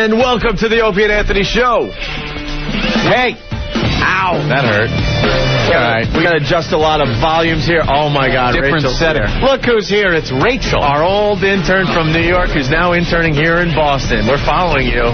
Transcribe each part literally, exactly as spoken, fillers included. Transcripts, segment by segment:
And welcome to the Opie and Anthony Show. Hey. Ow. That hurt. All right. We got to adjust a lot of volumes here. Oh, my God. Different Rachel's setting. here. Look who's here. It's Rachel, our old intern from New York who's now interning here in Boston. We're following you.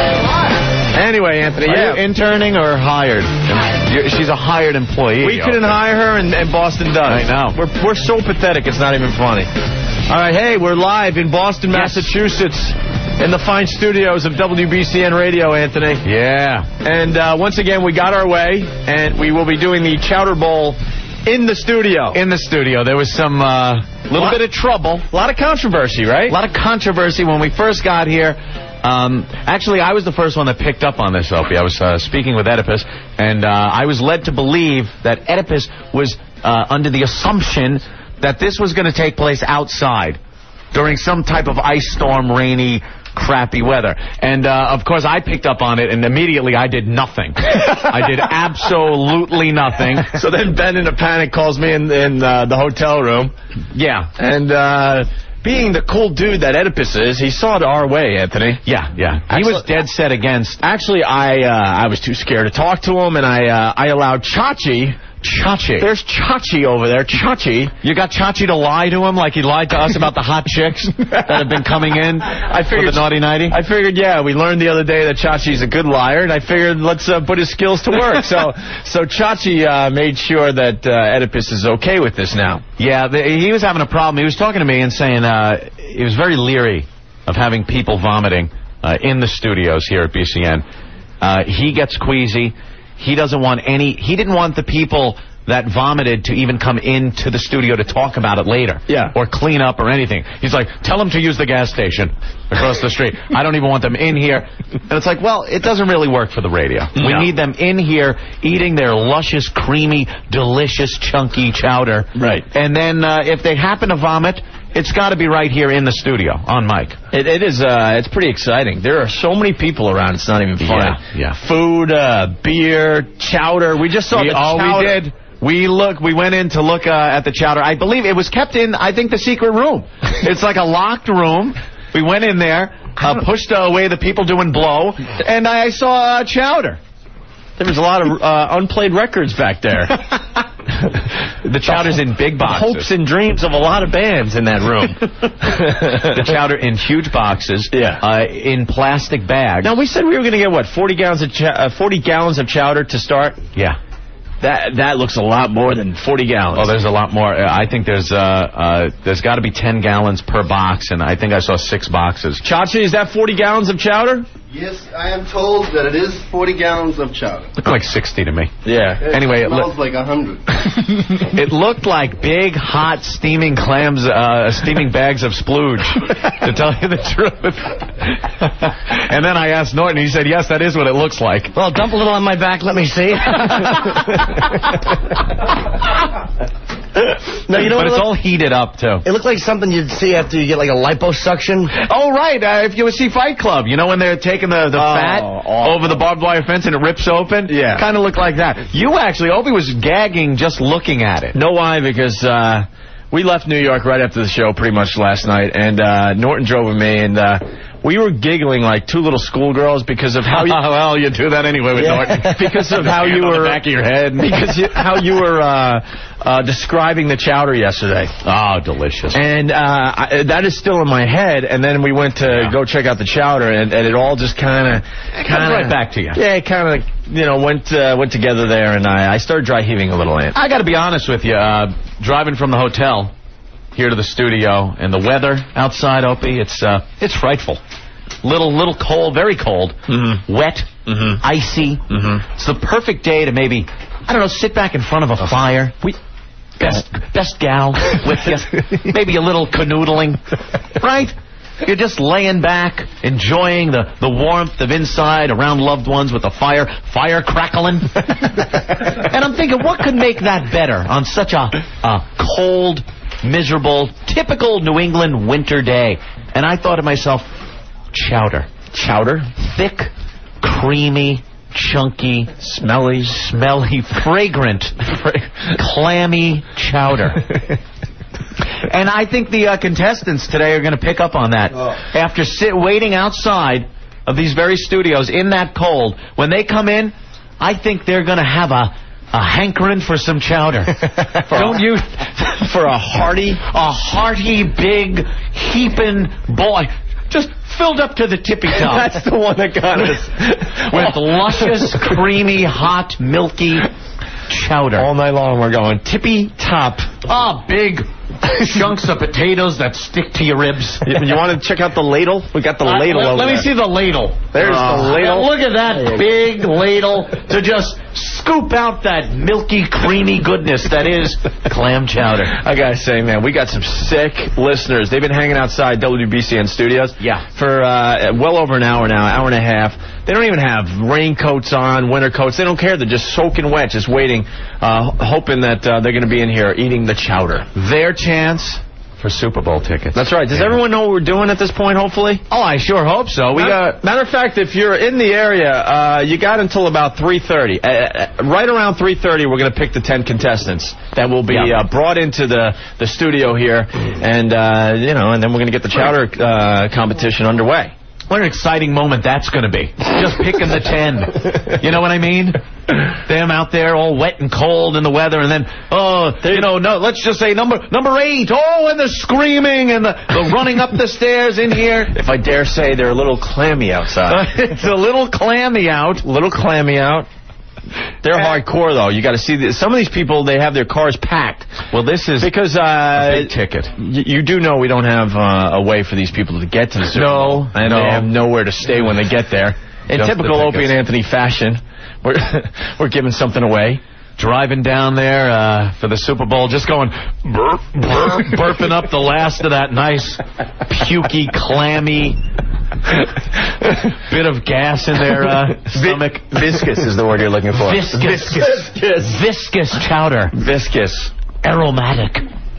Anyway, Anthony, Are yeah. you interning or hired? You're, she's a hired employee. We couldn't hire her, and, and Boston does. I know. We're, we're so pathetic, it's not even funny. All right, hey, we're live in Boston, Yes. Massachusetts, in the fine studios of W B C N Radio, Anthony. Yeah. And uh, once again, we got our way, and we will be doing the Chowder Bowl in the studio. In the studio. There was some uh, little Lot- bit of trouble. A lot of controversy, right? A lot of controversy when we first got here. Um, actually, I was the first one that picked up on this, Opie. I was uh, speaking with Oedipus, and uh, I was led to believe that Oedipus was uh, under the assumption that this was going to take place outside during some type of ice storm, rainy, crappy weather. And, uh, of course, I picked up on it, and immediately I did nothing. I did absolutely nothing. So then Ben, in a panic, calls me in, in uh, the hotel room. Yeah. And uh, being the cool dude that Oedipus is, he saw it our way, Anthony. Yeah, yeah. He Actually- was dead set against... Actually, I uh, I was too scared to talk to him, and I uh, I allowed Chachi. Chachi. There's Chachi over there. Chachi. You got Chachi to lie to him like he lied to us about the hot chicks that have been coming in I figured for the Naughty Nighty? I figured, yeah, we learned the other day that Chachi's a good liar, and I figured let's uh, put his skills to work. so so Chachi uh, made sure that uh, Oedipus is okay with this now. Yeah, the, he was having a problem. He was talking to me and saying uh, he was very leery of having people vomiting uh, in the studios here at B C N. Uh, he gets queasy. He doesn't want any... He didn't want the people that vomited to even come into the studio to talk about it later. Yeah. Or clean up or anything. He's like, tell them to use the gas station across the street. I don't even want them in here. And it's like, well, it doesn't really work for the radio. We No. need them in here eating their luscious, creamy, delicious, chunky chowder. Right. And then uh, if they happen to vomit, it's got to be right here in the studio on mic. It, it is. Uh, it's pretty exciting. There are so many people around. It's not even funny. Yeah, yeah. Food, uh, beer, chowder. We just saw We, the oh, chowder. we did. We look. We went in to look uh, at the chowder. I believe it was kept in, I think, the secret room. It's like a locked room. We went in there, uh, pushed away the people doing blow, and I saw uh, chowder. There was a lot of uh, unplayed records back there. The chowder's in big The boxes. hopes and dreams of a lot of bands in that room. The chowder in huge boxes. Yeah. Uh, in plastic bags. Now, we said we were going to get, what, forty gallons of ch- uh, forty gallons of chowder to start? Yeah. That that looks a lot more than forty gallons. Oh, there's a lot more. Uh, I think there's uh, uh, there's got to be ten gallons per box, and I think I saw six boxes. Chachi, is that forty gallons of chowder? Yes, I am told that it is forty gallons of chowder. Looked like sixty to me. Yeah. It Anyway, it smells look- like a hundred. It looked like big, hot, steaming clams, uh, steaming bags of splooge, to tell you the truth. And then I asked Norton, he said, yes, that is what it looks like. Well, dump a little on my back, let me see. No, you know But what it's it all heated up, too. It looked like something you'd see after you get like a liposuction. Oh, right. Uh, if you would see Fight Club, you know when they're taking the, the Oh, fat awful. over the barbed wire fence and it rips open? Yeah. Kind of looked like that. You actually, Opie was gagging just looking at it. Know why? Because uh, we left New York right after the show pretty much last night, and uh, Norton drove with me, and uh, we were giggling like two little schoolgirls because of how you... well, you do that anyway with Yeah. Norton. Because of how Hand you on were... the back of your head. Because you, how you were uh, uh, describing the chowder yesterday. Oh, delicious. And uh, I, that is still in my head. And then we went to Yeah. go check out the chowder, and, and it all just kind of, comes right back to you. Yeah, it kind of, you know, went uh, went together there, and I, I started dry heaving a little. Ant. I got to be honest with you. Uh, driving from the hotel here to the studio, and the weather outside, Opie, it's uh, it's frightful. Little, little cold, very cold, Mhm. wet, Mhm. icy. Mhm. It's the perfect day to maybe, I don't know, sit back in front of a fire. We, best, best gal with you. Maybe a little canoodling, right? You're just laying back, enjoying the, the warmth of inside around loved ones with the fire, fire crackling. And I'm thinking, what could make that better on such a, a cold, miserable, typical New England winter day? And I thought to myself, chowder. Chowder? Thick, creamy, chunky, Smelly. smelly, fragrant, clammy chowder. And I think the uh, contestants today are going to pick up on that. Oh. After sit, waiting outside of these very studios in that cold, when they come in, I think they're going to have a, a hankering for some chowder. Don't you? For a hearty, a hearty, big, heaping boy. Just filled up to the tippy top. That's the one that got us. With luscious, creamy, hot, milky chowder. All night long we're going tippy top. Oh, big chunks of potatoes that stick to your ribs. You, you want to check out the ladle? We got the Uh, ladle let, over let there. me see the ladle. There's uh, the ladle. Look at that big ladle to just scoop out that milky, creamy goodness that is clam chowder. I gotta say, man, we got some sick listeners. They've been hanging outside W B C N studios Yeah. for uh, well over an hour now, hour and a half. They don't even have raincoats on, winter coats. They don't care. They're just soaking wet, just waiting, uh, hoping that uh, they're going to be in here eating the chowder. Their chance for Super Bowl tickets. That's right. Does Yeah. everyone know what we're doing at this point, hopefully? Oh, I sure hope so. We matter, got. matter of fact, if you're in the area, uh, you got until about three thirty. Uh, uh, right around three thirty, we're going to pick the ten contestants that will be Yeah. uh, brought into the, the studio here, and uh, you know, and then we're going to get the chowder uh, competition underway. What an exciting moment that's going to be. Just picking the ten. You know what I mean? Them out there all wet and cold in the weather, and then, oh, you know, no, let's just say number number eight. Oh, and the screaming and the, the running up the stairs in here. If I dare say, they're a little clammy outside. It's a little clammy out. A little clammy out. They're hardcore, though. You got to see this. Some of these people, they have their cars packed. Well, this is because uh, a big ticket. Y- you do know we don't have uh, a way for these people to get to the Super Bowl. No, and no. they have nowhere to stay when they get there. In Just typical the Opie and tickets. Anthony fashion, we're we're giving something away. Driving down there uh, for the Super Bowl, just going burp, burp, burping up the last of that nice, pukey, clammy bit of gas in their uh, stomach. Viscous is the word you're looking for. Viscous. Viscous. Viscous chowder. Viscous. Aromatic.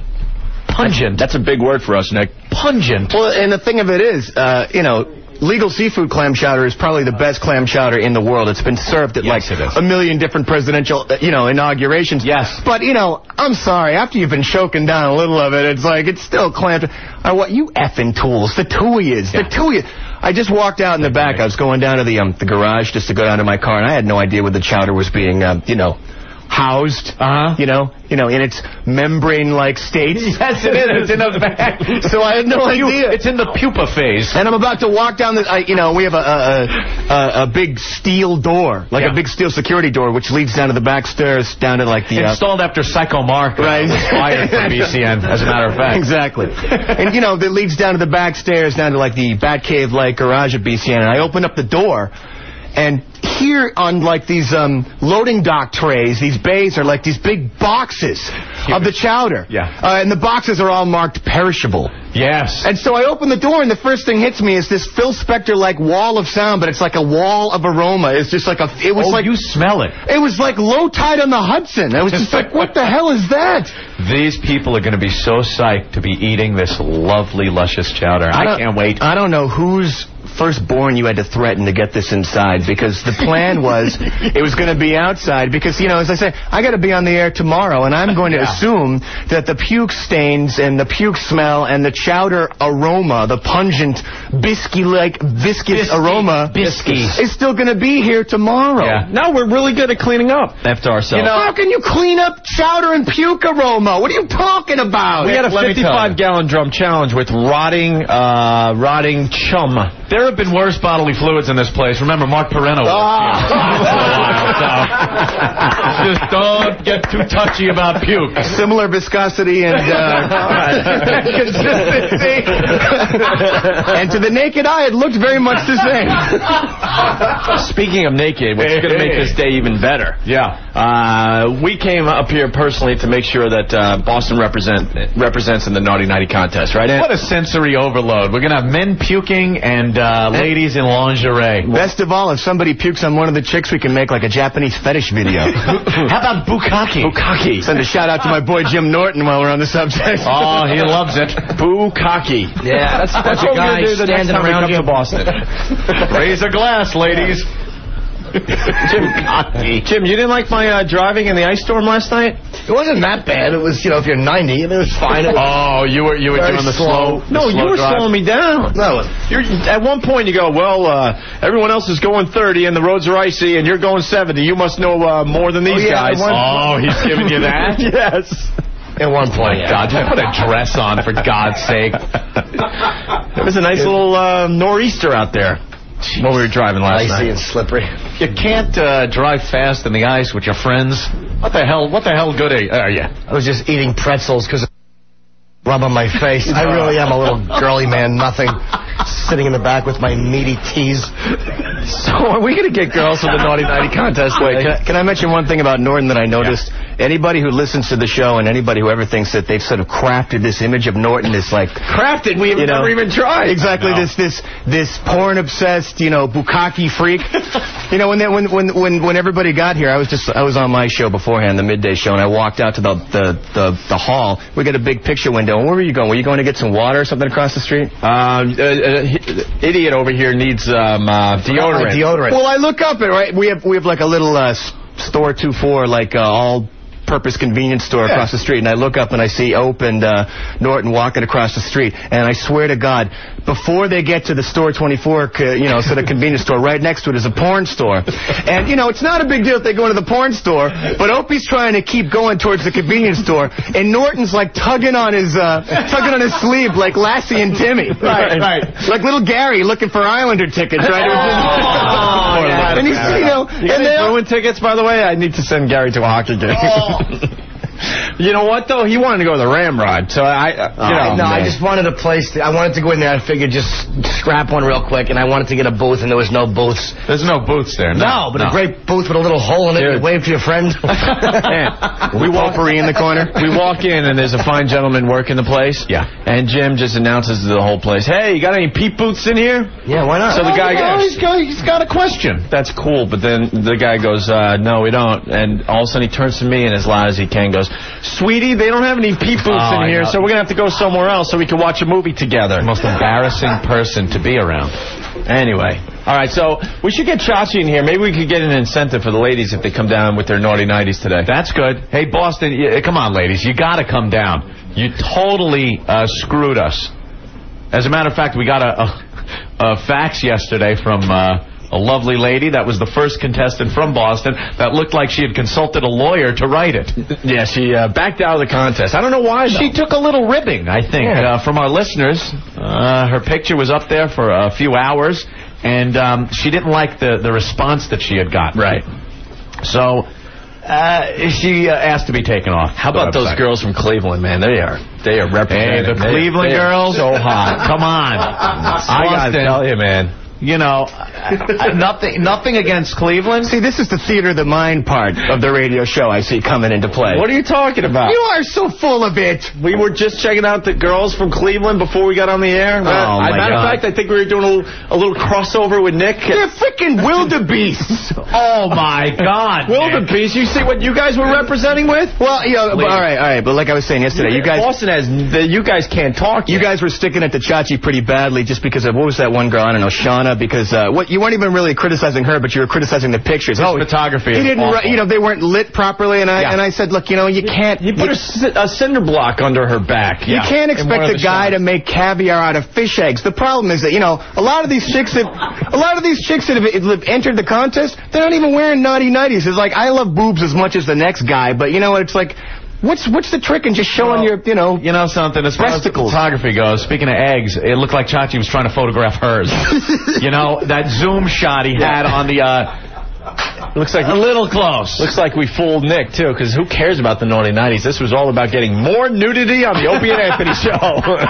Pungent. That's a big word for us, Nick. Pungent. Well, and the thing of it is, uh, you know, legal seafood clam chowder is probably the best clam chowder in the world. It's been served at Yes, like it is. a million different presidential, uh, you know, inaugurations. Yes. But, you know, I'm sorry. After you've been choking down a little of it, it's like, it's still clam chowder. Uh, what, you effing tools. The tui is. Yeah. The tui is. I just walked out in the back. I was going down to the um, the garage just to go down to my car, and I had no idea where the chowder was being, um, you know, housed. Uh-huh. You know, you know, in its membrane-like state. Yes, it is. It's in the back. So I had no idea. It's in the pupa phase. And I'm about to walk down the, I, you know, we have a a, a, a big steel door, like Yeah. a big steel security door, which leads down to the back stairs, down to like the... Uh, Installed after Psycho Mark Right. was fired from B C N, as a matter of fact. Exactly. And, you know, that leads down to the back stairs, down to like the Batcave-like garage at B C N. And I open up the door, and here on like these um, loading dock trays, these bays are like these big boxes of the chowder. Yeah. Uh, and the boxes are all marked perishable. Yes. And so I open the door, and the first thing hits me is this Phil Spector-like wall of sound, but it's like a wall of aroma. It's just like a... It was oh, like you smell it. It was like low tide on the Hudson. I was just like, what the hell is that? These people are going to be so psyched to be eating this lovely, luscious chowder. I, don't- can't wait. I don't know whose firstborn you had to threaten to get this inside, because the plan was it was going to be outside, because, you know, as I say, I got to be on the air tomorrow, and I'm going to Yeah. assume that the puke stains and the puke smell and the chowder aroma, the pungent, biscuit-like, viscous Bisky. aroma, Bisky. is still going to be here tomorrow. Yeah. No, we're really good at cleaning up after ourselves. You know, how can you clean up chowder and puke aroma? What are you talking about? we had a let me tell fifty-five gallon drum challenge with rotting, uh, rotting chum. There have been worse bodily fluids in this place. Remember, Mark Perrino was here for a while, so just don't get too touchy about puke. Similar viscosity and uh, consistency. And to the naked eye, it looked very much the same. Speaking of naked, which is going to make this day even better. Yeah. Uh, we came up here personally to make sure that uh, Boston represent represents in the Naughty Nighty contest, right? Ant? What a sensory overload. We're going to have men puking and uh, ladies in lingerie. Best of all, if somebody pukes on one of the chicks, we can make like a Japanese fetish video. How about bukkake? Bukkake. Send a shout out to my boy Jim Norton while we're on the subject. Oh, he loves it. Bukkake. Yeah, That's, that's what we're going to do the next time we come to Boston. Raise a glass, ladies. Jim, Jim, you didn't like my uh, driving in the ice storm last night? It wasn't that bad. It was, you know, if you're ninety, it was fine. It was oh, you were you were doing the slow. slow no, the you slow were drive. slowing me down. No, you're, at one point you go, well, uh, everyone else is going thirty and the roads are icy, and you're going seventy. You must know uh, more than these oh, yeah, guys. Oh, he's giving you that? Yes. At one point, yeah. God, just put a dress on, for God's sake. There was a nice little uh, nor'easter out there. Jeez. When we were driving last Icy night. Icy and slippery. You can't uh, drive fast in the ice with your friends. What the hell? What the hell good are you? I was just eating pretzels because rub on my face. I really am a little girly man. Nothing. Sitting in the back with my meaty teas. So are we going to get girls for the Naughty Nighty contest? Wait, can I, can I mention one thing about Norton that I noticed? Yeah. Anybody who listens to the show and anybody who ever thinks that they've sort of crafted this image of Norton is like... Crafted? We have you know, never even tried. Exactly. No. This this this porn-obsessed, you know, bukkake freak. You know, when, they, when when when when everybody got here, I was just I was on my show beforehand, the midday show, and I walked out to the the, the, the hall. We got a big picture window. And where were you going? Were you going to get some water or something across the street? Um, uh, uh, idiot over here needs um, uh, deodorant. deodorant. Well, I look up and right, we have we have like a little uh, store two four like uh, all. purpose convenience store yeah. across the street, and I look up and I see Ope and uh, Norton walking across the street, and I swear to God, before they get to the store twenty-four, you know, sort of convenience store, right next to it is a porn store. And, you know, it's not a big deal if they go into the porn store, but Opie's trying to keep going towards the convenience store, and Norton's like tugging on his uh, tugging on his sleeve like Lassie and Timmy. Right, right. Like little Gary looking for Islander tickets, right? Oh, yeah. And he's, you know, you and got any Bruin tickets, by the way? I need to send Gary to a hockey game. Oh. You know what, though? He wanted to go to the Ramrod, so I, uh, you know. No, man. I just wanted a place. To, I wanted to go in there. I figured just scrap one real quick, and I wanted to get a booth, and there was no booths. There's no booths there. No, no but no. a great booth with a little hole in it. You wave to your friend. Man, we walk in the corner. We walk in, and there's a fine gentleman working the place. Yeah. And Jim just announces to the whole place, "Hey, you got any peep booths in here?" Yeah, why not? So the guy oh, goes, he's got, he's got a question. That's cool, but then the guy goes, uh, "No, we don't." And all of a sudden he turns to me and as loud as he can goes, "Sweetie, they don't have any peep booths oh, in here, so we're going to have to go somewhere else so we can watch a movie together." The most embarrassing person to be around. Anyway. All right, so we should get Chachi in here. Maybe we could get an incentive for the ladies if they come down with their naughty nighties today. That's good. Hey, Boston, y- come on, ladies. You got to come down. You totally uh, screwed us. As a matter of fact, we got a, a, a fax yesterday from... Uh, a lovely lady that was the first contestant from Boston that looked like she had consulted a lawyer to write it. Yeah, she uh, backed out of the contest. I don't know why, though. She took a little ribbing, I think, yeah. uh, from our listeners. Uh, her picture was up there for a few hours, and um, she didn't like the, the response that she had gotten. Right. So... Uh, she uh, asked to be taken off. How about those girls from Cleveland, man? They are they are representing. Hey, the they, Cleveland they girls, so hot. Come on, I gotta tell you, man. You know, nothing nothing against Cleveland. See, this is the theater of the mind part of the radio show I see coming into play. What are you talking about? You are so full of it. We were just checking out the girls from Cleveland before we got on the air. Oh, my matter God. of fact, I think we were doing a little, a little crossover with Nick. They're freaking wildebeests. Oh, my God. Wildebeest. You see what you guys were representing with? Well, you know, but, all right, all right. But like I was saying yesterday, you guys... Boston has... The, you guys can't talk You yet. guys were sticking at the Chachi pretty badly just because of... What was that one girl? I don't know, Shauna, because... Uh, what you weren't even really criticizing her, but you were criticizing the pictures. Oh, photography. He didn't, awful. you know, they weren't lit properly, and I yeah. and I said, look, you know, you can't. He put you, a, a cinder block under her back. You yeah. can't expect a guy shots. to make caviar out of fish eggs. The problem is that you know a lot of these chicks that a lot of these chicks that have, have entered the contest, they're not even wearing naughty nighties. It's like I love boobs as much as the next guy, but you know what? It's like. What's what's the trick in just showing well, your, you know... You know something, as far as photography goes, speaking of eggs, it looked like Chachi was trying to photograph hers. You know, that zoom shot he had on the... Uh, looks like a little close. Looks like we fooled Nick, too, because who cares about the naughty nineties? This was all about getting more nudity on the Opie and Anthony show.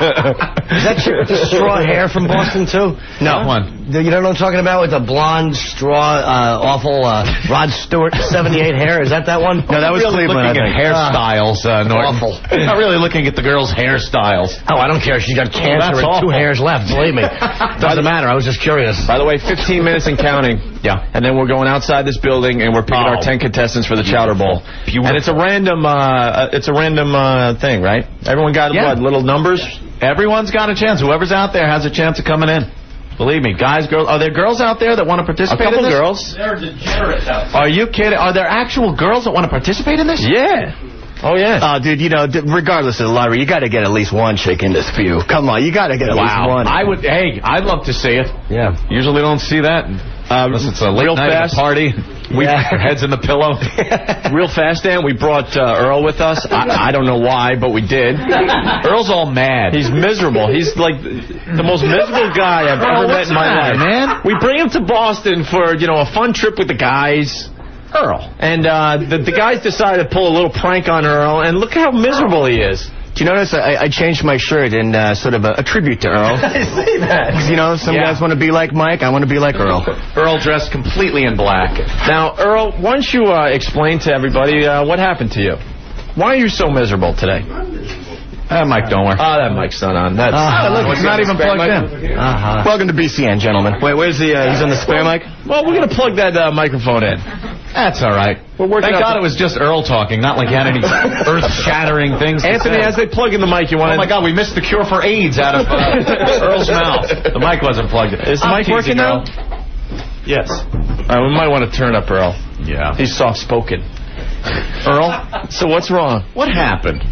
Is that your straw hair from Boston, too? No. One. You know what I'm talking about with the blonde, straw, uh, awful uh, Rod Stewart seventy-eight hair? Is that that one? No, that was really Cleveland, I think. Hairstyles, uh, Norton. Awful. Not really looking at the girls' hairstyles. Oh, I don't care. She's got cancer oh, and two hairs left. Believe me. Doesn't matter. I was just curious. By the way, fifteen minutes and counting. Yeah. And then we're going outside this building, and we're picking oh. our ten contestants for the Chowder Bowl. Beautiful. And it's a random, uh, it's a random uh, thing, right? Everyone got yeah. what, little numbers? Everyone's got a chance. Whoever's out there has a chance of coming in. Believe me, guys, girls. Are there girls out there that want to participate A couple in this? girls. They're degenerates out Are you kidding? Are there actual girls that want to participate in this? Yeah. Oh, yeah. Oh, dude, you know, d- regardless of the lottery, you got to get at least one chick in this few. Come on, you got to get at Wow. least one. I would. Hey, I'd love to see it. Yeah. Usually don't see that. Uh, Unless it's a late real night at fast. a party. We Yeah. our heads in the pillow. Real fast, Dan, we brought uh, Earl with us. I, I don't know why, but we did. Earl's all mad. He's miserable. He's like the most miserable guy I've Earl, ever met what's in my the matter, life. man? We bring him to Boston for, you know, a fun trip with the guys. Earl. And uh, the, the guys decided to pull a little prank on Earl, and look how miserable he is. Do you notice I, I changed my shirt in uh, sort of a, a tribute to Earl? I see that. 'Cause, you know, some Yeah. guys want to be like Mike. I want to be like Earl. Earl dressed completely in black. Now, Earl, why don't you uh, explain to everybody uh, what happened to you? Why are you so miserable today? Uh, Mike, don't worry. Oh, that mic's not on. That's Ah, look, it's not even plugged in. Uh-huh. Welcome to B C N, gentlemen. Wait, where's the? Uh, he's on the spare mic. Well, we're gonna plug that uh, microphone in. That's all right. We're working Thank out God the- it was just Earl talking, not like he had any earth-shattering things to Anthony, say. as they plug in the mic, you want Oh, my God, we missed the cure for AIDS out of uh, Earl's mouth. The mic wasn't plugged in. Is the I'm mic teasing working now? Earl. Yes. Uh, we might want to turn up Earl. Yeah. He's soft-spoken. Earl, So what's wrong? what happened?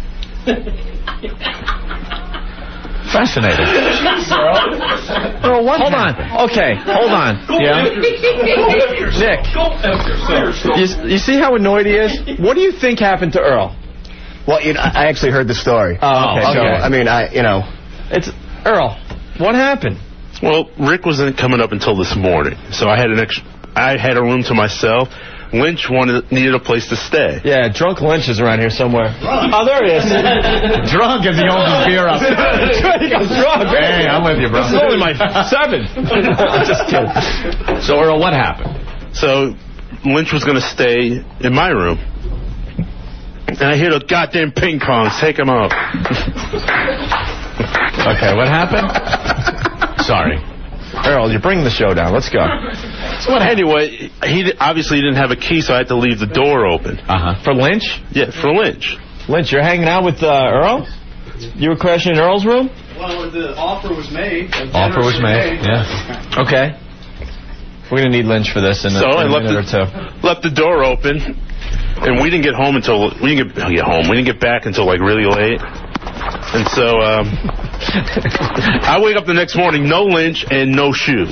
Fascinating. Earl, what Hold on. Okay, hold on. Yeah. Nick, you, you see how annoyed he is? What do you think happened to Earl? Well, you know, I I actually heard the story. Oh, okay. So, okay. I mean, I, you know, It's Earl. What happened? Well, Rick wasn't coming up until this morning, so I had an extra. I had a room to myself. Lynch wanted needed a place to stay. Yeah, drunk Lynch is around here somewhere. Oh, there he is. Drunk as he owns his beer up. He goes drunk. Hey, I'm with you, bro. This is only my seventh. Just kidding. So, Earl, what happened? So Lynch was going to stay in my room, and I hear the goddamn ping pongs. Take him out. Okay, what happened? Sorry. Earl, you're bringing the show down. Let's go. So anyway, he di- obviously didn't have a key, so I had to leave the door open. Uh-huh. For Lynch? Yeah, for Lynch. Lynch, you're hanging out with uh, Earl? You were crashing in Earl's room? Well, the offer was made. Offer was made, yeah. Okay. We're going to need Lynch for this in a, So I in a left minute the, or two. left the door open, and we didn't get home until we didn't get, get home. We didn't get back until like really late. And so um, I wake up the next morning, no Lynch and no shoes.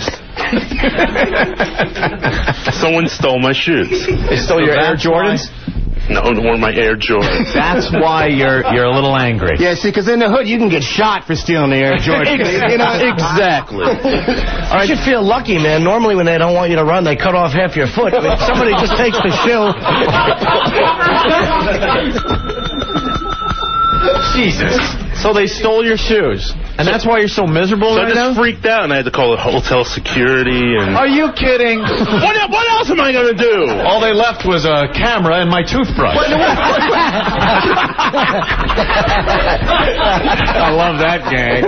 Someone stole my shoes. They stole your Air that's Jordans? No, one of my Air Jordans. That's why you're you're a little angry. yeah, see, because in the hood you can get shot for stealing the Air Jordan. You know, Exactly. You should feel lucky, man. Normally when they don't want you to run, they cut off half your foot. If somebody just takes the shoe. Jesus. So they stole your shoes. And that's why you're so miserable So I right just now? freaked out, and I had to call the hotel security. And Are you kidding? what, el- what else am I going to do? All they left was a camera and my toothbrush. I love that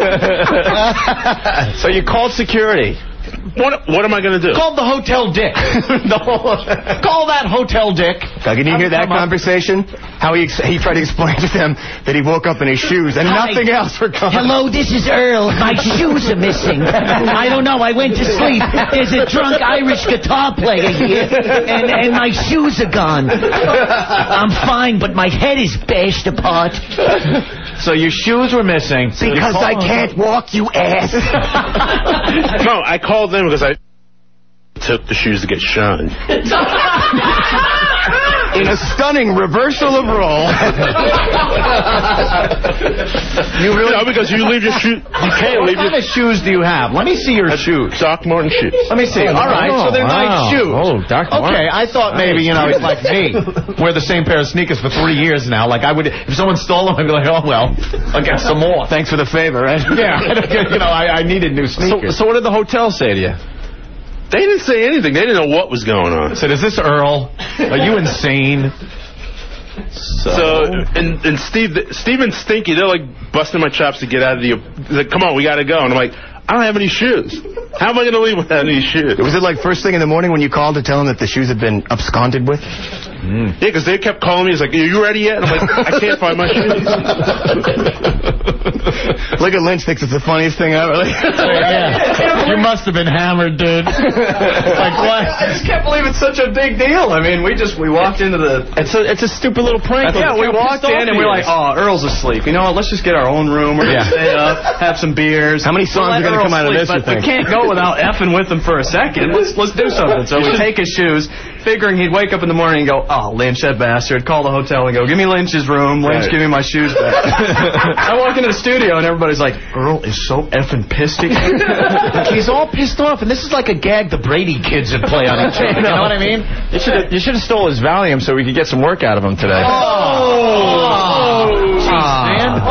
gang. So you called security. What, what am I going to do? Called the Hotel Dick. Call that Hotel Dick. Now, can you hear that Come on. conversation? How he ex- he tried to explain to them that he woke up in his shoes and Hi. nothing else were gone. Hello, this is Earl. My shoes are missing. I don't know. I went to sleep. There's a drunk Irish guitar player here, and, and my shoes are gone. I'm fine, but my head is bashed apart. So your shoes were missing. Because I can't walk, you ass. No, I called them because I took the shoes to get shined. In a stunning reversal of role. You really? No, because you leave your shoes. You can't What leave kind your of shoes do you have? Let me see your shoes. Doc Martin shoes. Let me see. All right, so they're nice shoes. Oh, Doctor Okay, I thought maybe, you know, it's like me. Wear the same pair of sneakers for three years now. Like, I would, if someone stole them, I'd be like, oh, well, I'll get some more. Thanks for the favor, right? Yeah, you know, I, I needed new So, sneakers. so what did the hotel say to you? They didn't say anything. They didn't know what was going on. I said, is this Earl? Are you insane? So, So, and, and Steve, Steve and Stinky, they're like busting my chops to get out of the. They're like, come on, we got to go. And I'm like, I don't have any shoes. How am I going to leave without any shoes? Was it like first thing in the morning when you called to tell him that the shoes had been absconded with? Yeah, because they kept calling me. It's like, are you ready yet? And I'm like, I can't find my shoes. Look at Lynch, thinks it's the funniest thing ever. Yeah. You must have been hammered, dude. Like what? I just can't believe it's such a big deal. I mean, we just we walked into the. It's a it's a stupid little prank. Yeah, we walked in and we're like, oh, Earl's asleep. You know what? Let's just get our own room. We're gonna stay up, have some beers. How many songs are gonna come out of this? But we can't go without effing with him for a second. Let's let's do something. So we take his shoes, figuring he'd wake up in the morning and go, oh, Lynch, that bastard. Call the hotel and go, give me Lynch's room. Lynch, Right. give me my shoes back. I walk into the studio and everybody's like, Earl is so effing pissed. He's all pissed off, and this is like a gag the Brady kids would play on each other. You know what I mean? You should have you should have stole his Valium so we could get some work out of him today. Oh, man.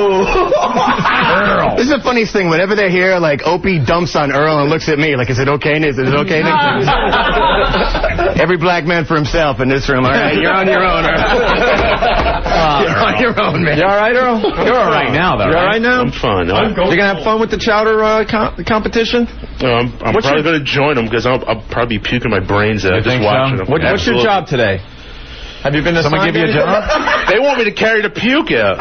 Earl. This is the funniest thing. Whenever they're here, like, Opie dumps on Earl and looks at me like, is it okay, Nick? Is it okay, Nick? Every black man for himself in this room. All right, you're on your own, Earl. Uh, you're on your own, man. You all right, Earl? You're all right now, though. You all right now? I'm fine. You gonna have fun with the Chowder uh, com competition? No, I'm, I'm What's probably your- going to join them because I'll, I'll probably be puking my brains out just think watching so? them. What, what's your Absolutely. job today? Have you been Someone assigned give you a anything? job? They want me to carry the puke out.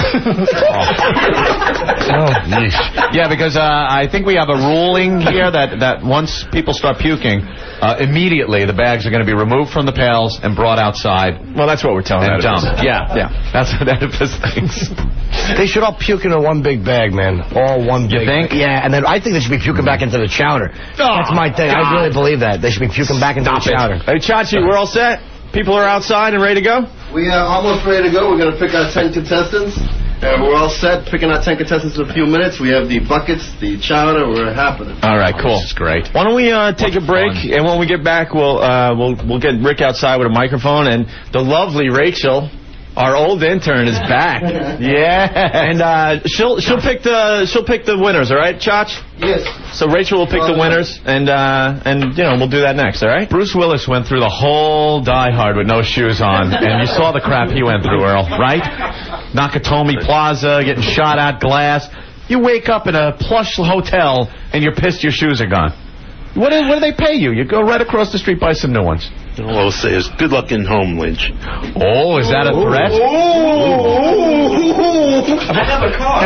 Oh, yeesh. Yeah, because uh, I think we have a ruling here that, that once people start puking, uh, immediately the bags are going to be removed from the pails and brought outside Well, that's what we're telling and Oedipus. dumped. Yeah, Yeah. That's what Oedipus thinks. They should all puke into one big bag, man. All one You big think? bag. Yeah, and then I think they should be puking back into the chowder. That's my thing. I really believe that. They should be puking back into the chowder. Hey, Chachi, we're all set? People are outside and ready to go? We are almost ready to go. We're going to pick our ten contestants. And we're all set, picking our ten contestants in a few minutes. We have the buckets, the chowder. We're happening. All right, cool. This is great. Why don't we uh, take a break, fun. and when we get back, we'll uh, we'll we'll get Rick outside with a microphone, and the lovely Rachel, our old intern, is back. Yeah, and uh, she'll she'll pick the she'll pick the winners. All right, Chach? Yes. So Rachel will pick the winners, and uh, and you know we'll do that next. All right? Bruce Willis went through the whole Die Hard with no shoes on, and you saw the crap he went through, Earl, right? Nakatomi Plaza, getting shot at, glass. You wake up in a plush hotel, and you're pissed your shoes are gone. What do, what do they pay you? You go right across the street, buy some new ones. All I'll say is good luck in home, Lynch. Oh, is that a threat? I have a car.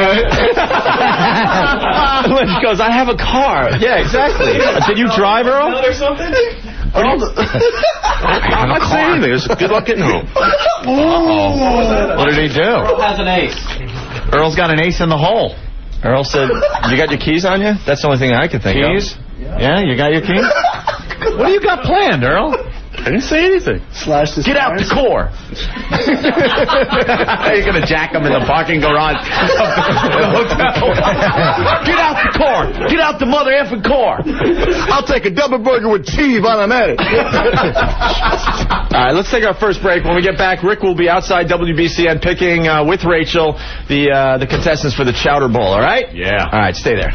Lynch goes, I have a car. Yeah, exactly. Uh, did you drive, Earl? Or something? I'm not saying anything. It's good luck getting home. Uh-oh. What did he do? Earl has an ace. Earl's got an ace in the hole. Earl said, you got your keys on you? That's the only thing I can think Keys? of. Yeah, you got your keys? What do you got planned, Earl? I didn't say anything. Slash this. Get out the core. You're going to jack him in the parking garage of the hotel. Get out the core. Get out the mother effing core. I'll take a double burger with cheese while I'm at it. All right, let's take our first break. When we get back, Rick will be outside W B C N picking uh, with Rachel the uh, the contestants for the Chowder Bowl. All right? Yeah. All right, stay there.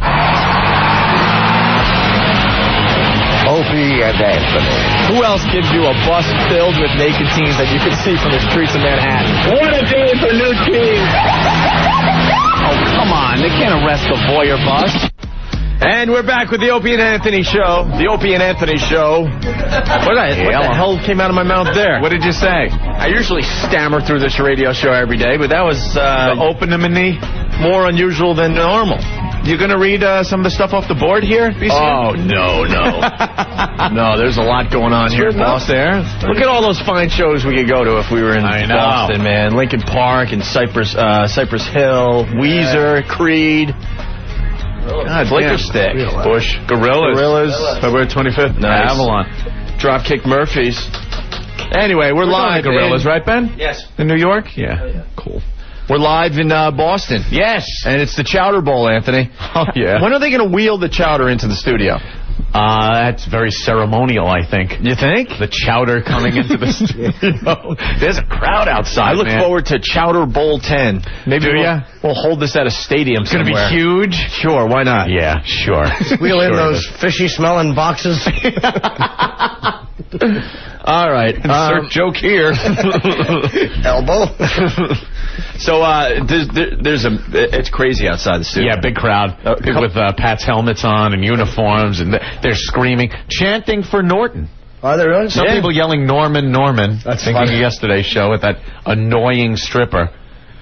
Opie and Anthony. Who else gives you a bus filled with naked teens that you can see from the streets of Manhattan? What a day for new team. Oh, come on. They can't arrest a voyeur bus. And we're back with the Opie and Anthony Show. The Opie and Anthony Show. What, I, what the hell came out of my mouth there? What did you say? I usually stammer through this radio show every day, but that was uh, Open them in knee? more unusual than normal. You going to read uh, some of the stuff off the board here, B C N? Oh, no, no. No, there's a lot going on here, boss. There. Look at all those fine shows we could go to if we were in I know. Boston, man. Lincoln Park and Cypress, uh, Cypress Hill, Weezer, Creed. God, Liquor Stick. Bush. Gorillas. Gorillas. February twenty-fifth. Nice. Avalon. Dropkick Murphys. Anyway, we're, We're live. going to Gorillas, in, right, Ben? Yes. In New York? Yeah. Cool. We're live in uh, Boston. Yes. And it's the Chowder Bowl, Anthony. Oh, yeah. When are they going to wheel the chowder into the studio? Uh, that's very ceremonial, I think. You think? The chowder coming into the studio. There's a crowd outside, I look man. forward to Chowder Bowl ten. Maybe Do we'll, ya? we'll hold this at a stadium It's going to be somewhere. huge. Sure, why not? Yeah, sure. Wheel in Sure those it fishy smelling boxes. All right. Insert Um, joke here. Elbow. so uh, there's, there, there's a. It's crazy outside the studio. Yeah, big crowd. Uh, People with uh, Pat's helmets on and uniforms, and they're screaming, chanting for Norton. Are there really? Some Yeah. people yelling Norman, Norman. That's thinking funny. of yesterday's show with that annoying stripper.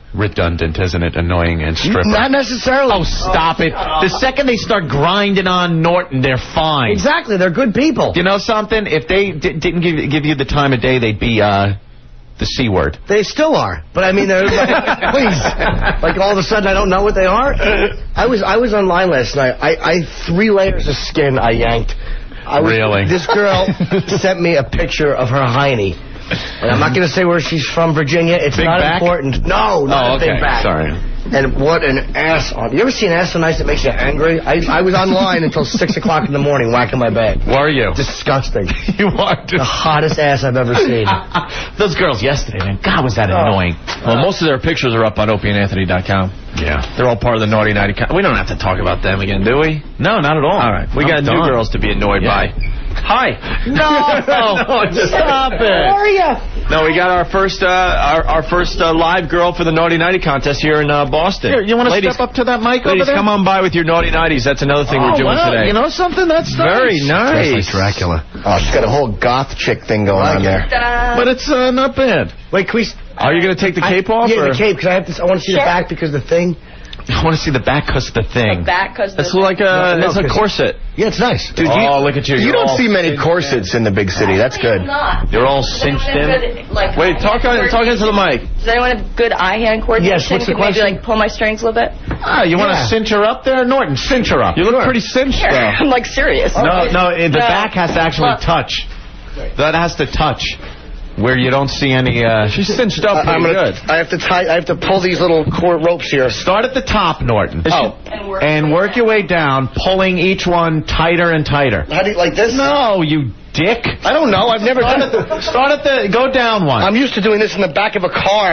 redundant, isn't it? Annoying and stripper. Not necessarily. Oh, stop it. The second they start grinding on Norton, they're fine. Exactly. They're good people. You know something? If they d didn't give, give you the time of day, they'd be uh, the C word. They still are. But I mean, they're like, please. Like all of a sudden I don't know what they are. I was I was online last night. I, I three layers of skin I yanked. I was, Really? This girl sent me a picture of her hiney. And I'm not going to say where she's from, Virginia. It's Big not back? important. No, not Oh, a okay. big back. Sorry. And what an ass on. You ever see an ass so nice that makes you angry? I, I was online until six o'clock in the morning whacking my back. Were you? Disgusting. You are. The hottest ass I've ever seen. Those girls yesterday, man. God, was that Oh. annoying. Well, most of their pictures are up on Opie and Anthony dot com. Yeah. They're all part of the Naughty Nighty. Con we don't have to talk about them again, do we? No, not at all. All right. We I'm got done. new girls to be annoyed Yeah. by. Hi. No, no, just stop it. How are you? No, we got our first, uh, our, our first uh, live girl for the Naughty Nighty contest here in uh, Boston. Here, you want to Ladies, step up to that mic over Ladies, there? come on by with your Naughty Nighties. That's another thing Oh, we're doing wow. today. You know something? That's Very nice. nice. Dracula. Oh, she's got a whole goth chick thing going on there. But it's uh, not bad. Wait, can we... Are you going to take the cape I, off? Yeah, or? the cape, because I have to. I want to see Sure. the back because the thing. I want to see the back because the thing. Back because It's like a, No, no, it's a 'cause- corset. Yeah, it's nice. Dude, you, Oh, look at you. You You're don't all see many cinched corsets in the big city. That's good. You're all cinched in. Like, Wait, talk on, talk into the mic. Does anyone have good eye-hand coordination? Yes, what's the Could maybe question? like pull my strings a little bit? Ah, you want to Yeah. cinch her up there? Norton, cinch her up. You look pretty cinched, Here, though. I'm like serious. No, no, it, the No. back has to actually Look. touch. That has to touch. Where you don't see any, uh... She's cinched up I, I'm pretty gonna, good. I have to tie. I have to pull these little cord ropes here. Start at the top, Norton. Oh, And work, And work your way down, pulling each one tighter and tighter. how do you like this? No, you dick. I don't know. I've never Start done at it. the, start at the... Go down one. I'm used to doing this in the back of a car.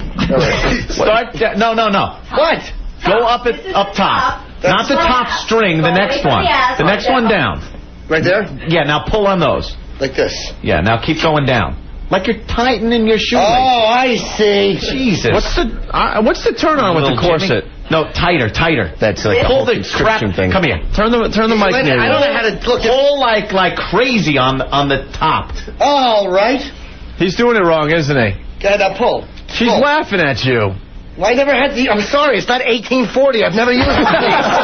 It's- Start... da- No, no, no. What? Go up at up top. Not the top string, the next one. The next one down. Right there? Yeah, now pull on those. Like this. Yeah, now keep going down. Like you're tightening your shoelace. Oh, I see. Jesus. What's the uh, what's the turn on with the Little corset? Jimmy? No, tighter, tighter. That's like a Pull whole the crap. conscription thing. Come here. Turn the turn the mic Wait, near I you. don't know how to look at. Pull like like crazy on the, on the top. All right. He's doing it wrong, isn't he? Go ahead, now pull. She's Pull. laughing at you. Well, I never had the. I'm sorry, it's not eighteen forty. I've never used it.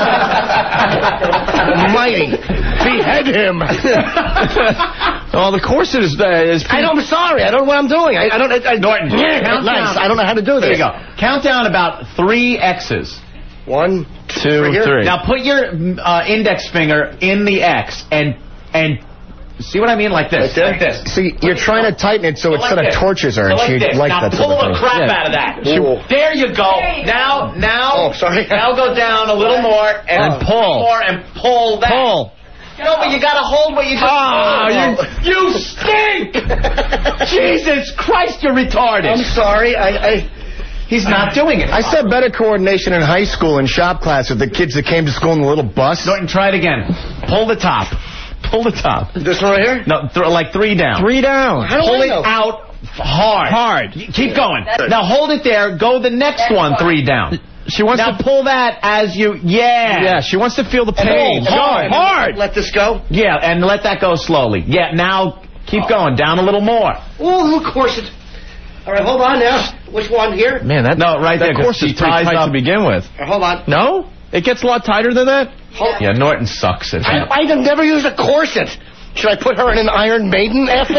Mighty. Behead him. Oh, the corset is uh, is. I don't, I'm sorry. I don't know what I'm doing. I, I don't. I, I, Norton, yeah, count nice. down. I don't know how to do this. There you go. Count down about three X's. One, two, right here. three. Now put your uh, index finger in the X and and see what I mean, like this, Like there? like this. See, you're trying to tighten it so it Like sort of this. tortures her, So and like she this. likes now that pull sort of the thing. crap Yeah. out of that. Ooh. There you go. There you now, go. now, Oh, sorry. now go down a little more and, And pull. more and pull that. Pull. You know, but you gotta hold what you just. Oh, you, you stink! Jesus Christ, you're retarded. I'm sorry. I. I He's not doing it. I saw better coordination in high school in shop class with the kids that came to school in the little bus. Norton, try it again. Pull the top. Pull the top. this one right here. No, th- like three down. Three down. How do Pull I it know? out f- hard. Hard. Y- Keep going. Now hold it there. Go the next one, three down. She wants Now to. pull that as you. Yeah. Yeah, she wants to feel the pain. Pull hard. Hard. Let this go. Yeah, and let that go slowly. Yeah. Now keep going down a little more. Oh, of course it. All right, hold on now. Which one here? Man, that No, right that there, 'cause corset's she pretty ties tight up- to begin with. All right, hold on. No, it gets a lot tighter than that. Hold Yeah, Norton sucks at I, it. I have never used a corset. Should I put her in an Iron Maiden after?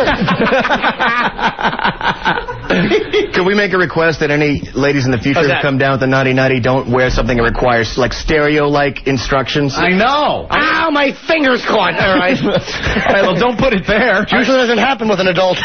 Could we make a request that any ladies in the future What's who that? come down with the Naughty Nighty don't wear something that requires like stereo-like instructions? I know. Ow, my finger's caught. All right. All right, well, don't put it there. Usually doesn't happen with an adult.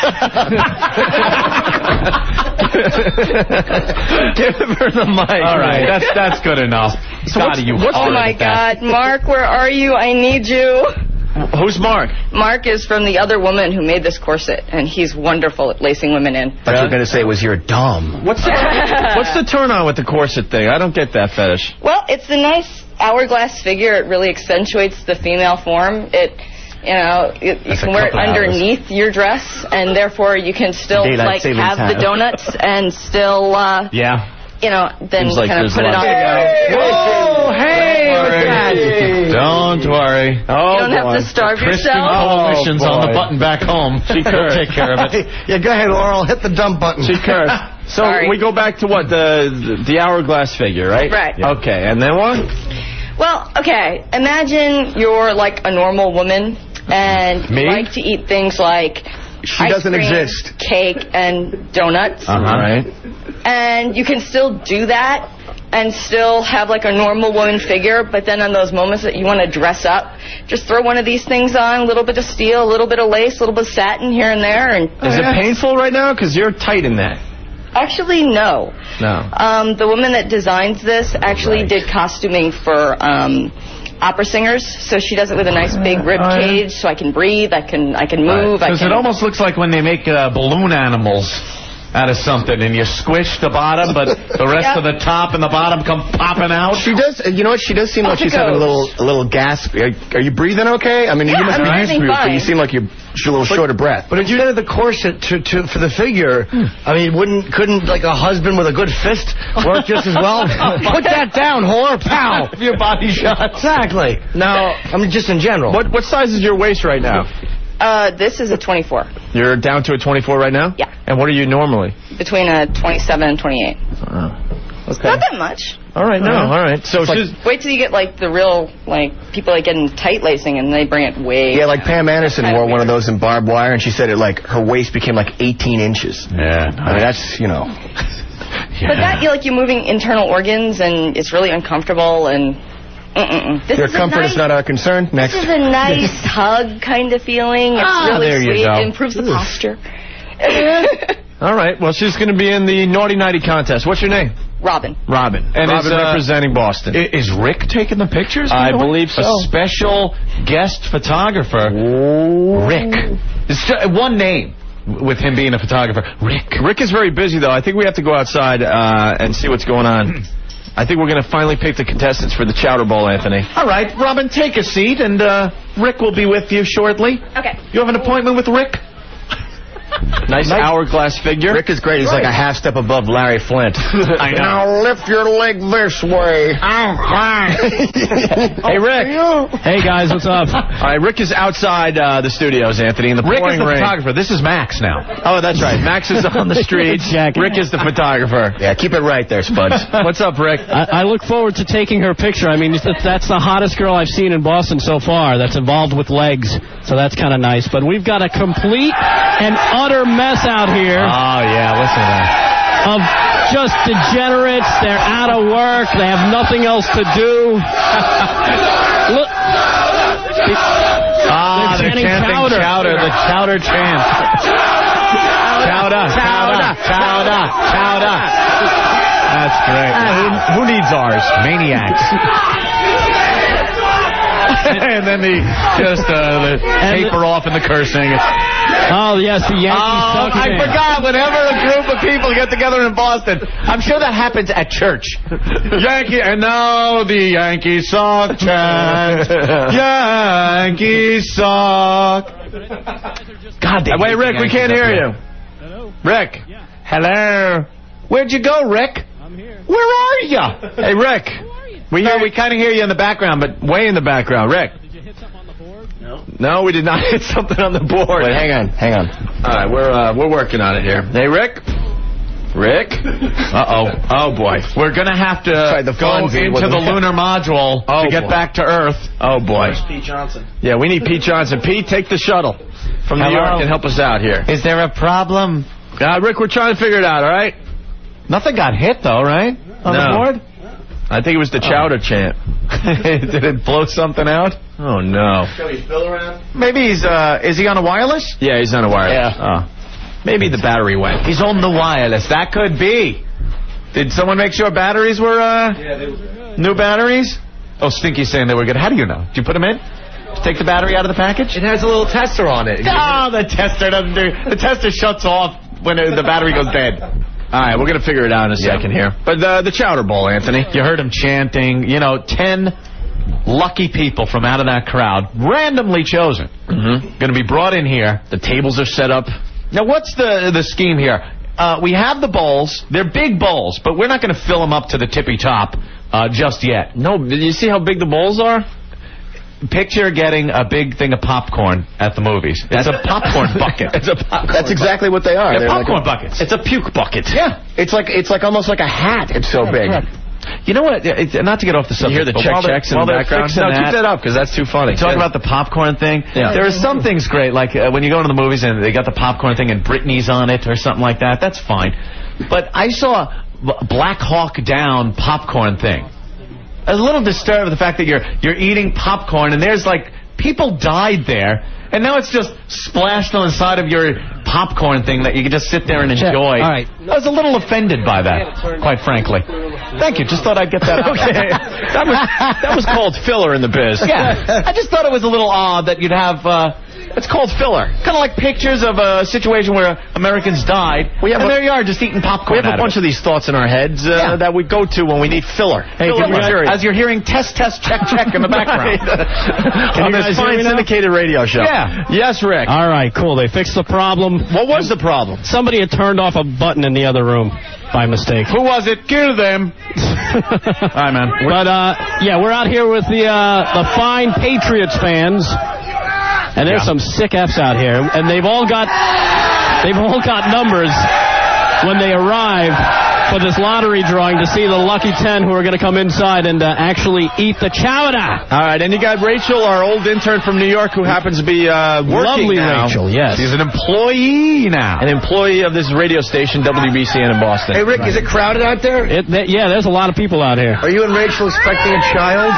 Give her the mic. All right, that's that's good enough. Scotty, you. what's- Oh hard my at that. God, Mark, where are you? I need you. Who's Mark? Mark is from the other woman who made this corset, and he's wonderful at lacing women in. I thought you were going to say it was your dumb. What's the what's the turn on with the corset thing? I don't get that fetish. Well, it's a nice hourglass figure. It really accentuates the female form. It, you know, you, you That's a can wear it couple hours. underneath your dress, and therefore you can still Daylight like savings have the time. donuts and still, uh, Yeah. you know, then Seems like kind of there's put a it lot- on. Whoa, hey, Don't worry. what's that? Don't worry. Oh, You don't have boy. to starve Christian yourself. coalitions Oh, on the boy. button back home. She could take care of it. Yeah, go ahead, Laurel. Hit the dump button. She cursed. So Sorry. we go back to what? The the hourglass figure, right? Right. Yeah. Okay, and then what? Well, okay. Imagine you're like a normal woman and Me? you like to eat things like She ice doesn't cream, exist. cake, and donuts. Uh-huh. Right. And you can still do that and still have like a normal woman figure, but then on those moments that you want to dress up, just throw one of these things on, a little bit of steel, a little bit of lace, a little bit of satin here and there. And Is it painful right now? Because you're tight in that. Actually, no. No. Um, the woman that designs this actually Right. did costuming for um, opera singers, so she does it with a nice big rib Oh, yeah. cage, so I can breathe, I can, I can move, I Because can. it almost looks like when they make uh, balloon animals out of something, and you squish the bottom, but the rest Yep. of the top and the bottom come popping out. She does. You know what? She does seem like Off it she's having a little, goes. a little gasp. Are, are you breathing okay? I mean, Yeah, you must I'm be used to breathing it, but you fine. seem like you're a little short of breath. But instead of the corset to, to for the figure, I mean, wouldn't couldn't like a husband with a good fist work just as well? Put that down, whore! Pow! Your body shot. Exactly. Now, I mean, just in general. What what size is your waist right now? Uh, this is a twenty-four, You're down to a twenty-four right now? Yeah. And what are you normally? between a twenty-seven and twenty-eight. Okay. Not that much. All right, no, all right. So It's like- she's... Wait till you get like the real, like, people like getting tight lacing and they bring it way Yeah, like Pam Anderson Kinda wore one of weird. those in barbed wire, and she said it like her waist became like eighteen inches. Yeah. I mean, that's, you know. But that, you like, you're moving internal organs and it's really uncomfortable and... Mm-mm-mm. This Your is a comfort nice, is not our concern. Next. This is a nice hug kind of feeling. It's Ah, really there you sweet. go. It improves the posture. All right, well, she's going to be in the Naughty Nighty contest. What's your name? Robin. Robin. And Robin is, uh, representing Boston. I- Is Rick taking the pictures? I by the way? believe so. A special guest photographer, Rick. It's ju- one name with him being a photographer, Rick. Rick is very busy, though. I think we have to go outside uh, and see what's going on. I think we're going to finally pick the contestants for the Chowder Bowl, Anthony. All right, Robin, take a seat, and uh, Rick will be with you shortly. Okay. You have an appointment with Rick? Nice hourglass figure. Rick is great. He's like a half step above Larry Flint. I know. Now lift your leg this way. Hey, Rick. Hey, guys, what's up? All right, Rick is outside uh, the studios, Anthony, in the Rick is pouring the rain. photographer. This is Max now. Oh, that's right. Max is on the streets. Jackie. Rick is the photographer. Yeah, keep it right there, Spuds. What's up, Rick? I, I look forward to taking her picture. I mean, that's, that's the hottest girl I've seen in Boston so far that's involved with legs, so that's kind of nice. But we've got a complete and utter mess out here Oh, yeah, listen to that. of just degenerates. They're out of work. They have nothing else to do. Look. Ah, they're, chanting chanting Chowder. Chowder, the Chowder chant. Chowder, Chowder, Chowder, Chowder. That's great. who, who needs ours? Maniacs. And then the just uh, the taper off and the cursing. Oh, yes, the Yankees Oh, suck I chant. forgot. Whenever a group of people get together in Boston, I'm sure that happens at church. Yankee, and now the Yankees suck chant. Yankees suck. God damn. Wait, Rick, we can't hear you. Hello? Rick. Hello. Where'd you go, Rick? I'm here. Where are you? Hey, Rick. We No, hear we kind of hear you in the background, but way in the background. Rick. Did you hit something on the board? No, we did not hit something on the board. Wait, hang on, hang on. All right, we're uh, we're working on it here. Hey, Rick. Rick. Uh oh. Oh boy. we're gonna have to Sorry, the go Fonzie into wasn't- the lunar module Oh, to get boy. back to Earth. Oh boy. Pete Johnson. Yeah, we need Pete Johnson. Pete, take the shuttle from New Hello? York and help us out here. Is there a problem? Uh, Rick, we're trying to figure it out. All right. Nothing got hit though, right? On No. the board? I think it was the Chowder chant. Did it blow something out? Oh no. Joey Bill around? Maybe he's uh is he on a wireless? Yeah, he's on a wireless. Yeah. Oh. Maybe the battery went. He's on the wireless. That could be. Did someone make sure batteries were uh Yeah, they were. new batteries? Oh, Stinky's saying they were good. How do you know? Did you put them in? Take the battery out of the package? It has a little tester on it. Oh, the tester doesn't do. The tester shuts off when uh, the battery goes dead. All right, we're gonna figure it out in a Yeah. second here. But uh, the Chowder Bowl, Anthony. You heard him chanting. You know, ten lucky people from out of that crowd, randomly chosen, Mm-hmm. going to be brought in here. The tables are set up. Now, what's the the scheme here? Uh, we have the bowls. They're big bowls, but we're not going to fill them up to the tippy top uh, just yet. No, did you see how big the bowls are? picture getting a big thing of popcorn at the movies. It's a popcorn bucket. It's a popcorn That's exactly what they are. They're They're popcorn like a, buckets. It's a puke bucket. Yeah. It's like it's like almost like a hat. It's so big. You know what? It's, not to get off the subject. You hear the but check while they're- checks in while the they're background? fixing No, keep that- that up because that's too funny. Talk about the popcorn thing. Yeah. There are some things great, like uh, when you go into the movies and they got the popcorn thing and Britney's on it or something like that. That's fine. But I saw a Black Hawk Down popcorn thing. I was a little disturbed with the fact that you're you're eating popcorn and there's like people died there. And now it's just splashed on the side of your popcorn thing that you can just sit there and enjoy. All right. I was a little offended by that, quite frankly. Thank you. Just thought I'd get that out. Okay. That was, that was called filler in the biz. Yeah. I just thought it was a little odd that you'd have... Uh, it's called filler. Kind of like pictures of a situation where Americans died, We have and a- there you are, just eating popcorn. We have a out of bunch it. of these thoughts in our heads uh, Yeah. that we go to when we need filler. Hey, filler can you guys- material. As you're hearing test, test, check, check in the background. Can On you this guys hear fine me now? syndicated radio show. Yeah. Yes, Rick. All right, cool. They fixed the problem. What was the problem? Somebody had turned off a button in the other room by mistake. Who was it? Kill them. All right, man. But, uh, yeah, we're out here with the uh, the fine Patriots fans. And there's Yeah. some sick F's out here. And they've all got they've all got numbers when they arrive for this lottery drawing to see the lucky ten who are going to come inside and uh, actually eat the chowder. All right, and you got Rachel, our old intern from New York, who happens to be uh, working Lovely now. Rachel, yes. She's an employee now. An employee of this radio station, W B C N in Boston. Hey, Rick, is it crowded out there? It, th- yeah, there's a lot of people out here. Are you and Rachel expecting a child?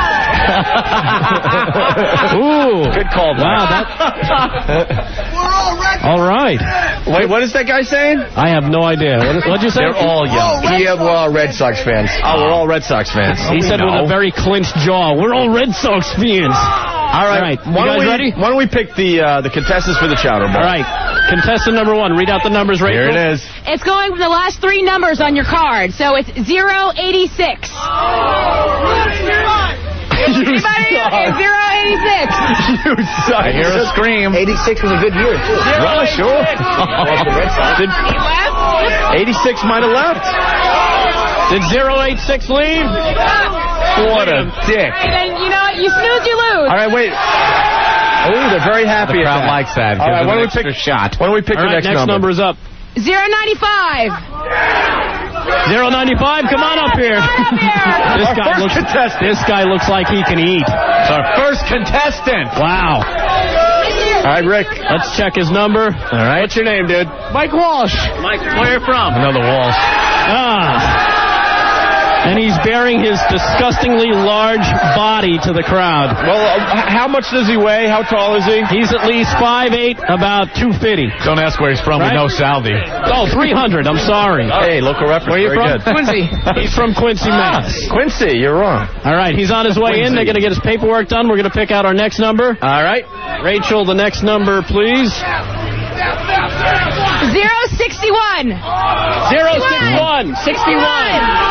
Ooh. Good call, Mark. Wow, that... All right. Wait, what is that guy saying? I have no idea. What, what'd you say? They're all young. Yeah, we're all Red Sox fans. Oh, we're all Red Sox fans. He said with a very clinched jaw, we're all Red Sox fans. All right, You why, don't guys we, ready? why don't we pick the uh, the contestants for the Chowder Bowl? All right. Contestant number one. Read out the numbers, Rachel. Here it is. It's going from the last three numbers on your card. So it's zero eighty-six. Anybody? It's zero eighty-six. You suck. I hear a scream. eighty-six was a good year, too. Well, sure. the Red Sox. Did, eighty-six might have left. Did zero eighty-six leave? What a dick. And then, you know what? You snooze, you lose. All right, wait. Oh, they're very happy The at crowd that. likes that. All Gives right, them why an don't we extra pick shot. Why don't we pick All the right, next, next number? number's up. zero ninety-five. zero ninety-five, come on up here. This Our guy first looks, contestant. This guy looks like he can eat. It's our first contestant. Wow. All right, Rick. Let's check his number. All right. What's your name, dude? Mike Walsh. Mike, where you from? Another Walsh. Ah. And he's bearing his disgustingly large body to the crowd. Well, uh, how much does he weigh? How tall is he? He's at least five eight, about two fifty. Don't ask where he's from. Right? We know Salvi. Oh, three hundred, I'm sorry. Hey, local reference. Where you Very from? good. Quincy. He's from Quincy, Mass. Quincy, you're wrong. All right, he's on his way in. They're going to get his paperwork done. We're going to pick out our next number. All right. Rachel, the next number, please. zero sixty-one. zero sixty-one. sixty-one.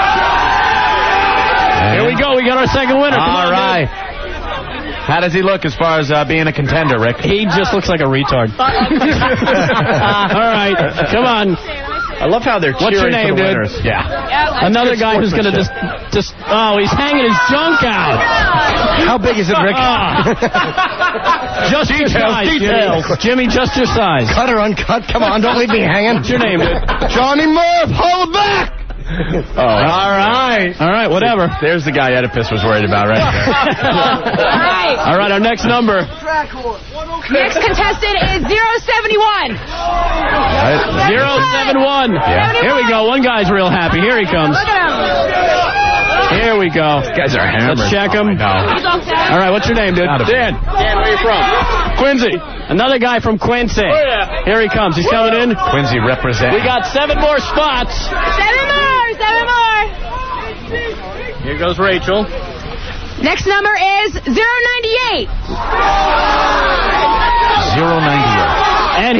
Here we go. We got our second winner. Come All on, right. dude. How does he look as far as uh, being a contender, Rick? He just looks like a retard. All right. Come on. I love how they're cheering What's your name, for the dude? winners. Yeah. Another guy who's going to just, just, oh, he's hanging his junk out. How big is it, Rick? Ah. Just your Details, size, details. Jimmy. Jimmy, just your size. Cut or uncut? Come on, don't leave me hanging. What's your name, dude? Johnny Murph, hold back! Oh, all right. All right, whatever. There's the guy Oedipus was worried about, right there. All right. All right, our next number. Next contestant is zero seventy-one. zero seven one. Yeah. Here we go. One guy's real happy. Here he comes. Look at him. Here we go. These guys are hammered. Let's check him. Oh, no. He's all set. All right, what's your name, dude? Dan. Dan, where are you from? Quincy. Another guy from Quincy. Oh, yeah. Here he comes. He's coming in. Quincy represent. We got seven more spots. Seven more. Seven more. Here goes Rachel. Next number is zero ninety-eight. zero ninety-eight. And here we go.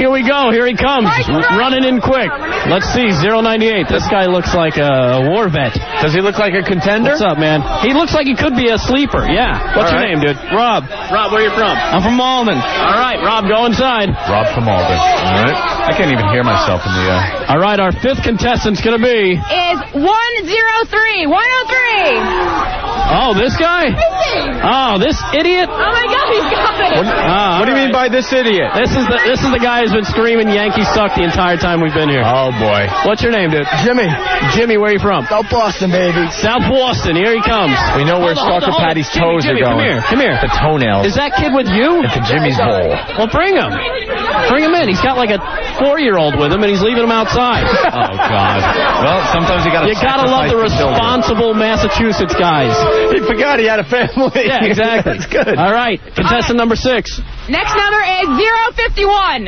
go. Here he comes. Running in quick. Let's see. zero ninety-eight. This guy looks like a war vet. Does he look like a contender? What's up, man? He looks like he could be a sleeper. Yeah. What's All your right. name, dude? Rob. Rob, where are you from? I'm from Malden. All right, Rob, go inside. Rob from Malden. All right. I can't even hear myself in the. Uh... All right, our fifth contestant's going to be. Is one zero three. one oh three. Oh, this guy? Oh, this idiot? Oh my God, he's got it. What, Ah, what do you right. mean by this idiot? This is the this is the guy who's been screaming Yankee suck the entire time we've been here. Oh, boy. What's your name, dude? Jimmy. Jimmy, where are you from? South Boston, baby. South Boston. Here he comes. We know where Hold on, Stalker hold on, Patty's Jimmy, toes Jimmy, are going. Come here, come here. The toenails. Is that kid with you? Into Jimmy's bowl. Well, bring him. Bring him in. He's got like a four-year-old with him, and he's leaving him outside. Oh God. Well, sometimes you got to. You gotta love the responsible Massachusetts guys. He forgot he had a family. Yeah, exactly. That's good. All right, contestant number six. Next number is zero fifty-one.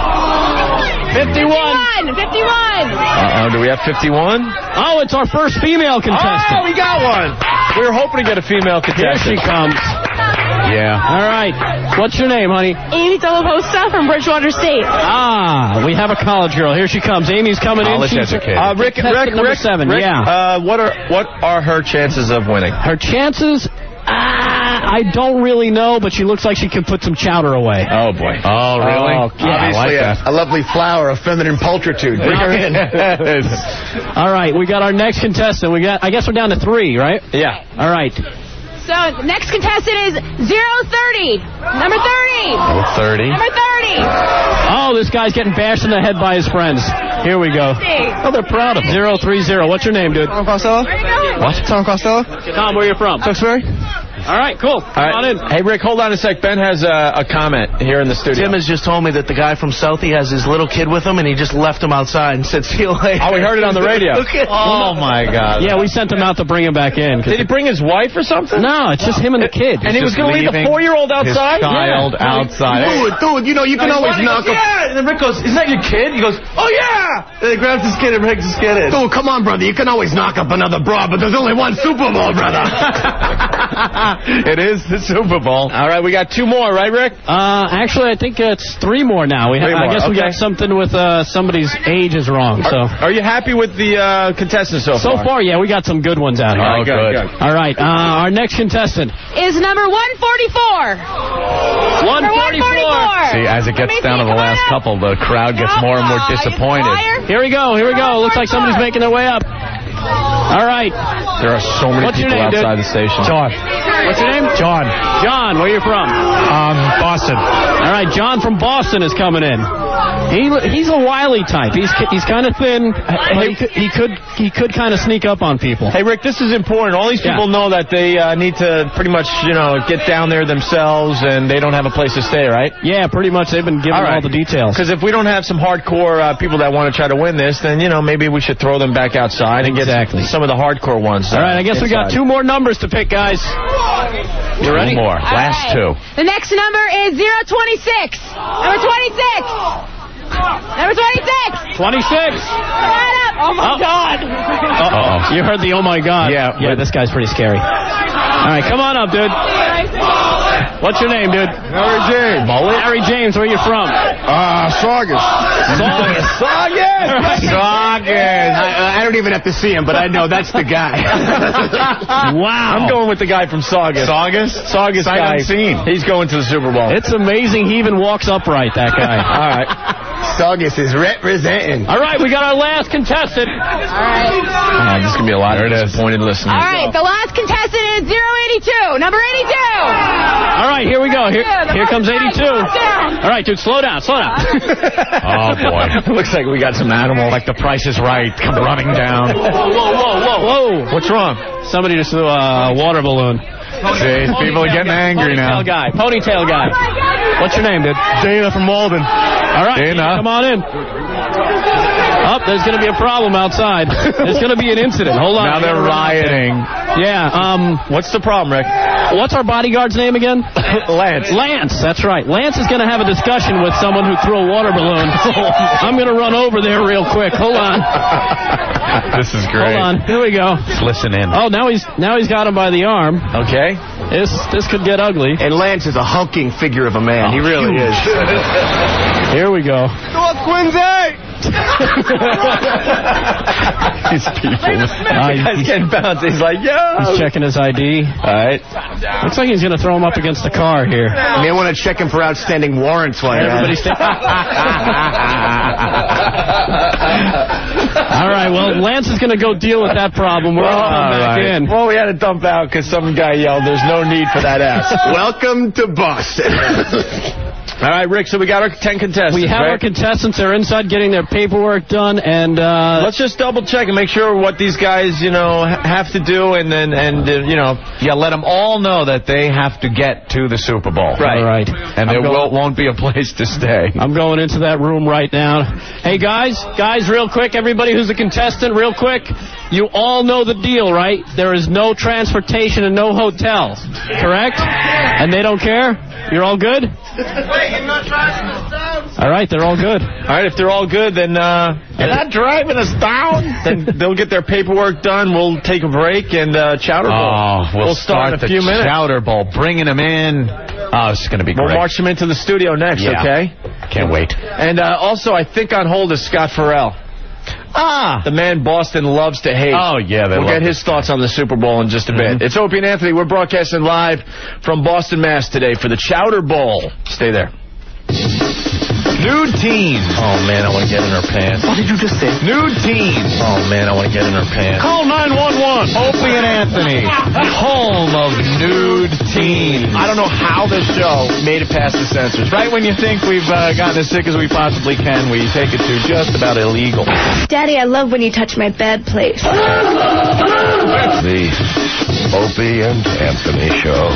fifty-one. fifty-one. Uh-oh, do we have fifty-one? Oh, it's our first female contestant. Oh, we got one. We were hoping to get a female Here contestant. she comes. Yeah. All right. What's your name, honey? Amy Delaposta from Bridgewater State. Ah, we have a college girl. Here she comes. Amy's coming College in. She's educated. Uh, Rick, contestant Rick, number Rick, seven. Rick, Yeah. Uh, what are what are her chances of winning? Her chances, ah, I don't really know, but she looks like she can put some chowder away. Oh boy. Oh really? Oh, yeah. I like Obviously, a, that. a lovely flower of feminine pulchritude. Bring her in. All right, we got our next contestant. We got. I guess we're down to three, right? Yeah. All right. So next contestant is zero thirty. Number thirty. Oh, thirty. Number thirty. Oh, this guy's getting bashed in the head by his friends. Here we go. Oh, they're proud of him. Zero three zero. What's your name, dude? Tom Costello? Where you going? What? Tom Costello? Tom, where you from? Tewksbury? All right, cool. All right. Come on in. Hey, Rick, hold on a sec. Ben has a, a comment here in the studio. Tim has just told me that the guy from Southie has his little kid with him, and he just left him outside and said, see you later. Oh, we heard it on the radio. Okay. Oh, my God. Yeah, we sent him out to bring him back in. Did he bring his wife or something? No, it's just him and the kid. And he was going to leave the four-year-old outside? His child Yeah. outside. Dude, dude, you know, you can always knock him. Yeah, and then Rick goes, "Is that your kid?" He goes, "Oh yeah!" And he grabs his kid and brings his kid in. Dude, come on, brother. You can always knock up another bra, but there's only one Super Bowl, brother. It is the Super Bowl. All right, we got two more, right, Rick? Uh, actually, I think it's three more now. We ha- Three I more, guess we okay. got something with uh, somebody's age is wrong. So Are you happy with the uh, contestants so so far? far, yeah, we got some good ones out here. All right, good, good. All right, uh, our next contestant. Is number one forty-four. one forty-four. See, as it gets Let me down to see, the come last on up. couple, the crowd gets more and more Aw, you disappointed. liar. Here we go. Here we go. Looks like somebody's making their way up. All right. There are so many What's your people name, dude? outside the station. John. What's your name? John. John, where you from? Um, Boston. All right, John from Boston is coming in. He he's a wily type. He's he's kind of thin, but he could he could, he could kind of sneak up on people. Hey, Rick, this is important. All these people Yeah. know that they uh, need to pretty much, you know, get down there themselves, and they don't have a place to stay, right? Yeah, pretty much. They've been giving All right. all the details. Because if we don't have some hardcore uh, people that want to try to win this, then, you know, maybe we should throw them back outside and Exactly. get some of the hardcore ones. All right, I guess we got two more numbers to pick, guys. You ready? Two more. All Last right. two. The next number is zero twenty-six. Number twenty-six. Number twenty-six. twenty-six. Come on up. Oh, my Oh. God. Uh-oh. You heard the oh, my God. Yeah, Yeah, but- this guy's pretty scary. All right, come on up, dude. What's your name, dude? Harry James. Harry James, where you from? Ah, Saugus. Saugus. Saugus. Saugus. I, I don't even have to see him, but I know that's the guy. Wow. I'm going with the guy from Saugus. Saugus? Saugus Sight guy. unseen. He's going to the Super Bowl. It's amazing he even walks upright, that guy. All right. Saugus is representing. All right, we got our last contestant. All right. Uh, this is going to be a lot of disappointed listeners. All right. The last contestant is zero eighty-two. Number eighty-two. All right, here we go. Here, here comes eighty-two. Down. All right, dude, slow down, slow down. Oh, boy. Looks like we got some animal. Like the Price is Right. Come running down. Whoa, whoa, whoa, whoa, whoa. What's wrong? Somebody just threw a water balloon. See, people are getting angry now. Ponytail guy. Ponytail guy. What's your name, dude? Dana from Malden. All right, Dana. come on in. Oh, there's going to be a problem outside. There's going to be an incident. Hold on. Now they're rioting. Yeah. Um. What's the problem, Rick? What's our bodyguard's name again? Lance. Lance. That's right. Lance is going to have a discussion with someone who threw a water balloon. I'm going to run over there real quick. Hold on. This is great. Hold on. Here we go. Just listen in. Oh, now he's now he's got him by the arm. Okay. This this could get ugly. And Lance is a hulking figure of a man. Oh, he really huge. is. Here we go. Go up Quincy! These people. Uh, he's getting bounced. He's like, yo. He's checking his I D. All right. Looks like he's going to throw him up against the car here. You may want to check him for outstanding warrants while you're at Everybody's it. All right, well, Lance is going to go deal with that problem. We're all back right. in. Well, we had to dump out because some guy yelled, there's no need for that ass. Welcome to Boston. All right, Rick, so we got our ten contestants, We have right? our contestants. They're inside getting their paperwork done, and uh, let's just double check and make sure what these guys, you know, ha- have to do, and then, and, uh, you know. Yeah, let them all know that they have to get to the Super Bowl. Right. All right. And I'm there going- will, won't be a place to stay. I'm going into that room right now. Hey, guys, guys, real quick, everybody who's a contestant, real quick, you all know the deal, right? There is no transportation and no hotel, correct? And they don't care? You're all good? All right, they're all good. All right, if they're all good, then uh, they're not driving us down. Then they'll get their paperwork done. We'll take a break and uh, Chowder Bowl. Oh, we'll, we'll start, in a few the minutes. Chowder Bowl, bringing them in. Oh, it's going to be We'll great. march them into the studio next, Yeah. okay? Can't wait. And uh, also, I think on hold is Scott Ferrall. Ah. The man Boston loves to hate. Oh, yeah, they We'll love get his thoughts on the Super Bowl in just a bit. Mm-hmm. It's Opie and Anthony. We're broadcasting live from Boston, Mass. today for the Chowder Bowl. Stay there. Nude teens. Oh, man, I want to get in her pants. What did you just say? Nude teens. Oh, man, I want to get in her pants. Call nine one one. Opie and Anthony. Home of nude teens. I don't know how this show made it past the censors. Right when you think we've uh, gotten as sick as we possibly can, we take it to just about illegal. Daddy, I love when you touch my bed place. The Opie and Anthony Show.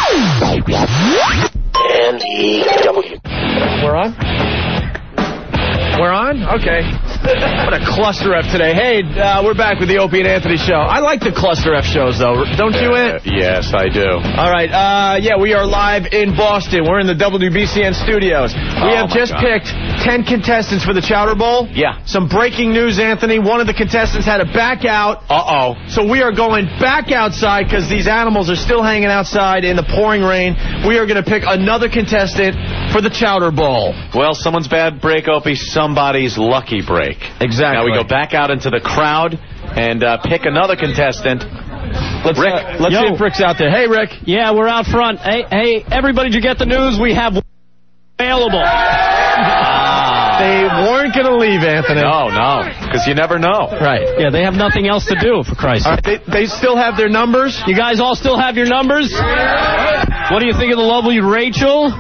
N E W. We're on? We're on? Okay. What a cluster F today. Hey, uh, we're back with the Opie and Anthony Show. I like the cluster F shows, though. Don't you, Uh, Ant? yes, I do. All right. Uh, yeah, we are live in Boston. We're in the W B C N studios. We Oh, have my just God. picked ten contestants for the Chowder Bowl. Yeah. Some breaking news, Anthony. One of the contestants had to back out. Uh-oh. So we are going back outside because these animals are still hanging outside in the pouring rain. We are going to pick another contestant for the Chowder Bowl. Well, someone's bad break, Opie, somebody's lucky break. Exactly. Now we go back out into the crowd and uh, pick another contestant. Let's, Rick. uh, let's Yo. see if Rick's out there. Hey, Rick. Yeah, we're out front. Hey, hey, everybody, did you get the news? We have available. They weren't going to leave, Anthony. No, no, because you never know. Right. Yeah, they have nothing else to do, for Christ's All sake. right, they, they still have their numbers? You guys all still have your numbers? What do you think of the lovely Rachel?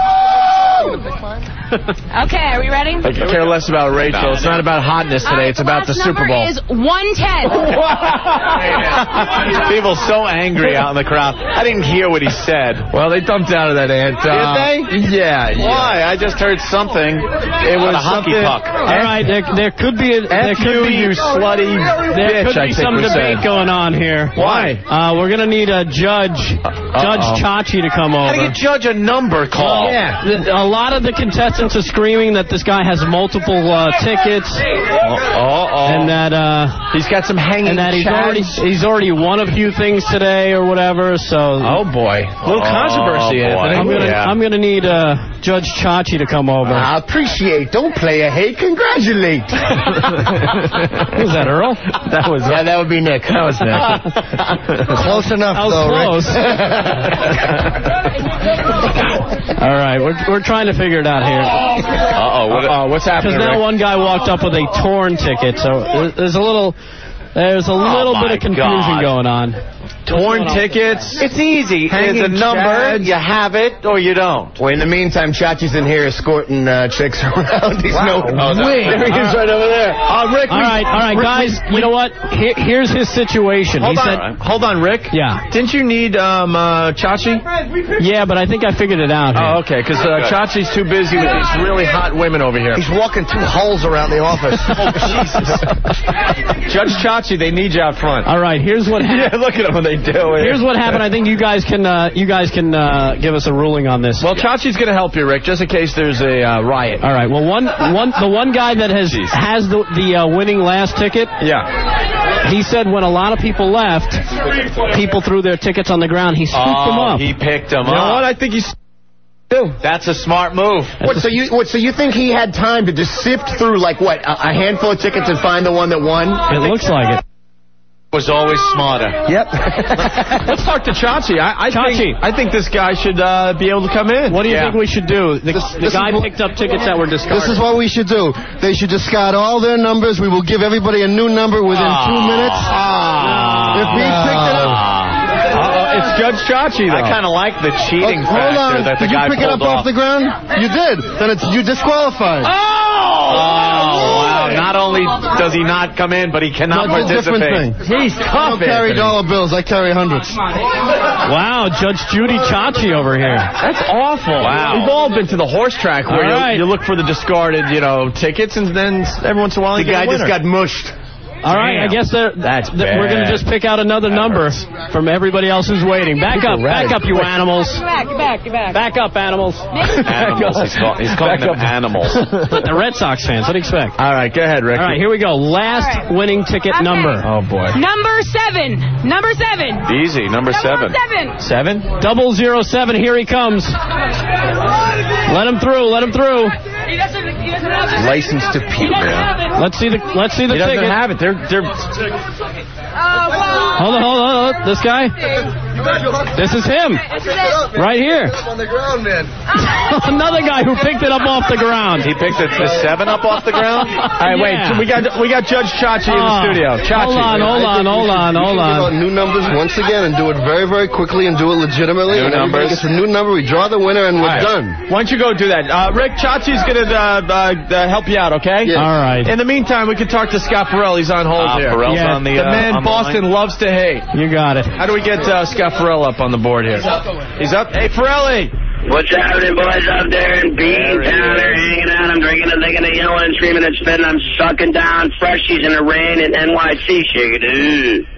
Okay, are we ready? I care less about Rachel. It's not about hotness today. It's about the Super Bowl. Is one ten. People so angry out in the crowd. I didn't hear what he said. Well, they dumped out of that, Ant. Did Uh, they? Yeah, yeah. Why? I just heard something. It was a hockey something- puck. All right, there, there could be a, there F could you, be you slutty there bitch, could I be think some we debate said. going on here. Why? Uh, we're gonna need a judge, Judge Chachi, to come How do over. you judge a number call? Yeah. The- A lot of the contestants are screaming that this guy has multiple uh, tickets, Uh-oh. and that uh, He's got some hanging and that he's chads. already he's already won a few things today or whatever. So Oh, boy. A little Oh, controversy, boy. Anthony. I'm gonna yeah. I'm gonna need uh, Judge Chachi to come over. I appreciate. Don't play a hate. Congratulate. Was that Earl? That was Yeah, that would be Nick. That was Nick. Close enough, That was though, close. All right, we're we're trying to figure it out here. Uh-oh. What, Uh-oh, what's happening, Because now Rick? one guy walked up with a torn ticket, so there's a little there's a little my bit of confusion God. going on. Torn tickets. It's easy. Hanging It's a number. chads. You have it or you don't. Well, in the meantime, Chachi's in here escorting uh, chicks around. He's no. Oh, no. Wait. There he is right over there. Uh, Rick, All we- right, all right, Rick, guys. we- You know what? Here, here's his situation. Hold he on, said, hold on, Rick. Yeah. Didn't you need um, uh, Chachi? "Yeah, but I think I figured it out." Here. Oh, okay, because uh, Chachi's too busy with these really hot women over here. He's walking two holes around the office. Oh, Jesus. Judge Chachi, they need you out front. All right, here's what happened. Yeah, look at them when they do it. Here's what happened. I think you guys can uh, you guys can uh, give us a ruling on this. Well, Chachi's going to help you, Rick, just in case there's a uh, riot. All right. Well, one one the one guy that has has the the uh, winning last ticket. Yeah. He said when a lot of people left, people threw their tickets on the ground. He scooped them Oh, up. he picked them You know up. what? I think he's... That's a smart move. What, so you what, so you think he had time to just sift through, like, what, a, a handful of tickets and find the one that won? It looks like it. Was always smarter. Yep. Let's talk to Chachi. I, I, Chachi. Think, I think this guy should uh, be able to come in. What do you yeah. think we should do? The, This- the this guy is what- picked up tickets that were discarded. This is what we should do. They should discard all their numbers. We will give everybody a new number within two minutes. If we picked it up... Uh-oh, it's Judge Chachi, though. I kind of like the cheating Oh, hold factor on. that the Did you guy pick it pulled up off the ground? You did. Then it's you disqualified. Oh, wow. Not only does he not come in, but he cannot That's a different thing. participate. He's I tough, don't carry Anthony. dollar bills. I carry hundreds. Wow, Judge Judy Chachi over here. That's awful. Wow. We've all been to the horse track where All you, right. you look for the discarded, you know, tickets, and then every once in a while The you get guy a winner. just got mushed. All right, I guess they're, That's th- we're going to bad. just pick out another number from everybody else who's waiting. Back up, back up, you animals. Get back, get back, get back. Back up, animals. Animals. He's, call, he's calling them animals. The Red Sox fans, what do you expect? All right, go ahead, Rick. All right, here we go. Last All right. winning ticket Okay. number. Oh, boy. Number seven. Number seven. Easy, number Number seven. seven. Seven? Double zero seven, here he comes. Let him through, let him through. He doesn't, he doesn't have it. Licensed to He puke. doesn't have it. Let's see the let's see the He doesn't ticket. have it. They're, they're... Oh, wow. Hold on, hold on, hold on. This guy? This is him. This is it. Right here. on the ground, man. Another guy who picked it up off the ground. He picked the, the seven up off the ground? All right, wait. Yeah. We got we got Judge Chachi in the Oh, studio. Chachi. hold on, hold on, hold on, hold Give out on. new numbers once again and do it very, very quickly and do it legitimately. New and everybody numbers. gets a new number. We draw the winner and we're All right. done. Why don't you go do that? Uh, Rick, Chachi's going to uh, uh, uh, help you out, okay? Yeah. All right. In the meantime, we can talk to Scott Ferrall. He's on hold Uh, here. Ferrall's Yeah. on the, The uh, man on the Boston line. loves to hate. You got it. How do we get uh, Scott Ferrall up on the board here? He's up. Hey, Ferrelli. What's happening, boys, out there in There he Beantown? They're is. hanging out. I'm drinking and thinking and yelling and screaming and spitting. I'm sucking down freshies in the rain in N Y C. Shake it.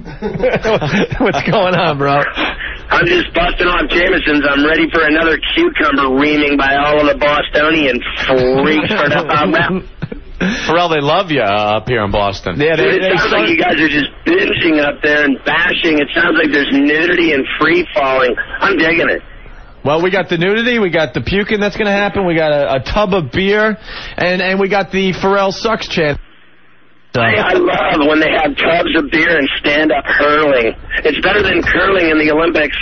What's going on, bro? I'm just busting off Jameson's. I'm ready for another cucumber reaming by all of the Bostonian freaks for the uh, Ferrall, they love you uh, up here in Boston. Yeah, they, Dude, it they sounds like you guys are just binging up there and bashing. It sounds like there's nudity and free falling. I'm digging it. Well, we got the nudity, we got the puking that's going to happen, we got a, a tub of beer, and, and we got the Ferrall sucks chant. I, I love when they have tubs of beer and stand-up hurling. It's better than curling in the Olympics.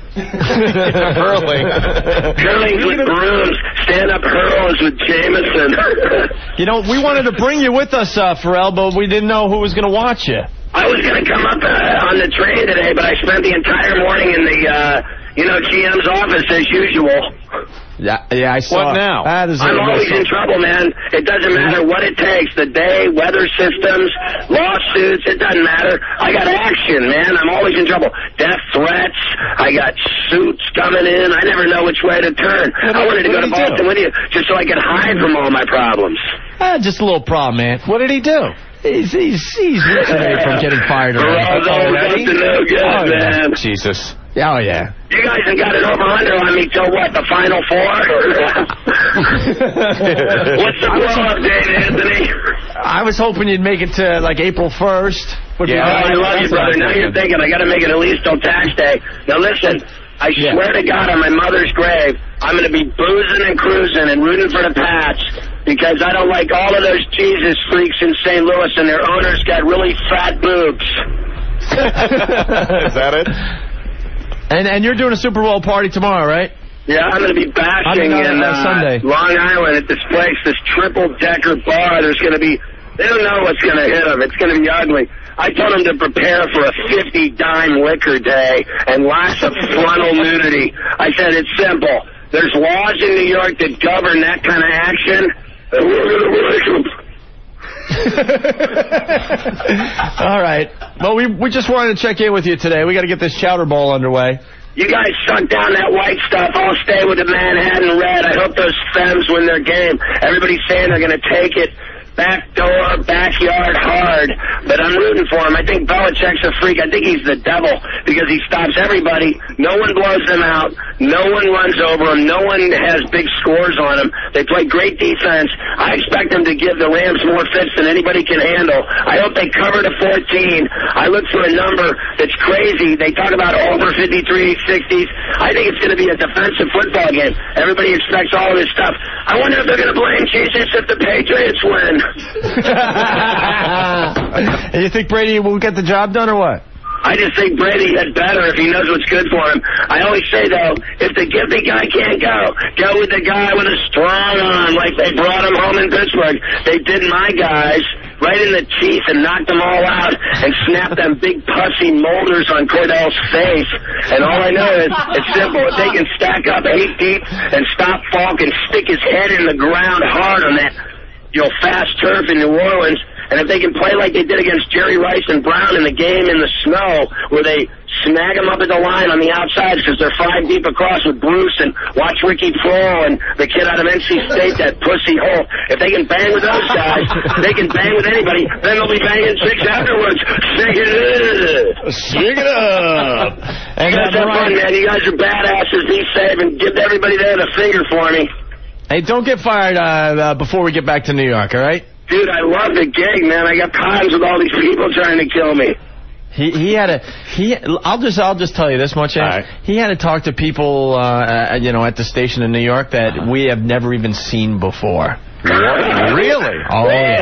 Hurling. Curling's with brooms. Stand-up hurl is with Jameson. You know, we wanted to bring you with us, uh, Ferrall, but we didn't know who was going to watch you. I was going to come up uh, on the train today, but I spent the entire morning in the, uh, you know, G M's office as usual. Yeah, yeah, I saw. What now? Ah, there's a- I'm always in trouble, man. It doesn't matter what it takes. The day, weather systems, lawsuits, it doesn't matter. I got action, man. I'm always in trouble. Death threats. I got suits coming in. I never know which way to turn. What I wanted to did- go to what did he Boston do? with you just so I could hide from all my problems. Ah, just a little problem, man. What did he do? He's he's he's weeks away from getting fired already. We're all up to no good, Oh, yeah. man. Jesus. Oh, yeah. You guys have got it over under on me till what, the Final Four? What's the blow update, Anthony? I was hoping you'd make it to, like, April first. Would be Yeah, I nice. love you, That's what brother. I'm Now you're thinking. thinking I got to make it at least till tax day. Now listen, I Yeah. swear to God, on my mother's grave, I'm going to be boozing and cruising and rooting for the Pats because I don't like all of those Jesus freaks in Saint Louis and their owners got really fat boobs. Is that it? And and you're doing a Super Bowl party tomorrow, right? Yeah, I'm going to be bashing I mean, on, in uh, uh, Sunday. Long Island at this place, this triple-decker bar. There's going to be, they don't know what's going to hit them. It's going to be ugly. I told them to prepare for a fifty-dime liquor day and lots of frontal nudity. I said it's simple. There's laws in New York that govern that kind of action. And we're going to break them. All right. Well, we we just wanted to check in with you today. We got to get this Chowder Bowl underway. You guys suck down that white stuff. I'll stay with the Manhattan Red. I hope those femmes win their game. Everybody's saying they're going to take it backdoor, backyard hard, but I'm rooting for him. I think Belichick's a freak. I think he's the devil because he stops everybody. No one blows them out. No one runs over him. No one has big scores on him. They play great defense. I expect them to give the Rams more fits than anybody can handle. I hope they cover to fourteen. I look for a number that's crazy. They talk about over fifty-three, sixties. I think it's going to be a defensive football game. Everybody expects all of this stuff. I wonder if they're going to blame Jesus if the Patriots win. And you think Brady will get the job done or what? I just think Brady had better if he knows what's good for him. I always say, though, if the gifted guy can't go, go with the guy with a strong arm, like they brought him home in Pittsburgh. They did my guys right in the teeth and knocked them all out and snapped them big pussy molders on Cordell's face. And all I know is it's simple. If they can stack up eight deep and stop Falk and stick his head in the ground hard on that, you know, fast turf in New Orleans, and if they can play like they did against Jerry Rice and Brown in the game in the snow, where they snag them up at the line on the outside because they're five deep across with Bruce, and watch Ricky Prohl and the kid out of N C State, that pussy hole. If they can bang with those guys, they can bang with anybody. Then they'll be banging six afterwards. Shake it up. Shake it up. You guys have fun, man. You guys are badasses. Be safe and give everybody there the finger for me. Hey, don't get fired uh, uh, before we get back to New York, all right? Dude, I love the gig, man. I got times with all these people trying to kill me. He he had a he. I'll just I'll just tell you this much. Right. He had to talk to people, uh, uh, you know, at the station in New York that we have never even seen before. Really? Oh, yeah.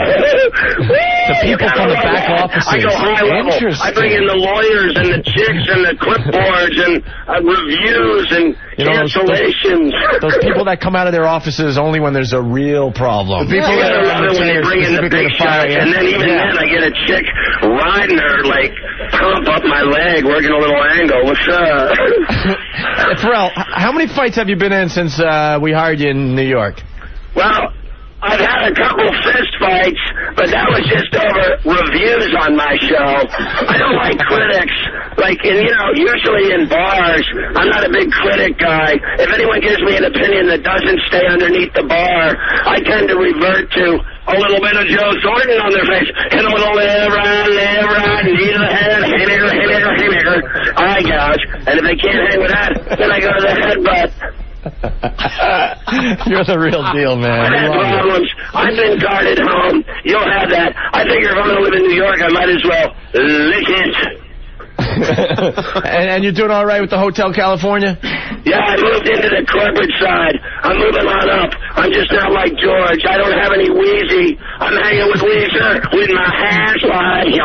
The people from the back offices. I go high level. I bring in the lawyers and the chicks and the clipboards and uh, reviews and you know, cancellations. Those, those people that come out of their offices only when there's a real problem. The people yeah, that are when they bring in the big shots, and then even yeah. then I get a chick riding her, like, pump up my leg, working a little angle. What's up? Ferrall, how many fights have you been in since uh, we hired you in New York? Well, I've had a couple fist fights, but that was just over reviews on my show. I don't like critics. Like, and, you know, usually in bars, I'm not a big critic guy. If anyone gives me an opinion that doesn't stay underneath the bar, I tend to revert to a little bit of Joe Thornton on their face. Hit them with a live right, live right, knee to the head, hit her, hit her, hit her, eye gouge. And if they can't hang with that, then I go to the headbutt. You're the real deal, man. I've had problems. I've been guarded home. You'll have that. I figure if I'm going to live in New York, I might as well lick it. and, and you're doing all right with the Hotel California? Yeah, I moved into the corporate side. I'm moving on up. I'm just not like George. I don't have any Wheezy. I'm hanging with Weezer with my hands like...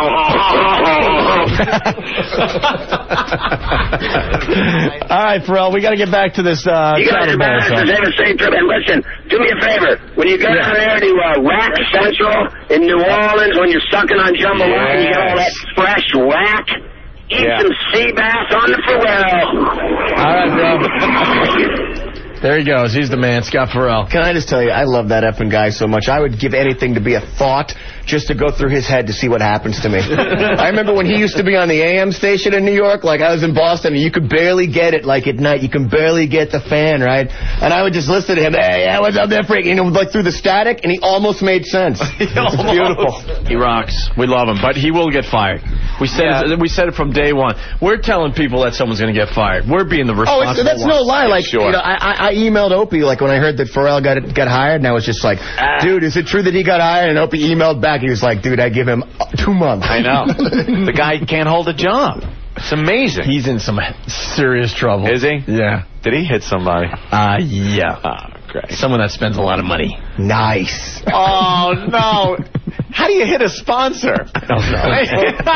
All right, Ferrall, we got to get back to this uh, you guys are badasses. Have a safe trip. And listen, do me a favor. When you go yeah. down there to uh, Rack Central in New Orleans, when you're sucking on jambalaya, yes. you get all that fresh rack. Eat yeah. some sea bass on the Ferrall. All right, bro. There he goes. He's the man, Scott Ferrall. Can I just tell you, I love that effing guy so much. I would give anything to be a thought just to go through his head to see what happens to me. I remember when he used to be on the A M station in New York, like I was in Boston, and you could barely get it, like at night. You can barely get the fan, right? And I would just listen to him, hey, yeah, what's up there, freak? You know, like through the static, and he almost made sense. It's beautiful. He rocks. We love him, but he will get fired. We said yeah. it, we said it from day one. We're telling people that someone's going to get fired. We're being the responsible Oh, it's, that's ones. no lie. Like, sure. you know, I, I emailed Opie, like, when I heard that Ferrall got got hired, and I was just like, ah. dude, is it true that he got hired? And Opie emailed back. He was like, dude, I give him two months. I know. The guy can't hold a job. It's amazing. He's in some serious trouble. Is he? Yeah. Did he hit somebody? Uh, yeah. Oh, great. Someone that spends a lot of money. Nice. Oh, no. How do you hit a sponsor? I don't know.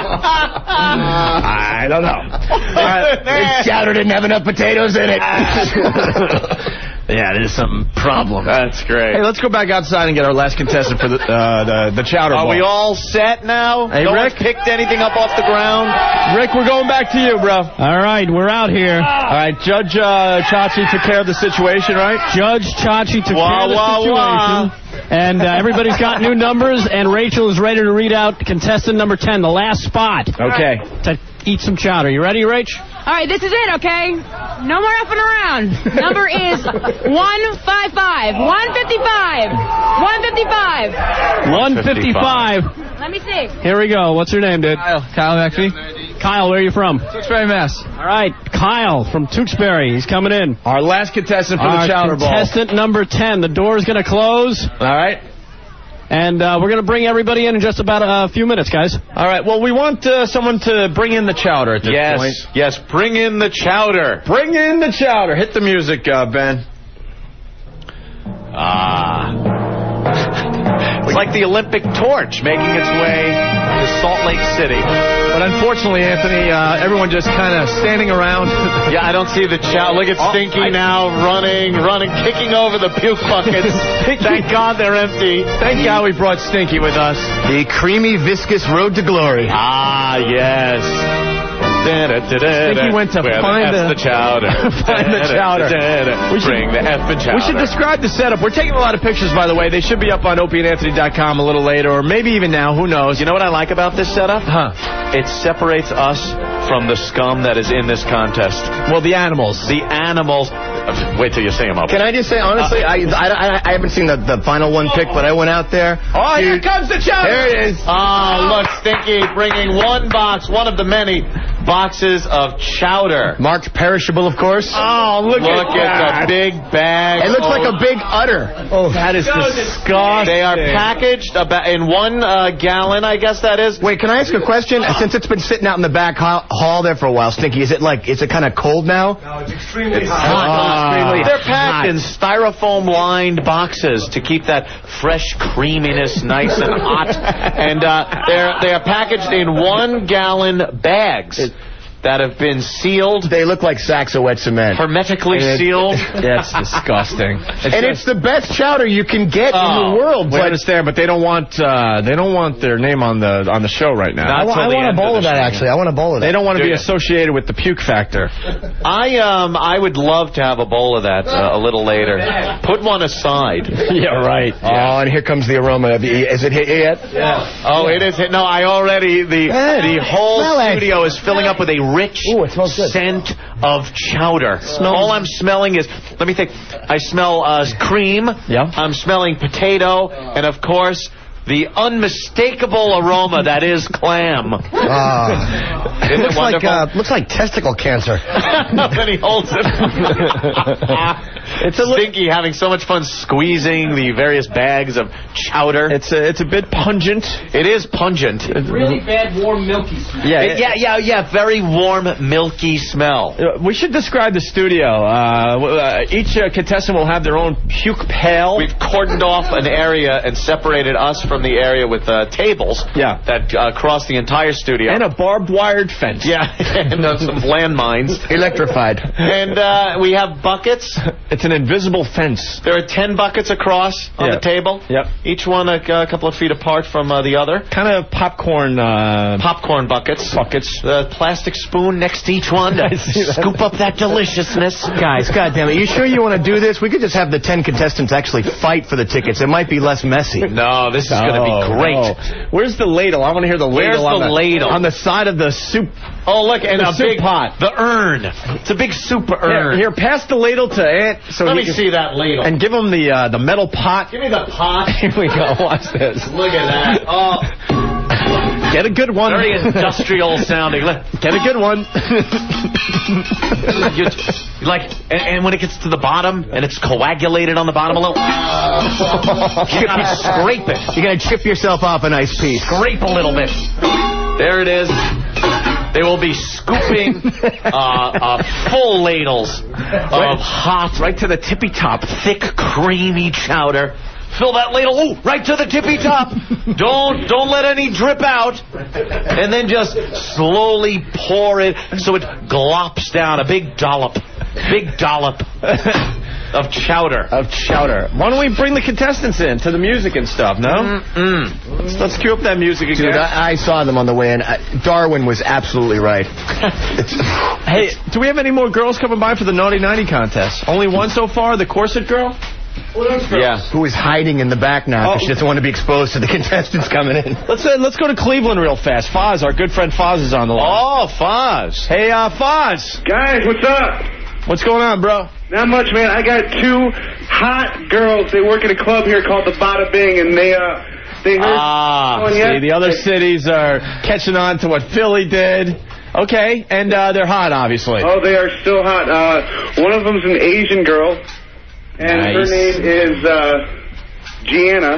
I don't know. Uh, Chowder didn't have enough potatoes in it. Yeah, there's some problem. That's great. Hey, let's go back outside and get our last contestant for the uh, the, the Chowder Are ball. we all set now? Hey, no Rick? one picked anything up off the ground? Rick, we're going back to you, bro. All right, we're out here. All right, Judge uh, Chachi took care of the situation, right? Judge Chachi took wah, care of the wah, situation. Wah. And uh, everybody's got new numbers, and Rachel is ready to read out contestant number ten, the last spot. Okay. To eat some chowder. You ready, Rach? All right, this is it, okay? No more effing around. Number is one fifty-five. one fifty-five. one fifty-five. one fifty-five. Let me see. Here we go. What's your name, dude? Kyle. Kyle McPhee. Kyle, where are you from? Tewksbury, Mass. All right, Kyle from Tewksbury. He's coming in. Our last contestant for Our the Chowder Ball. contestant number ten. The door's going to close. All right. And uh, we're going to bring everybody in in just about a few minutes, guys. All right. Well, we want uh, someone to bring in the chowder at this yes, point. Yes, bring in the chowder. Bring in the chowder. Hit the music, uh, Ben. Ah. It's like the Olympic torch making its way to Salt Lake City. But unfortunately, Anthony, uh, everyone just kind of standing around. Yeah, I don't see the chow. Look at Stinky oh, I... now running, running, kicking over the puke buckets. Thank God they're empty. Thank God we brought Stinky with us. The creamy, viscous road to glory. Ah, yes. Stinky went to find the, the chowder. find the chowder. We should, Bring the effing chowder. We should describe the setup. We're taking a lot of pictures, by the way. They should be up on opie and anthony dot com a little later, or maybe even now. Who knows? You know what I like about this setup? Huh? It separates us from the scum that is in this contest. Well, the animals. The animals. Wait till you see them up. Can I just say, honestly, uh, I, I, I haven't seen the, the final one pick, but I went out there. Oh, Dude, here comes the chowder. There it is. Oh, look, Stinky bringing one box, one of the many boxes of chowder. Marked perishable, of course. Oh, look, look at, at the big bag. It looks oh. like a big udder. Oh, that is so disgusting. They are packaged about in one uh, gallon, I guess that is. Wait, can I ask a question? Since it's been sitting out in the back hall there for a while, Stinky, is it like, is it kind of cold now? No, it's extremely it's hot. hot. Uh, They're packed hot. in styrofoam-lined boxes to keep that fresh creaminess nice and hot. And uh, they're they are packaged in one-gallon bags. It, that have been sealed. They look like sacks of wet cement. Hermetically it, sealed. That's disgusting. It's and just, it's the best chowder you can get oh, in the world. We but understand, but they don't want uh, they don't want their name on the on the show right now. I, I want a bowl of that, actually. I want a bowl of that. They don't want to Do be you? associated with the puke factor. I um I would love to have a bowl of that uh, a little later. Put one aside. Yeah, right. Oh, and here comes the aroma. Is it hit yet? Yeah. Oh, it is hit. No, I already the the whole studio is filling up with a rich Ooh, it smells good. scent of chowder. All I'm smelling is, let me think, I smell uh, cream, yeah. I'm smelling potato, and of course, the unmistakable aroma that is clam. Uh, it looks like uh, looks like testicle cancer. Then he holds it. It's a Stinky having so much fun squeezing the various bags of chowder. It's a, it's a bit pungent. It is pungent. It's really bad, warm, milky smell. Yeah, it, yeah, yeah, yeah. Very warm, milky smell. Uh, we should describe the studio. Uh, uh, each uh, contestant will have their own puke pail. We've cordoned off an area and separated us from the area with uh, tables yeah. that uh, cross the entire studio. And a barbed wired fence. Yeah, and uh, some landmines. Electrified. And uh, we have buckets. It's an invisible fence. There are ten buckets across on yeah. the table. Yep. Each one a, a couple of feet apart from uh, the other. Kind of popcorn... Uh, popcorn buckets. Buckets. The plastic spoon next to each one to scoop up that deliciousness. Guys, goddamn it. You sure you want to do this? We could just have the ten contestants actually fight for the tickets. It might be less messy. No, this is oh, going to be great. No. Where's the ladle? I want to hear the ladle. Where's on the, the ladle? On the side of the soup. Oh, look, and the a soup big pot. The urn. It's a big soup urn. Here, here pass the ladle to Ant. So Let he me can, see that ladle. And give him the uh, the metal pot. Give me the pot. Here we go. Watch this. Look at that. Oh. Get a good one. Very industrial sounding. Get a good one. you, like, and, and when it gets to the bottom and it's coagulated on the bottom a little, you gotta scrape it. You're gonna chip yourself off a nice piece. Scrape a little bit. There it is. They will be scooping uh, uh, full ladles of hot, right to the tippy top, thick, creamy chowder. Fill that ladle, ooh, right to the tippy top. Don't don't let any drip out. And then just slowly pour it so it glops down, a big dollop, big dollop of chowder. Of chowder. Why don't we bring the contestants in to the music and stuff, no? Mm-mm. Let's, let's cue up that music again. Dude, I, I saw them on the way in. Uh, Darwin was absolutely right. It's, hey, do we have any more girls coming by for the Naughty Nighty contest? Only one so far, the corset girl? Yeah. Who is hiding in the back now because Oh. she doesn't want to be exposed to the contestants coming in. Let's uh, let's go to Cleveland real fast. Foz, our good friend Foz is on the line. Oh, Foz. Hey, uh, Foz. Guys, what's up? What's going on, bro? Not much, man. I got two hot girls. They work at a club here called the Bada Bing, and they, uh, they heard... Ah, see, yet? the other cities are catching on to what Philly did. Okay, and uh, they're hot, obviously. Oh, they are still hot. Uh, one of them's an Asian girl, and Nice. her name is, uh, Gianna.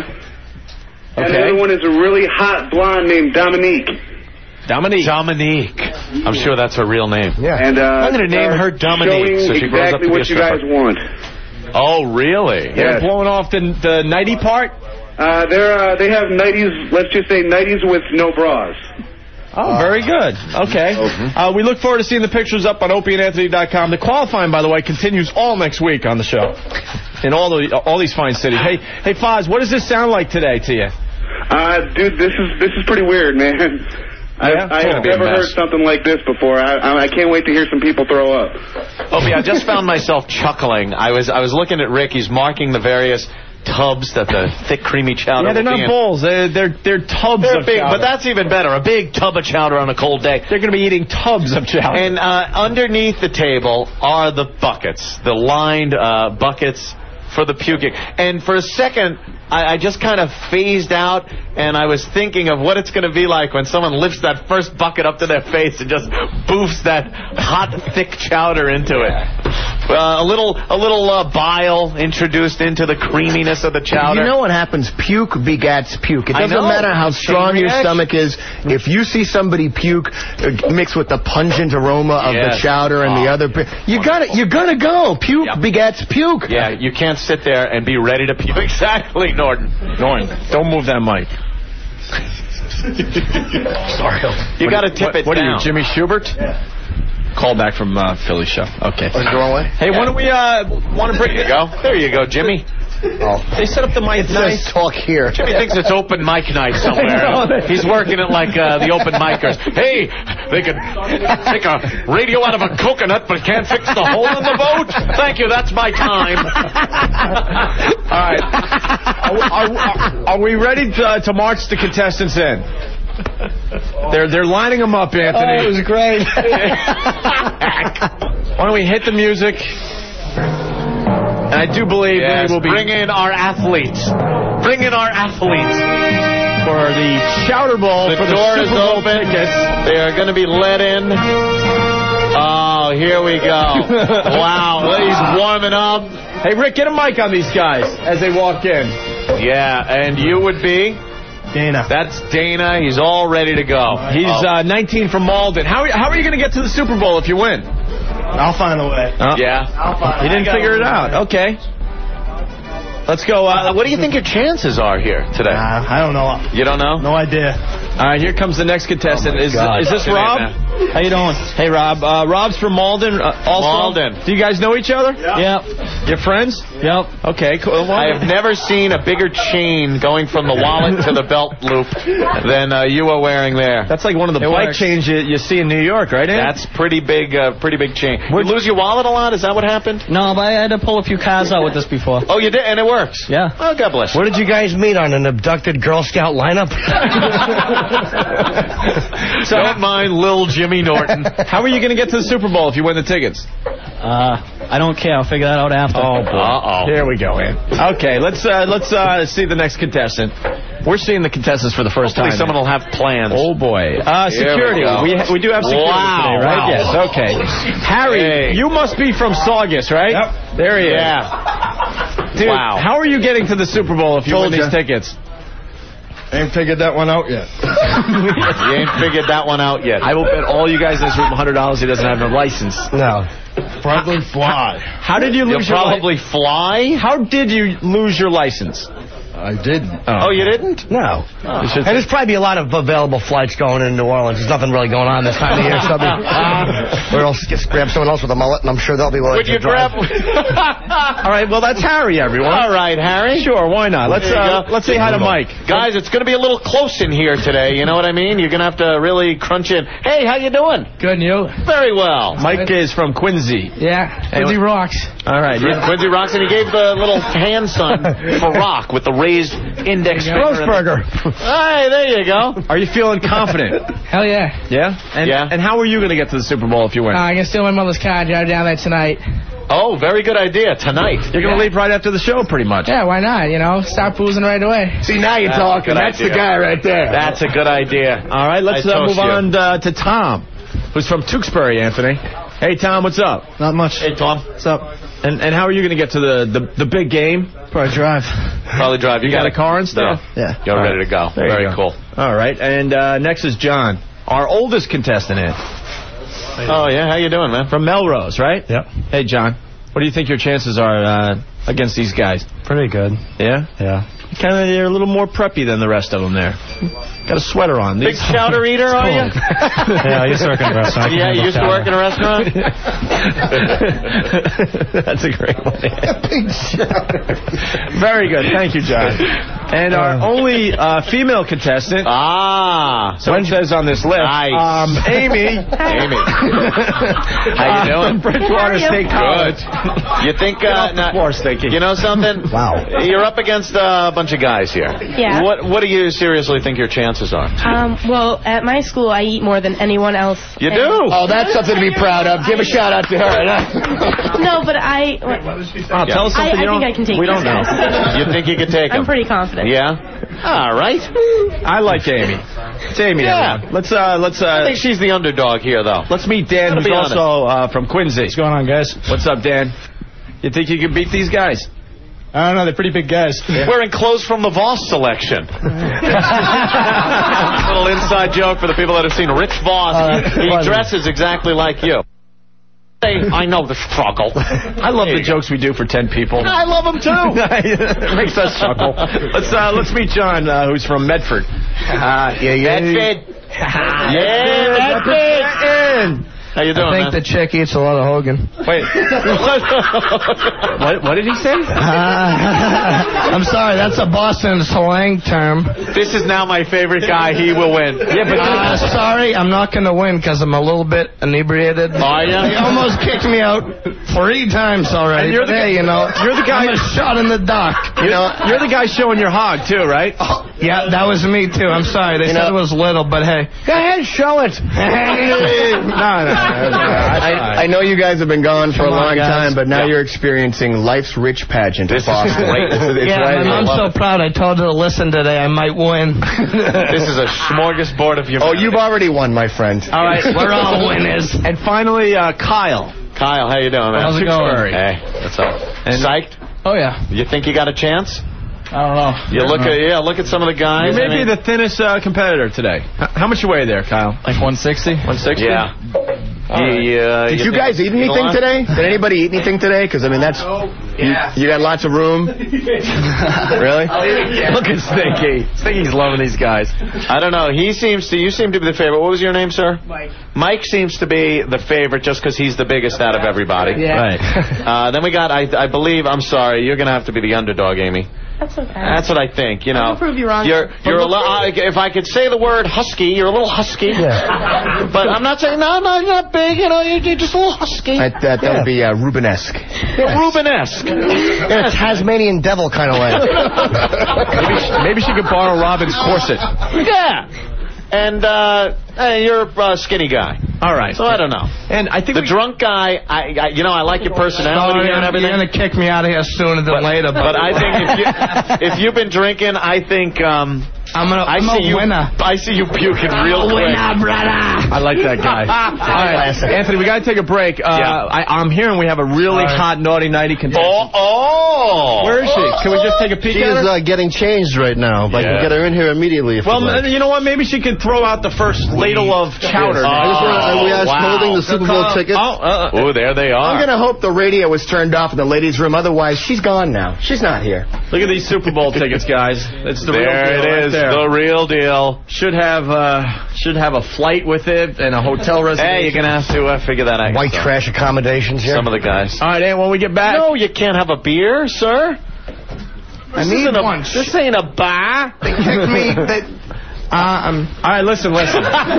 And the Okay. other one is a really hot blonde named Dominique. Dominique. Dominique. I'm sure that's her real name. Yeah. And, uh, I'm going to name are her Dominique showing so she grows up exactly to be a what you guys stripper. want. Oh, really? They're Yes. blowing off the, the nighty part? Uh, they're, uh, they have nighties, let's just say nighties with no bras. Oh, very good. Okay. Uh, we look forward to seeing the pictures up on opie and anthony dot com. The qualifying, by the way, continues all next week on the show in all the all these fine cities. Hey, hey, Foz, what does this sound like today to you? Uh, dude, this is this is pretty weird, man. Yeah? I, I've Totally a never heard mess. something like this before. I, I I can't wait to hear some people throw up. Opie, I just found myself chuckling. I was I was looking at Rick. He's marking the various tubs that the thick, creamy chowder Yeah, they're will not be in. bowls. They're they're they're tubs They're of big, chowder. but that's even better. A big tub of chowder on a cold day. They're going to be eating tubs of chowder. And uh, underneath the table are the buckets, the lined uh, buckets for the puking. And for a second, I, I just kind of phased out, and I was thinking of what it's going to be like when someone lifts that first bucket up to their face and just boofs that hot, thick chowder into it. Uh, a little, a little uh, bile introduced into the creaminess of the chowder. You know what happens? Puke begats puke. It I doesn't know. matter how Chain strong your reaction. stomach is. If you see somebody puke uh, mixed with the pungent aroma of Yes. the chowder and the Oh. other, pi- you gotta, you're gonna go. Puke Yep. begats puke. Yeah, you can't sit there and be ready to puke. Exactly, Norton. Norton, don't move that mic. Sorry. You got to tip what, it what down. are you, Jimmy Schubert? Yeah. Call back from uh, Philly show. Okay. Oh, is it the wrong way? Hey, why don't we uh, want to bring There you go. There you go, Jimmy. Oh. They set up the mic It nice. says talk here. Jimmy thinks it's open mic night somewhere. He's working it like uh, the open micers. Hey, they could take a radio out of a coconut but can't fix the hole in the boat? Thank you, that's my time. All right. Are, are, are we ready to, uh, to march the contestants in? They're they're lining them up, Anthony. Oh, it was great. Why don't we hit the music? And I do believe Yes, we will be bring in our athletes. Bring in our athletes. for the Chowder Bowl The for the door is Super Bowl open. tickets. They are going to be let in. Oh, here we go. Wow, he's warming up. Hey, Rick, get a mic on these guys as they walk in. Yeah, and you would be? Dana. That's Dana. He's all ready to go. He's Oh. uh, nineteen from Malden. How, how are you going to get to the Super Bowl if you win? I'll find a way. Uh, Yeah. I'll find You didn't figure it out. Okay. Let's go. Uh, Uh, what do you think your chances are here today? Uh, I don't know. You don't know? No idea. All right, here comes the next contestant. Oh, my is God. is this Good Rob? night, How you doing? Hey, Rob. Uh, Rob's from Malden. Uh, also. Malden. Do you guys know each other? Yep. You're friends? Yep. Okay, cool. Well, I have never seen a bigger chain going from the wallet to the belt loop than uh, you are wearing there. That's like one of the It bike works. chains you, you see in New York, right? Ann? That's pretty big, uh, pretty big chain. You lose your wallet a lot? Is that what happened? No, but I had to pull a few cars out with this before. Oh, you did, and it works. Yeah. Oh, God bless you. Where did you guys meet, on an abducted Girl Scout lineup? So don't mind Lil Jimmy Norton. How are you going to get to the Super Bowl if you win the tickets? Uh, I don't care. I'll figure that out after. Oh, boy. Uh-oh. Here we go, Ann. Okay, let's uh, let's uh, see the next contestant. We're seeing the contestants for the first Hopefully time. someone will have plans. Oh, boy. Uh, Here security. we go. We, ha- we do have security Wow, today, right? wow. Yes, okay. Harry, Hey. you must be from Saugus, right? Yep. There he is. Yeah. Dude, Wow. how are you getting to the Super Bowl if you Told win these ya. tickets? Ain't figured that one out yet. You ain't figured that one out yet. I will bet all you guys in this room one hundred dollars he doesn't have a license. No. Probably fly. How did you You'll lose your probably license? fly? How did you lose your license? I didn't. Oh, you didn't? No. Oh. And there's probably a lot of available flights going in New Orleans. There's nothing really going on this time of year, so or else just grab someone else with a mullet, and I'm sure they'll be willing Would to you drive. grab? All right, well, that's Harry, everyone. All right, Harry. Sure, why not? Let's There you uh, go. let's say hi to Mike. Guys, it's going to be a little close in here today. You know what I mean? You're going to have to really crunch in. Hey, how you doing? Good, and you? Very well. Mike is from Quincy. Yeah, Quincy rocks. All right. Yeah, Quincy rocks, and he gave the little hand sign for rock with the raised index finger. Grossberger. Hey, there you go. Are you feeling confident? Hell yeah. Yeah? And, Yeah. And how are you going to get to the Super Bowl if you win? Uh, I'm going to steal my mother's car and drive down there tonight. Oh, very good idea. Tonight. You're going to Yeah. leave right after the show, pretty much. Yeah, why not? You know, start boozing right away. See, now you're That's a talking. good That's idea. the guy right there. That's a good idea. All right, let's I uh, toast move you. on uh, to Tom, who's from Tewksbury, Anthony. Hey, Tom, what's up? Not much. Hey, Tom. What's up? And and how are you going to get to the, the, the big game? Probably drive. Probably drive. You got a car and stuff? Yeah. You're ready to go. There you Very go. cool. All right, and uh, next is John, our oldest contestant in. Oh, yeah? How you doing, man? From Melrose, right? Yep. Hey, John, what do you think your chances are uh, against these guys? Pretty good. Yeah? Yeah. Kind of, you're a little more preppy than the rest of them there. Got a sweater on. Big These- chowder eater, are you? Yeah, I used to work in a restaurant. Yeah, you used to work in a restaurant? That's a great one. Big chowder. Very good. Thank you, John. And our only uh, female contestant, Ah. so it says on this list, Nice. um, Amy. Amy. How you doing? Uh, Bridgewater State College. You think, uh, now, Floor stinky. you know something? Wow. You're up against uh, a bunch of guys here. Yeah. What What do you seriously think your chances are? Um, well, at my school, I eat more than anyone else. You And- do? Oh, that's something to be proud of. Give a shout out to her. No, but I... Oh, tell us I, something I you don't, think I can take we these don't know. guys. You think you could take I'm him? pretty confident. Yeah? All right. I like Amy. It's Amy. Yeah. everyone. Let's uh, let's I uh, think she's the underdog here, though. let's meet Dan, Gotta who's be honest. also uh, from Quincy. What's going on, guys? What's up, Dan? You think you can beat these guys? I don't know. They're pretty big guys. Wearing clothes from the Voss selection. Little inside joke for the people that have seen Rich Voss. Uh, he funny. dresses exactly like you. Hey, I know the struggle. I love the jokes we do for ten people. I love them too. It makes us chuckle. Let's uh, let's meet John, uh, who's from Medford. Uh, yeah, yeah. Medford. Yeah, Medford. How you doing, I think man? the chick eats a lot of Hogan. Wait. what, what did he say? I'm sorry, that's a Boston slang term. This is now my favorite guy. He will win. Yeah, but uh, sorry, I'm not going to win because I'm a little bit inebriated. Are you? He almost kicked me out three times already. And you're But the hey, guy- you know, you're the guy- I'm a shot in the dark. You know, you're the guy showing your hog too, right? Yeah, that was me too. I'm sorry. They You said know- it was little, but hey. Go ahead, show it. no, no. I, I know you guys have been gone for Come a on, long guys. time, but now Yeah. you're experiencing life's rich pageant This of is Boston. great. It's Yeah, right. I'm love so proud. I told her to listen today. I might win. This is a smorgasbord of Oh, humanity. you've already won, my friend. All right, We're all winners. And finally, uh, Kyle. Kyle, how you doing, man? How's it going? Hey, what's up? And- Psyched? Oh, yeah. You think you got a chance? I don't know. You look at yeah, look at some of the guys. You may I mean- be the thinnest uh, competitor today. H- how much you weigh there, Kyle? Like one sixty? one sixty? Yeah. All right. You, uh, Did you, think- guys eat you know anything what? today? Did anybody eat anything today? Because, I mean, that's... Yeah. You, you got lots of room? Really? Look at Stinky. Stinky's loving these guys. I don't know. He seems to. You seem to be the favorite. What was your name, sir? Mike. Mike seems to be the favorite just because he's the biggest out of everybody. Yeah. Right. Uh, then we got. I, I believe. I'm sorry. You're gonna have to be the underdog, Amy. That's okay. That's what I think. You know. I'll prove you wrong. You're. You're a little. Uh, if I could say the word husky, you're a little husky. Yeah. But I'm not saying no, no, you're not big. You know, you're, you're just a little husky. That, that, that would be uh, Rubenesque. You're Rubenesque. In a Tasmanian devil kind of way. maybe, she, maybe she could borrow Robin's corset. Yeah. And uh, hey, you're a uh, skinny guy. All right. So I don't know. And I think The we, drunk guy, I, I, you know, I like your personality Sorry, and everything. you're going to kick me out of here sooner than later. But I think if, you, if you've been drinking, I think um, I'm a, I I'm see a you, winner. I see you puking real quick. Winner, brother. I like that guy. All right, Anthony, we got to take a break. Uh, Yeah. I, I'm hearing we have a really All right. hot Naughty Nighty contestant. Oh, oh. Where is she? Can we just take a peek She at is her? uh, getting changed right now. But I Yeah. can get her in here immediately. If Well, you'd like. you know what? Maybe she could throw out the first ladle of chowder. Oh, I just want to, we are wow. holding the Super Bowl tickets. Oh, uh, Oh, there they I'm are. going to hope the radio was turned off in the ladies' room. Otherwise, she's gone now. She's not here. look at these Super Bowl tickets, guys. It's the real There deal it right is, there. the real deal. Should have uh, should have a flight with it and a hotel reservation. Hey, you're going to have to uh, figure that out. White yourself. trash accommodations here. Some of the guys. All right, and when we get back. No, you can't have a beer, sir. I need isn't a, one. This ain't a bar. They kicked me. They, uh, um, All right, listen, listen.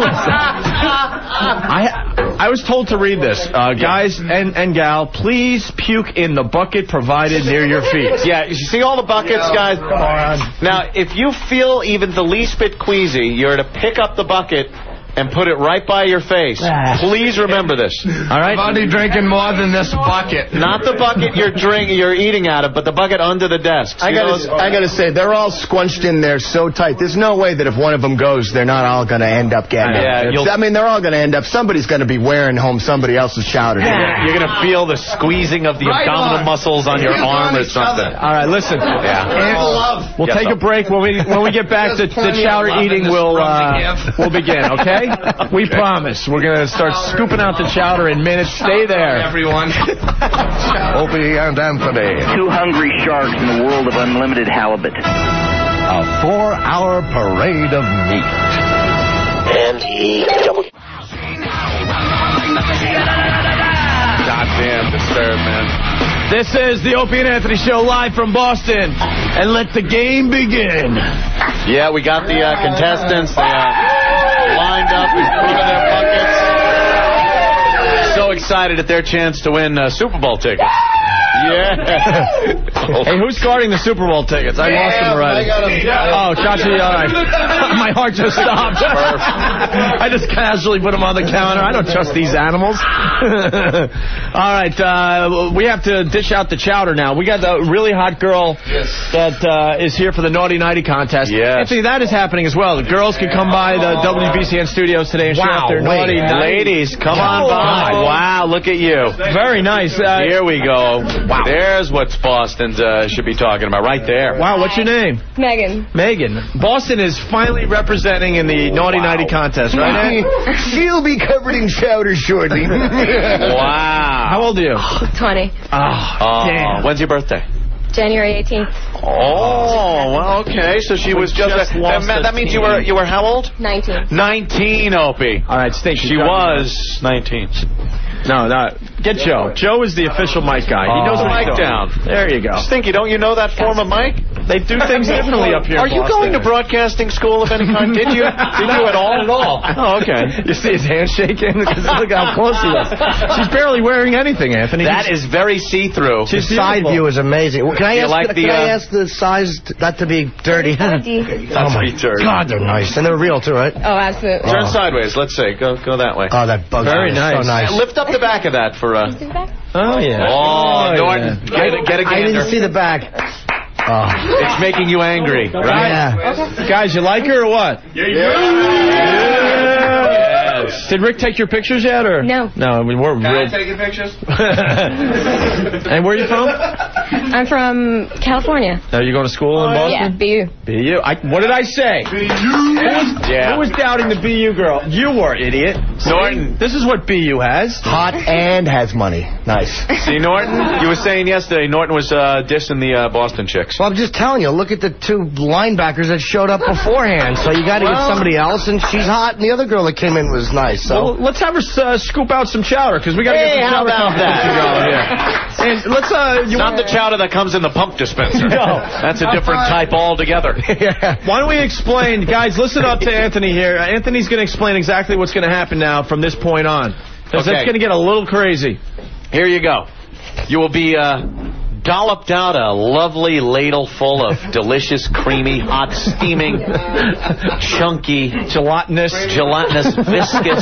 I I was told to read this. Uh, guys and, and gal, please puke in the bucket provided near your feet. Yeah, you see all the buckets, guys? Now, if you feel even the least bit queasy, you're to pick up the bucket and put it right by your face. Please remember this. All right? I'm already drinking more than this bucket. Not the bucket you're drinking, you're eating out of, but the bucket under the desk. I gotta, I gotta say, they're all squunched in there so tight. There's no way that if one of them goes, they're not all gonna end up getting Yeah, it. you'll- I mean, they're all gonna end up. Somebody's gonna be wearing home somebody else's chowder. You're going to feel the squeezing of the Right abdominal on. muscles on your Hands arm on or each something. other. All right, listen. Yeah. love. We'll Yes, take sir. a break. When we when we get back to, There's to plenty of chowder love in eating, this we'll rum to uh, give. we'll begin. Okay? We promise. We're gonna start scooping out the chowder in minutes. Stay there. Everyone. Opie and Anthony. Two hungry sharks in the world of unlimited halibut. A four-hour parade of meat. N E W. Goddamn disturbed, man. This is the Opie and Anthony Show live from Boston, and let the game begin. Yeah, we got the uh, contestants. They uh, lined up in front of their buckets. So excited at their chance to win uh, Super Bowl tickets. Yeah. Hey, who's guarding the Super Bowl tickets? I lost them already. I got 'em. Oh, Chachi, all right. My heart just stopped. I just casually put them on the counter. I don't trust these animals. All right, uh, we have to dish out the chowder now. We got the really hot girl that uh, is here for the Naughty Nighty contest. Yes. Anthony, that is happening as well. The girls can come by the W B C N studios today and show Wow, off their wait. Naughty Nighty. Ladies, come on by. Wow, look at you. Very nice. Uh, Here we go. Wow. There's what Boston uh, should be talking about right there. Wow, what's your name? Megan. Megan. Boston is finally representing in the Naughty Nighty contest, right, Ed? She'll be covered in chowder shortly. Wow. How old are you? twenty. Oh, Oh, damn. when's your birthday? January eighteenth. Oh, well, okay. So she was just, just a, lost that, a that means you teen. were you were how old? nineteen. nineteen, Opie. All right, Stink. She was nineteen. No, no. Get Joe. Joe is the official mic guy. He Oh. knows what Mic he's doing. down. There you go. Stinky, don't you know that form of mic? They do things differently up here. Are in you Boston. going to broadcasting school of any kind? Did you? Did you at all? Not at all. Oh, okay. You see his hand shaking? Because look how close he is. She's barely wearing anything, Anthony. That is very see-through. The side view is amazing. Can I You ask? like can the, I uh, ask the size t- not to be dirty? Dirty. Oh my dirty. God, they're nice and they're real too, right? Oh, absolutely. Turn sideways. Let's see. Go go that way. Oh, that bug's Very so nice. nice. Lift up the back of that for uh. Oh, yeah. Oh, Norton, yeah. get, a- get a I gander. didn't see the back. Oh. It's making you angry, right? Yeah. Guys, you like her or what? Yes. Did Rick take your pictures yet, or No. No, I mean, we're rid. taking pictures? And where are you from? I'm from California. Are you going to school in Boston? Yeah, B U. B U. I, what did I say? B U. Who was, Yeah. who was doubting the B U girl? You were, idiot. Norton. This is what B U has. Hot and has money. Nice. See, Norton, you were saying yesterday Norton was uh, dissing the uh, Boston chicks. Well, I'm just telling you. Look at the two linebackers that showed up beforehand. So you got to Well- get somebody else, and she's hot, and the other girl that came in was nice. So. Well, let's have her uh, scoop out some chowder, because we got to Hey, get some how chowder about competition that? going here. And let's, uh, you Not the chowder that comes in the pump dispenser. No. That's a different type altogether. Why don't we explain, guys, listen up to Anthony here. Uh, Anthony's going to explain exactly what's going to happen now from this point on. Because Okay. it's going to get a little crazy. Here you go. You will be uh, dolloped out a lovely ladle full of delicious, creamy, hot, steaming, chunky, gelatinous, gelatinous, viscous,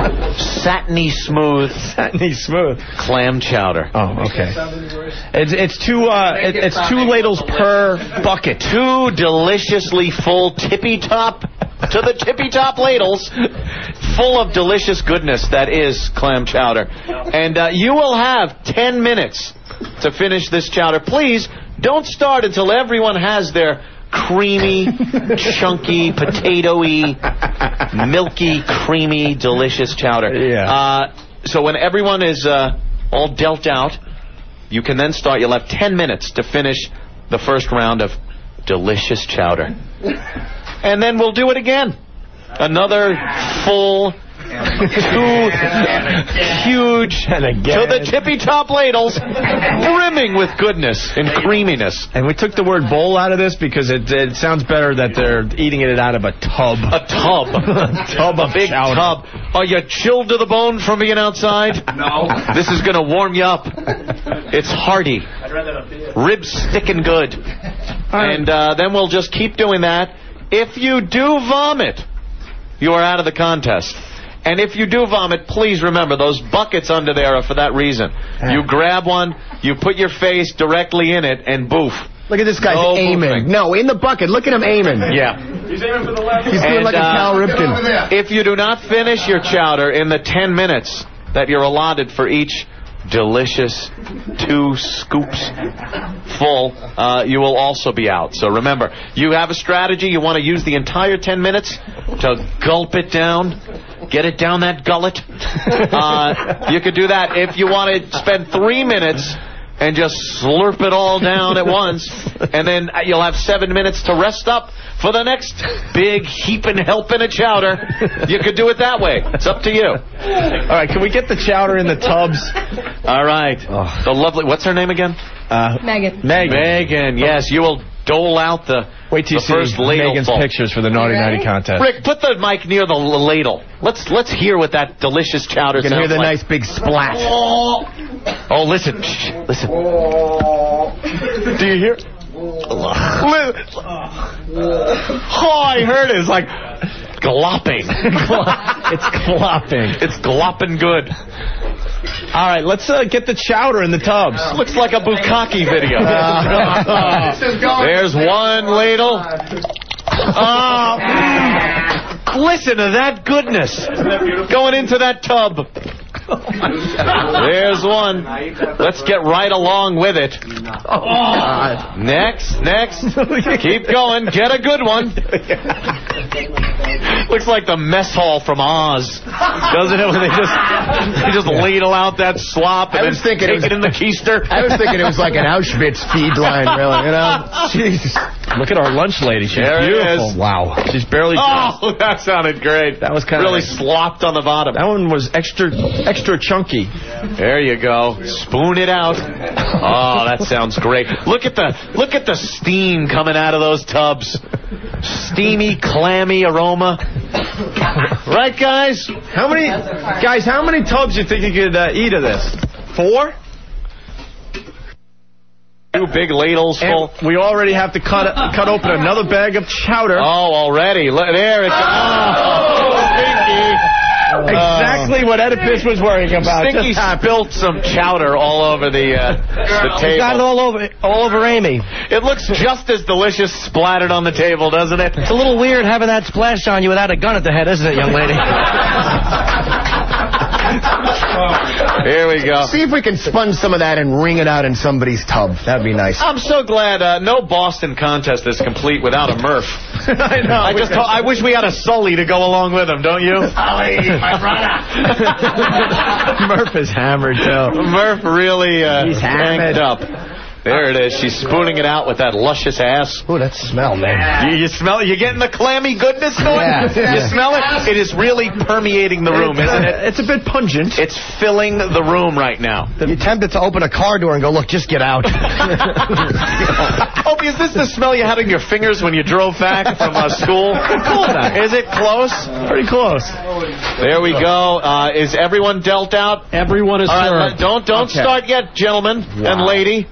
satiny smooth, satiny smooth clam chowder. Oh, okay. It's it's two uh it, it's two ladles per bucket. Two deliciously full tippy top to the tippy top ladles, full of delicious goodness that is clam chowder, and uh, you will have ten minutes to finish this chowder. Please don't start until everyone has their creamy, chunky, potatoey, milky, creamy, delicious chowder. Yeah. Uh, so when everyone is uh, all dealt out, you can then start. You'll have ten minutes to finish the first round of delicious chowder. And then we'll do it again. Another full, two huge, and again. to the tippy top ladles, brimming with goodness and creaminess. And we took the word bowl out of this because it, it sounds better that they're eating it out of a tub. A tub. a tub of A big chowder. tub. Are you chilled to the bone from being outside? No. This is going to warm you up. It's hearty. I'd rather have beer. Ribs sticking good. And uh, then we'll just keep doing that. If you do vomit, you are out of the contest. And if you do vomit, please remember, those buckets under there are for that reason. You grab one, you put your face directly in it, and boof. Look at this guy's No aiming. moving. No, in the bucket. Look at him aiming. Yeah. He's aiming for the left. He's doing And, like a uh, Cal Ripken. If you do not finish your chowder in the ten minutes that you're allotted for each delicious two scoops full, uh, you will also be out. So remember, you have a strategy. You want to use the entire ten minutes to gulp it down, get it down that gullet. Uh, you could do that. If you want to spend three minutes and just slurp it all down at once, and then you'll have seven minutes to rest up for the next big heaping helping of chowder. You could do it that way. It's up to you. All right, can we get the chowder in the tubs? All right. Oh. The lovely, what's her name again? Uh, Megan. Megan. Megan, yes. You will dole out the, Wait till the you first see ladle Megan's full. pictures for the Naughty Nighty contest. Rick, put the mic near the l- ladle. Let's let's hear what that delicious chowder You can sounds hear the like. nice big splat. Oh, listen. Shh, listen. Do you hear? Oh, I heard it. It's like glopping. It's glopping. It's glopping good. All right, let's uh, get the chowder in the tubs. Looks like a bukkake video. There's one ladle. Oh, mm. Listen to that goodness going into that tub. There's one. Let's get right along with it. Oh. Next, next. Keep going. Get a good one. Looks like the mess hall from Oz, doesn't it? When they just they just ladle out that slop and I was then thinking take it, was, it in the keister. I was thinking it was like an Auschwitz feed line, really. You know? Jeez. Look at our lunch lady. She's There it beautiful. is. Wow. She's barely dressed. Oh, that sounded great. That was kind really of slopped on the bottom. That one was extra extra chunky. There you go. Spoon it out. Oh, that sounds great. Look at the look at the steam coming out of those tubs. Steamy, clammy aroma. Right, guys? How many guys? How many tubs do you think you could uh, eat of this? Four. Two big ladles full. And we already have to cut cut open another bag of chowder. Oh, already. Look, there it goes. Oh, Stinky. Exactly what Oedipus was worrying about. Stinky spilled some chowder all over the uh, the table. Got it all over, all over Amy. It looks just as delicious splattered on the table, doesn't it? It's a little weird having that splash on you without a gun at the head, isn't it, young lady? Here we go. See if we can sponge some of that and wring it out in somebody's tub. That'd be nice. I'm so glad uh, no Boston contest is complete without a Murph. I know. I just I wish we had a Sully to go along with him, don't you? Sully, my brother. Murph is hammered, too. Murph really uh, He's hammered. tanked up. There it is. She's spooning it out with that luscious ass. Ooh, that smell, man. You, you smell it? You getting the clammy goodness going? Yeah. You smell it? It is really permeating the room, isn't it? It's a bit pungent. It's filling the room right now. You're tempted to open a car door and go, look, just get out. Opie, is this the smell you had on your fingers when you drove back from uh, school? Is it close? Pretty close. There we go. Uh, is everyone dealt out? Everyone is All right, served. let- don't don't Okay. start yet, gentlemen and lady. All right.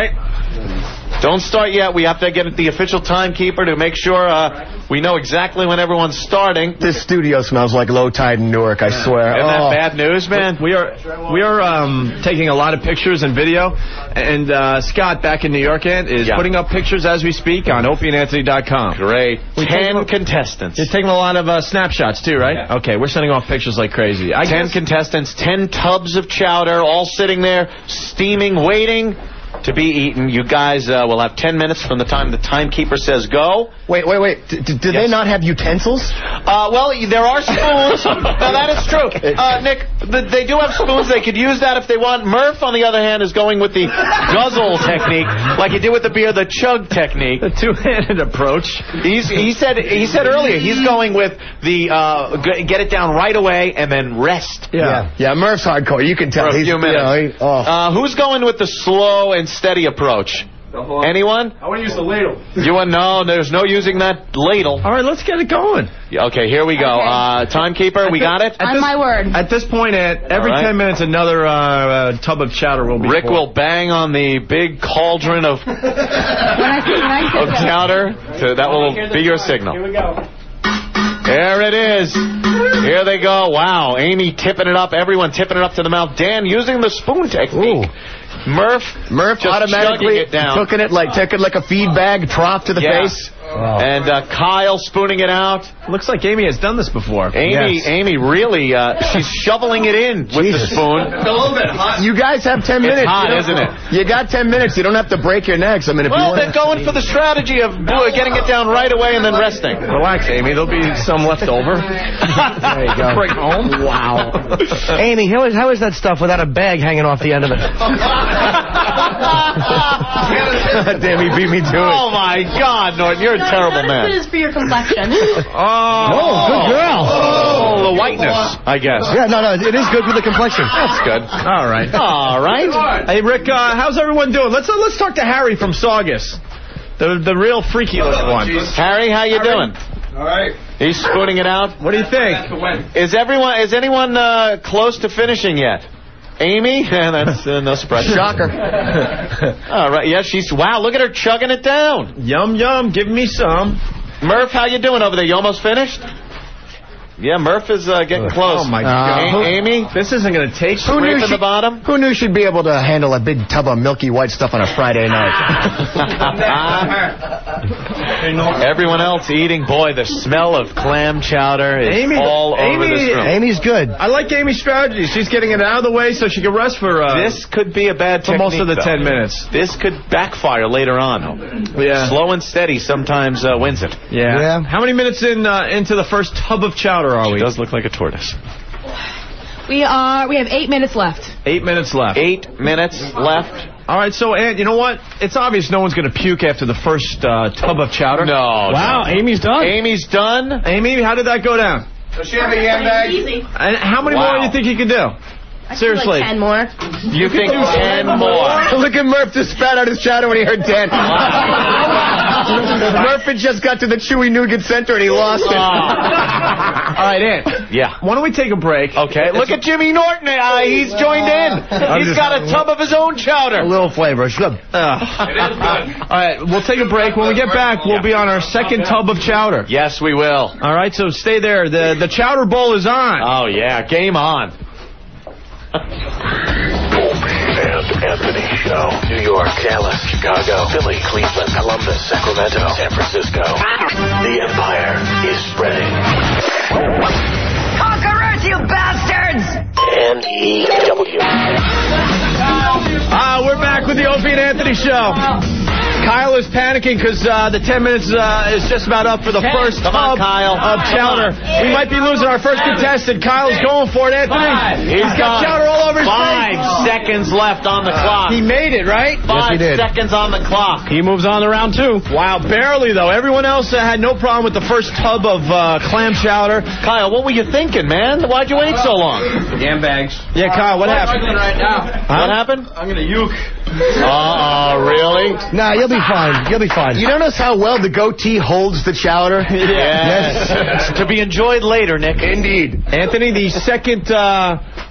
right? Don't start yet. We have to get the official timekeeper to make sure uh, we know exactly when everyone's starting. This studio smells like low tide in Newark, I swear. Isn't oh. that bad news, man? We are we are um, taking a lot of pictures and video, and uh, Scott back in New York Ant, is Yeah. putting up pictures as we speak on opie and anthony dot com. Great. We Ten take- contestants. You're taking a lot of uh, snapshots too, right? Okay, we're sending off pictures like crazy. I ten guess- contestants, ten tubs of chowder, all sitting there, steaming, waiting to be eaten. You guys uh, will have ten minutes from the time the timekeeper says go. Wait, wait, wait. D- d- do they not have utensils? Uh, well, there are spoons. Now, that is true. Uh, Nick, th- they do have spoons. They could use that if they want. Murph, on the other hand, is going with the guzzle technique, like he did with the beer, the chug technique. The two-handed approach. He's, he said he said earlier he's going with the uh, g- get it down right away and then rest. Yeah. Yeah, Murph's hardcore. You can tell. For a He's, few minutes. You know, he- oh. uh, who's going with the slow and steady approach? Anyone? I want to use the ladle. You want no? There's no using that ladle. All right, let's get it going. Okay, here we go. Okay. Uh, timekeeper, we got it. At On this- my word. At this point, Ant, every All right. ten minutes, another uh, uh, tub of chowder will be Rick full. will bang on the big cauldron of When I, when I of chowder. So that will be your signal. Here we go. There it is. Here they go. Wow, Amy tipping it up. Everyone tipping it up to the mouth. Dan using the spoon technique. Murph, Murph just automatically chugging it down. took it like took it like a feed bag, trough to the Yeah. face. And uh, Kyle spooning it out. Looks like Amy has done this before. Amy, Yes. Amy really, uh, she's shoveling it in with Jesus. the spoon. It's a little bit hot. You guys have ten It's minutes. hot, you know? isn't it? You got ten minutes. You don't have to break your necks. I mean, if Well, you they're want. going for the strategy of uh, getting it down right away and then resting. Relax, Amy. There'll be some left over. There you go. Bring home. Wow. Amy, how is, how is that stuff without a bag hanging off the end of it? Damn, he beat me to it. Oh, my God, Norton, you're a terrible man. This is for your complexion. Oh, good girl. Oh, the whiteness, I guess. Yeah, no, no, it is good for the complexion. That's good. All right. All right. Hey, Rick, uh, how's everyone doing? Let's uh, let's talk to Harry from Saugus, the the real freaky looking one. Harry, how you doing? All right. He's spooning it out. What do you think? Is everyone is anyone uh, close to finishing yet? Amy? Yeah, that's uh, no surprise. Shocker. All right. Yeah, she's. Wow, look at her chugging it down. Yum yum. Give me some. Murph, how you doing over there? You almost finished? Yeah, Murph is uh, getting close. Oh my Uh, God. who- Amy? This isn't going to take. Who knew Scraping she, the bottom? Who knew she'd be able to handle a big tub of milky white stuff on a Friday night? Everyone else eating. Boy, the smell of clam chowder is Amy- all over Amy- this room. Amy's good. I like Amy's strategy. She's getting it out of the way so she can rest for uh, This could be a bad for technique, most of the though. ten minutes. This could backfire later on. Yeah. Slow and steady sometimes uh, wins it. Yeah. Yeah. How many minutes in uh, into the first tub of chowder are we? She does look like a tortoise. We are. We have eight minutes left. Eight minutes left. Eight minutes left. All right, so, Ant, you know what? It's obvious no one's going to puke after the first uh, tub of chowder. No. Wow, no. Amy's done. Amy's done. Amy, how did that go down? Does she have a yam bag? Easy. And how many Wow. more do you think you can do? I could do Seriously. like ten more. You think ten more? Look at Murph just spat out his chowder when he heard ten. Murph had just got to the chewy nougat center and he lost it. All right, Ant. Yeah. Why don't we take a break? Okay, look at Jimmy Norton. Uh, he's joined in. He's got a tub of his own chowder. A little flavor. It's good. All right, we'll take a break. When we get back, we'll be on our second tub of chowder. Yes, we will. All right, so stay there. The the chowder bowl is on. Oh, yeah. Game on. And Anthony Show. New York, Dallas, Chicago, Philly, Cleveland, Columbus, Sacramento, San Francisco. The empire is spreading. Conquerors, you bastards! N E W. Ah, we're back with the Opie and Anthony Show. Kyle is panicking because uh, the ten minutes uh, is just about up for the first Come on, tub Kyle. of chowder. We might be losing our first contestant. Kyle's going for it, Anthony. He's got chowder all over his Five face. seconds left on the clock. He made it, right? Five seconds on the clock. He moves on to round two. Wow, barely, though. Everyone else uh, had no problem with the first tub of uh, clam chowder. Kyle, what were you thinking, man? Why'd you wait so long? Yam bags. Yeah, Kyle, what happened? Right now. What happened? I'm gonna uke. Uh-oh, really? Nah, you'll be fine. You'll be fine. You notice how well the goatee holds the chowder? Yes. To be enjoyed later, Nick. Indeed. Anthony, the second uh,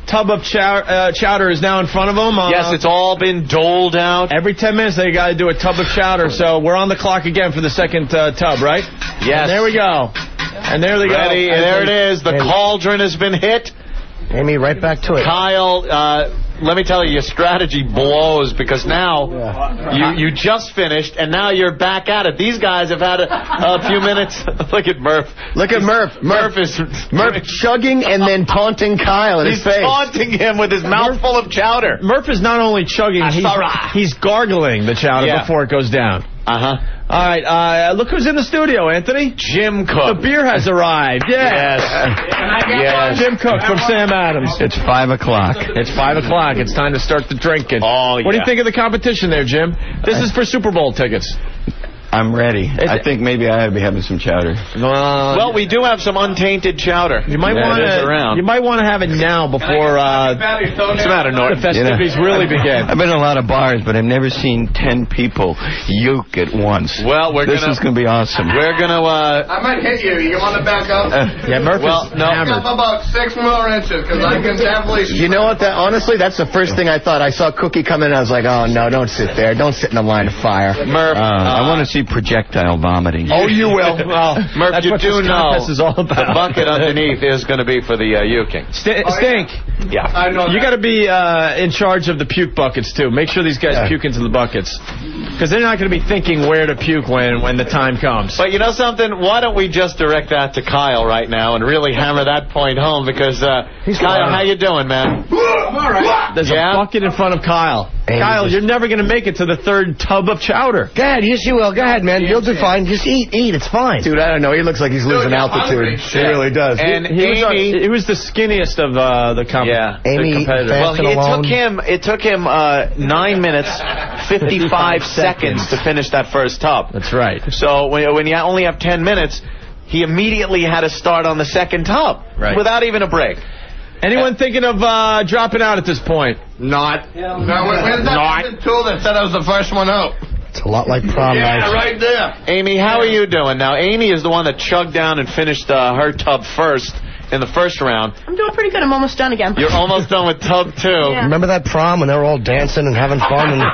tub of chow uh, chowder is now in front of them. Uh, yes, it's all been doled out. Every ten minutes they got to do a tub of chowder. So we're on the clock again for the second uh, tub, right? Yes. And there we go. And there they Ready, go. and there it is. The cauldron has been hit. Amy, right back to it. Kyle, uh, let me tell you, your strategy blows because now yeah. you, you just finished, and now you're back at it. These guys have had a, a few minutes. Look at Murph. Look at Murph. Murph, Murph is Murph chugging and then taunting Kyle in he's his face. He's taunting him with his mouth full of chowder. Murph is not only chugging, he's, he's gargling the chowder yeah. before it goes down. Uh-huh. All right, uh, look who's in the studio, Anthony. Jim Cook. The beer has arrived. Yeah. Yes. yes. Jim Cook from Sam Adams. It's five o'clock. It's five o'clock. It's time to start the drinking. Oh, yeah. What do you think of the competition there, Jim? This is for Super Bowl tickets. I'm ready. It's, I think maybe I ought to be having some chowder. Uh, well, we do have some untainted chowder. You might yeah, want to. You might want to have it now before uh, what's the matter, Norton? the festivities you know, really begin. I've been in a lot of bars, but I've never seen ten people uke at once. Well, we're this gonna, is going to be awesome. We're gonna. Uh, I might hit you. You want to back up? Uh, yeah, Murphy's well, no. Back up about six more inches because I can definitely. You know what? That honestly, that's the first thing I thought. I saw Cookie come in. I was like, oh no, don't sit there. Don't sit in a line of fire. Murph, uh, uh, I want to see projectile vomiting. Oh, you will. Well, Murph, that's you what do this know contest is all about. The bucket underneath is going to be for the uh, uking. St oh, Stink. Yeah. I know. You got to be uh, in charge of the puke buckets too. Make sure these guys yeah. puke into the buckets, because they're not going to be thinking where to puke when when the time comes. But you know something? Why don't we just direct that to Kyle right now and really hammer that point home? Because uh, Kyle, how you doing, man? I'm all right. There's yeah? a bucket in front of Kyle. Hey, Kyle, just... you're never going to make it to the third tub of chowder. Go ahead. Yes, you will. Go ahead, man. You'll do fine. Just eat, eat. It's fine. Dude, I don't know. He looks like he's losing Dude, altitude. He really does. And he, he, Amy, was, uh, he was the skinniest of uh, the, com yeah. the Amy, competitors. Well, he, it alone. took him. It took him uh, nine minutes, fifty-five seconds to finish that first tub. That's right. So when, when you only have ten minutes, he immediately had to start on the second tub right. without even a break. Anyone thinking of uh, dropping out at this point? Not. No, where's that tool that said I was the first one out? It's a lot like prom yeah, night. Yeah, right there. Amy, how are you doing now? Amy is the one that chugged down and finished uh, her tub first in the first round. I'm doing pretty good. I'm almost done again. You're almost done with tub two. Yeah. Remember that prom when they were all dancing and having fun and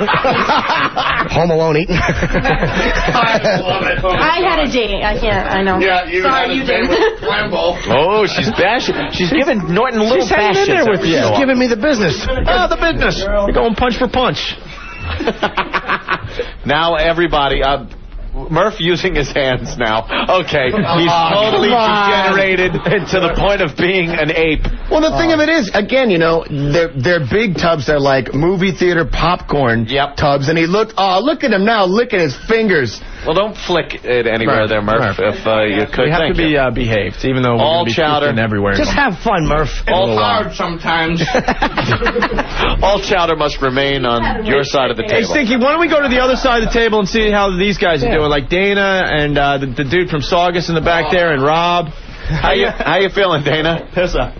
home alone eating? I love it. I had a date. I can't. I know. Yeah, you Sorry, had you a date didn't. with Flambeau. Oh, she's bashing. She's giving Norton a little She's hanging in fashion there with you. She's giving me the business. Oh, the business. You're going punch for punch. Now everybody, uh, Murph using his hands now. Okay, he's totally degenerated to the point of being an ape. Well, the thing of it is, again, you know, they're, they're big tubs. They're like movie theater popcorn yep. tubs. And he looked, oh, look at him now, licking his fingers. Well, don't flick it anywhere Murph, there, Murph, Murph. if uh, you could. We have Thank to be you. uh, behaved, even though we're all be chowder everywhere. Just have fun, Murph. All hard sometimes. All chowder must remain on your side of the Hey, table. Stinky, why don't we go to the other side of the table and see how these guys are Yeah. doing? Like Dana and uh, the, the dude from Saugus in the back there, and Rob. How you how you feeling, Dana? Pissa.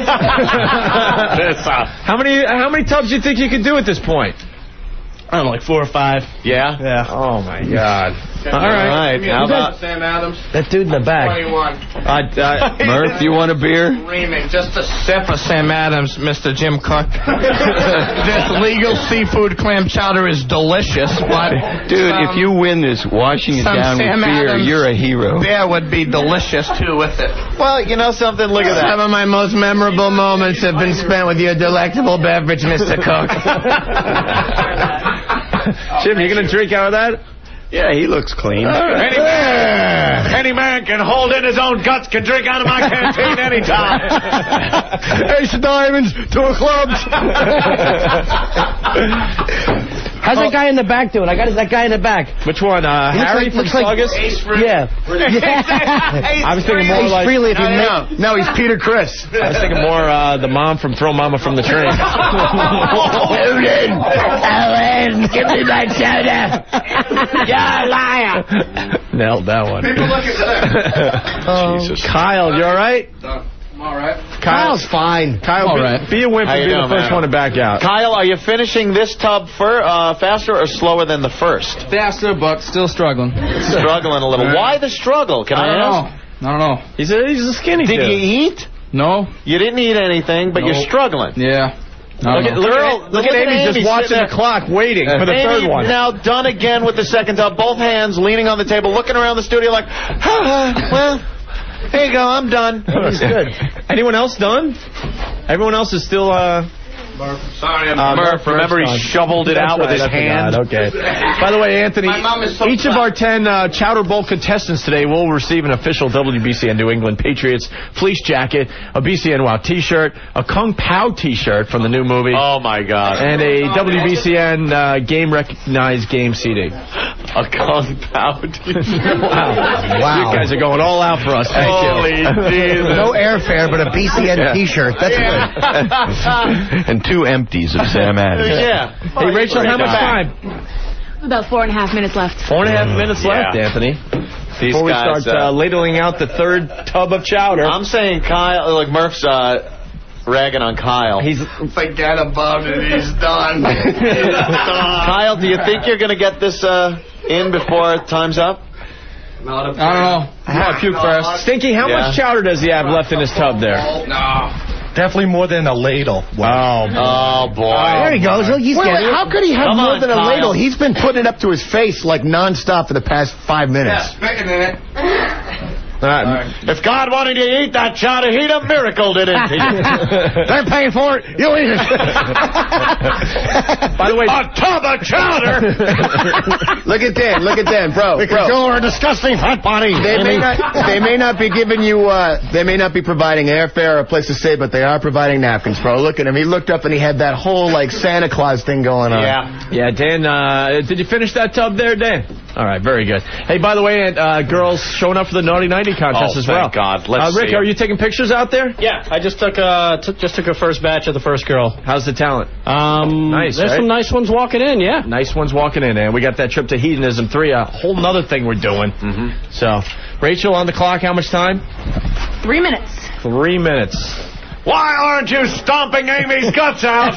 Pissa. How many how many tubs do you think you could do at this point? I don't know, like four or five. Yeah? Yeah. Oh, my God. All right. Give me How a about Sam Adams? That dude in the back. twenty-one. Uh, uh, Murph, you want a beer? Screaming, just a Sip of Sam Adams, Mister Jim Cook. This legal seafood clam chowder is delicious, but Dude, some, if you win this washing it some down Sam with beer, Adams you're a hero. beer would be delicious too with it. Well, you know something? Look at that. Some of my most memorable moments have been spent with your delectable beverage, Mister Cook. Jim, you going to drink out of that? Yeah, he looks clean. Any man, any man can hold in his own guts, can drink out of my canteen anytime. Ace of diamonds, two of clubs. How's that guy in the back doing? I got that guy in the back. Which one? Uh, He looks Harry like- from looks like- Saugus? Yeah. I was thinking more Ace like... Frehley if you No, make... no, no, he's Peter Criss. I was thinking more uh, the mom from Throw Mama from the Train. Owen! Owen! Give me my soda! You're a liar! Nailed that one. People look at that. Oh, Kyle, you all right? I'm all right. Kyle's fine. Kyle, all be, right. be a wimp How and you be doing, the first man? one to back out. Kyle, are you finishing this tub fir uh, faster or slower than the first? Faster, but still struggling. Struggling a little. Why the struggle? Can I, I don't ask? know. I don't know. He's a, he's a skinny Did dude. you eat? No. You didn't eat anything, but Nope. you're struggling. Yeah. Look at, look, Girl, at, look at Amy just watching the clock, waiting for the Amy third one. now done again with the second tub, both hands leaning on the table, looking around the studio like, ah, well, here you go, I'm done. He's good. Anyone else done? Everyone else is still, uh... Murph. Sorry, I'm uh, Murph. Remember, he shoveled it That's out with right, his I hand. forgot. Okay. By the way, Anthony, My mom is so each of proud. our ten uh, Chowder Bowl contestants today will receive an official W B C N New England Patriots fleece jacket, a B C N Wow T-shirt, a Kung Pao T-shirt from the new movie. Oh, my God. And a W B C N uh, Game Recognized Game C D. A Kung Pao T-shirt. Wow. Wow. You guys are going all out for us. Thank Holy you. Jesus. No airfare, but a B C N Yeah. T-shirt. That's good. And two empties of Sam Adams. Yeah. Hey, Rachel, how much time? About four and a half minutes left. Four and a half minutes Yeah. left, Anthony. These Before we guys, start uh, uh, ladling out the third tub of chowder. I'm saying Kyle, like Murph's uh, ragging on Kyle. He's Forget about it. He's done. He's done. Kyle, do you think you're going to get this uh, in before time's up? Not a I don't know. Come on, Puke first. Stinky, how Yeah. much chowder does he have left in his tub there? No. Definitely more than a ladle. Wow. Oh, boy. There he goes. Look, he's Wait, getting wait, it. how could he have Come more on, than a Kyle. ladle? He's been putting it up to his face like nonstop for the past five minutes. spitting in it. Uh, If God wanted you to eat that chowder, he'd have miracled it into you. They're paying for it. You eat it. by the way, A tub of chowder! Look at Dan. Look at Dan, bro. Bro. You're a disgusting fat body. They may not. They may not be giving you. Uh, they may not be providing airfare or a place to stay, but they are providing napkins, bro. Look at him. He looked up and he had that whole like Santa Claus thing going on. Yeah. yeah, Dan, uh, did you finish that tub there, Dan? All right, very good. Hey, by the way, uh, girls showing up for the Naughty Nighty contest Oh, as well. thank God. Let's uh, Rick, see are 'em. you taking pictures out there? Yeah, I just took uh took, just took a first batch of the first girl. How's the talent? Um, Nice, There's right? some nice ones walking in. Yeah. Nice ones walking in, and we got that trip to Hedonism three, a whole nother thing we're doing. Mm-hmm. So, Rachel, on the clock, how much time? Three minutes. Three minutes. Why aren't you stomping Amy's guts out?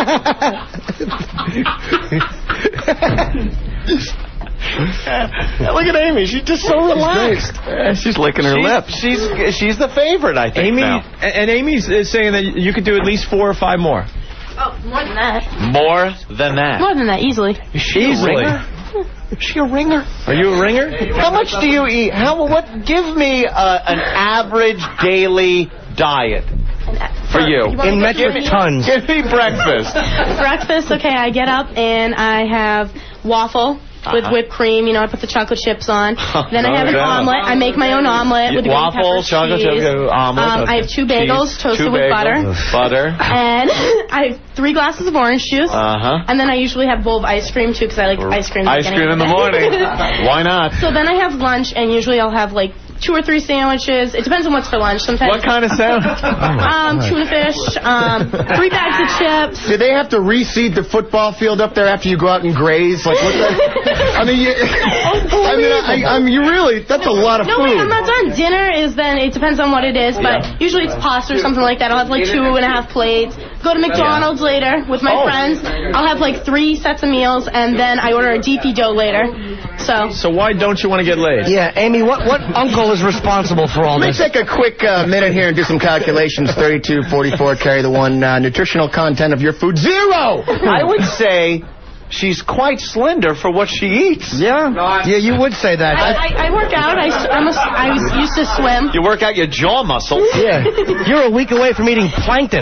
Look at Amy. She's just so relaxed. She's licking her she's, lips. She's she's the favorite, I think. Amy, now. and Amy's is saying that you could do at least four or five more. Oh, more than that. More than that. More than that, easily. Is she Easily. a ringer? Is she a ringer? Are you a ringer? How much do you eat? How? What? Give me uh, an average daily diet for you. You wanna In go metric through- tons. Give me breakfast. Breakfast, okay, I get up and I have waffle with Uh-huh. whipped cream. You know, I put the chocolate chips on. Then no I have an doubt. omelet. I make my own omelet with green Waffle, peppers, chocolate cheese. chip, omelet. Um, okay. I have two bagels Cheese, toasted two with bagels, butter. Butter. And I have three glasses of orange juice. Uh-huh. And then I usually have a bowl of ice cream, too, because I like ice cream. Ice cream in the morning. Why not? So then I have lunch, and usually I'll have, like, two or three sandwiches. It depends on what's for lunch. Sometimes. What kind of sandwich? Um, tuna fish, um, three bags of chips. Do they have to reseed the football field up there after you go out and graze? Like what? The, I mean, you, I mean, I, I mean, you really. That's a lot of No, food. wait, I'm not done. Dinner is then, it depends on what it is, but Yeah. usually it's pasta or something like that. I'll have like two and a half plates. Go to McDonald's later with my Oh. friends. I'll have like three sets of meals, and then I order a D P dough later. So. So why don't you want to get laid? Yeah, Amy, what, what uncle is responsible for all Let me this? take a quick uh, minute here and do some calculations. thirty-two, forty-four, carry the one. Uh, nutritional content of your food, zero! I would say she's quite slender for what she eats. Yeah, yeah, you would say that. I, I, I work out. I, s- I'm a, I was used to swim. You work out your jaw muscles. Yeah, you're a week away from eating plankton.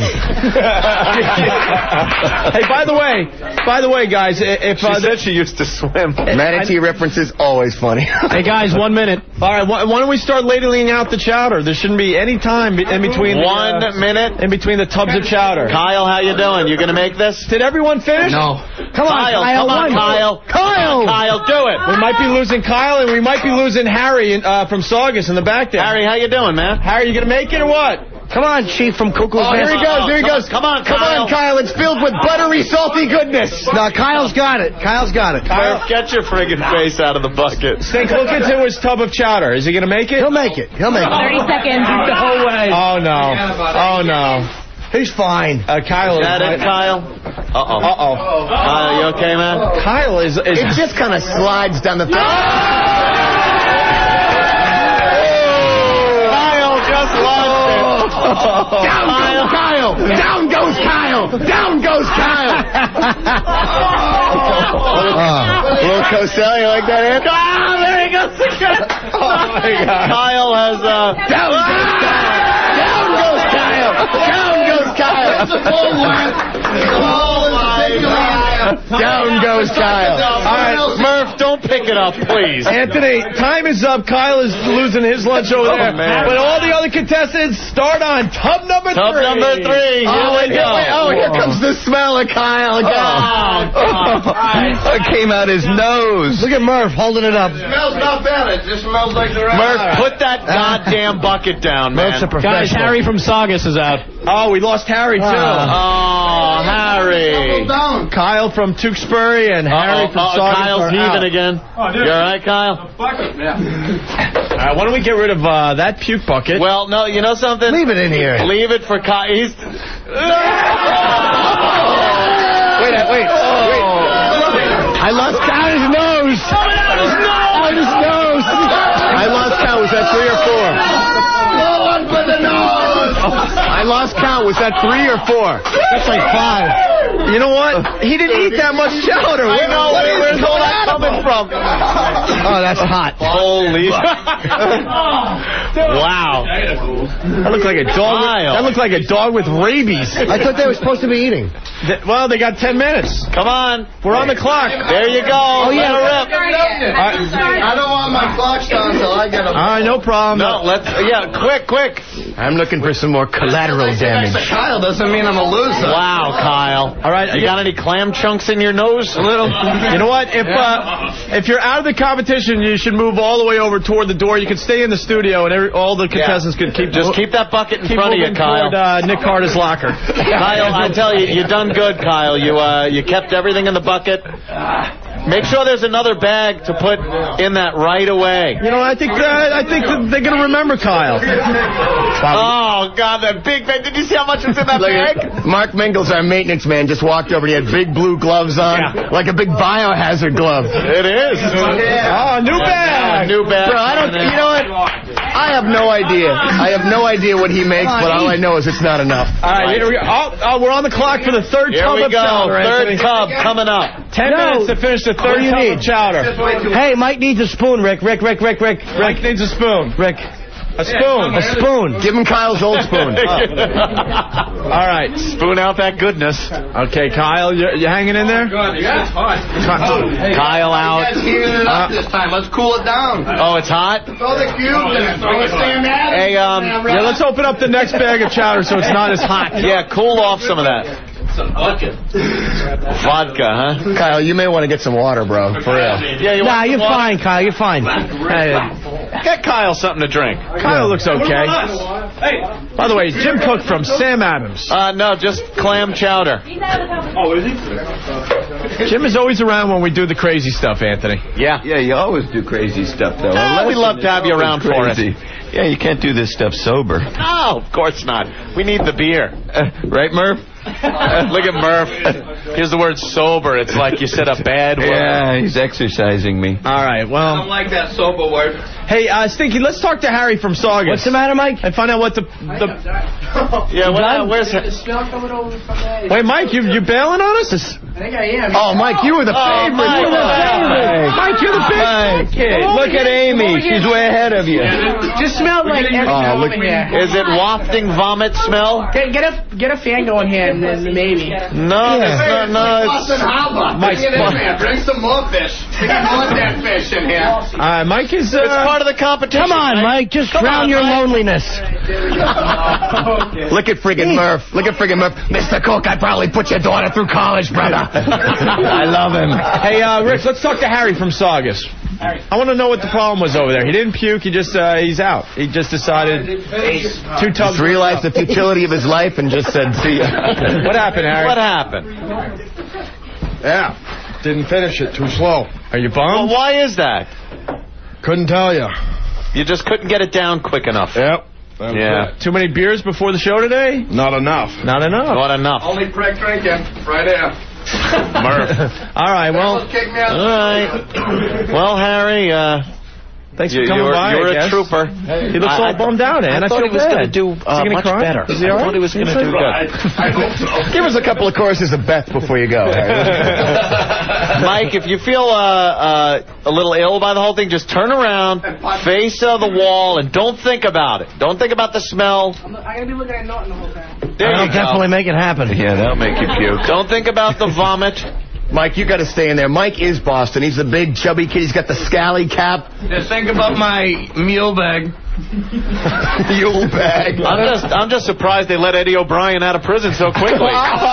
Hey, by the way, by the way, guys, i- if She uh, said she used to swim. Manatee references always funny. Hey guys, one minute. all right, why, why don't we start ladling out the chowder? There shouldn't be any time be- in between the, One uh, minute. in between the tubs of chowder. Kyle, how you doing? You gonna make this? Did everyone finish? No. Come on, Kyle. Come on, one. Kyle. Kyle. Kyle, do it. We might be losing Kyle, and we might be losing Harry uh, from Saugus in the back there. Harry, how you doing, man? Harry, you gonna make it or what? Come on, Chief from Cuckoo's Oh, here he Nest. goes, here he Come on, goes. come on, Come Kyle. on, Kyle. It's filled with buttery, salty goodness. No, Kyle's got it. Kyle's got it. Kyle, get your friggin' face out of the bucket. Stink, look into his tub of chowder. Is he gonna make it? He'll make it. He'll make it. thirty seconds. No way. Oh no. Oh no. He's fine. Uh, Kyle Is that is. it, Kyle? Uh-oh. Uh-oh. Kyle, you okay, man? Kyle is. is It just kind of slides down the. Kyle just lost it. Down goes Kyle! Down goes Kyle! Down goes Kyle! A little Cosell, you like that, Ed? Ah, there he goes again. Oh, my God. Kyle has, uh... Down goes Kyle! Down goes Kyle! Down goes Kyle! That's a full lap! Oh, my God! Down goes Kyle. All right, Murph, don't pick it up, please. Anthony, time is up. Kyle is losing his lunch over Oh, there. man. But all the other contestants start on tub number Tub three. number three. Here Oh, we here, go. wait, oh, here comes the smell of Kyle again. Oh, It came out his nose. Look at Murph holding it up. It smells not bad. It just smells like the rest. Murph, put that goddamn bucket down, man. Murph's a Guys, professional. Harry from Saugus is out. Oh, we lost Harry, too. Oh, Harry. Down. Kyle from Tewksbury and Harry from Uh-oh, Saugus Kyle's are heaving out. again. Oh, dude. You all right, Kyle? Bucket, yeah. All right, why don't we get rid of uh, that puke bucket? Well, no, you know something? Leave it in here. Leave it for Kyle. He's... Wait, wait, wait. I lost Kyle's nose. Out his nose! Out his nose. I lost count. Was that three or four? One for the nose. I lost count. Was that three or four? That's like five. You know what? He didn't eat that much chowder. I know. What Where, is where's all that coming from? Oh, that's hot. Holy... Wow. That looked like a dog. With, Kyle. that looked like a dog with rabies. I thought they were supposed to be eating. Th- Well, they got ten minutes. Come on. We're on the clock. There you go. Oh, yeah. Let her rip. I don't want my clock down until I get a... All right, no problem. No, let's... Yeah, quick, quick. I'm looking for some more collateral damage. Kyle doesn't mean I'm a loser. Wow, Kyle. All right, You got any clam chunks in your nose? a little. You know what? If uh, if you're out of the competition, you should move all the way over toward the door. You can stay in the studio, and every, all the contestants can keep Just keep that bucket in keep front of you, moving Kyle. toward uh, Nick Carter's locker. Kyle, I tell you, you done good, Kyle. You uh, you kept everything in the bucket. Make sure there's another bag to put in that right away. You know, I think uh, I think that they're gonna remember Kyle. Oh God, that big bag! Did you see how much was in that bag? Mark Mingles, our maintenance man, just walked over. He had big blue gloves on, Yeah. like a big biohazard glove. It is. Oh, new bag. New bag. Bro, I don't. You know what? I have no idea. I have no idea what he makes, but all I know is it's not enough. All right, here we go. Oh, oh, we're on the clock for the third Here tub we of go. chowder. Third Anthony. tub coming up. Ten No. minutes to finish the What third do you tub need? of chowder. Hey, Mike needs a spoon, Rick. Rick, Rick, Rick, Rick. Rick needs a spoon. Rick. A spoon. A spoon. Give him Kyle's old spoon. All right. Spoon out that goodness. Okay, Kyle, you, you hanging in there? Yeah, it's hot. Ky- Kyle You out. guys heated it up this time. Let's cool it down. Oh, it's hot? Throw the cubes in it. Throw the Sam Adams. Hey, um, Yeah, let's open up the next bag of chowder so it's not as hot. Yeah, cool off some of that. Vodka, huh? Kyle, you may want to get some water, bro. For real. Yeah, you Nah, want you're some water? fine, Kyle. You're fine. Get Kyle something to drink. Kyle looks okay. By the way, Jim Cook from Sam Adams. Uh, no, just clam chowder. Oh, is he? Jim is always around when we do the crazy stuff, Anthony. Yeah. Yeah, you always do crazy stuff, though. Ah, we Unless love to have you it's around for it. crazy. Yeah, you can't do this stuff sober. No, of course not. We need the beer. Uh, right, Murph? Look at Murph. Here's the word sober. It's like you said a bad word. Yeah, he's exercising me. All right, I don't well. like that sober word. Hey, uh, Stinky, let's talk to Harry from Saugus. What's the matter, Mike? And find out what the... the Yeah, what, where's it? Smell coming over from there. Wait, Mike, you you bailing on us? I think I am. Oh, Mike, you were the Oh, favorite. Mike. You were the favorite. Mike, you're the big Mike, kid. look at Amy. She's way ahead of you. Just smelled like everything Oh, look- over here. Is it wafting vomit smell? Get, get a get a fan going here and then maybe. No, it's not. No, Boston it's... Harbor. Mike's Bring it in fun. there. Bring some more fish. Bring more dead fish in here. All right, Mike is... Uh, It's part of the competition. Come on, Mike. Just Come drown on, your Mike. loneliness. Look at friggin' Murph. Look at friggin' Murph. Mister Cook, I probably put your daughter through college, brother. I love him. Hey, uh, Rich, let's talk to Harry from Saugus. I want to know what the problem was over there. He didn't puke. He just, uh, he's out. He just decided two tubs. Just realized the futility of his life and just said, see ya. What happened, Harry? What happened? Yeah. Didn't finish it. Too slow. Are you Well, bummed? why is that? Couldn't tell you. You just couldn't get it down quick enough. Yep. Yeah. Too many beers before the show today? Not enough. Not enough. Not enough. Only Craig drinking. Right there. Murph. All right, well. Kick me out. All right. Well, Harry, uh, Thanks You- for coming you're- by. you're I a guess. trooper. He looks I- all bummed out, and I I, thought feel he was bad. gonna do, Is he uh, gonna much cry? better. Is he I all right? thought he was gonna do good. I hope so. Give us a couple of courses of Beth before you go. Mike, if you feel uh, uh, a little ill by the whole thing, just turn around, face uh, the wall, and don't think about it. Don't think about the smell. I'm gonna be looking at Norton the whole time. There I'll you go. definitely make it happen. Yeah, that'll make you puke. Don't think about the vomit. Mike, you got to stay in there. Mike is Boston. He's the big, chubby kid. He's got the scally cap. Just think about my mule bag. Mule bag. I'm just, I'm just surprised they let Eddie O'Brien out of prison so quickly.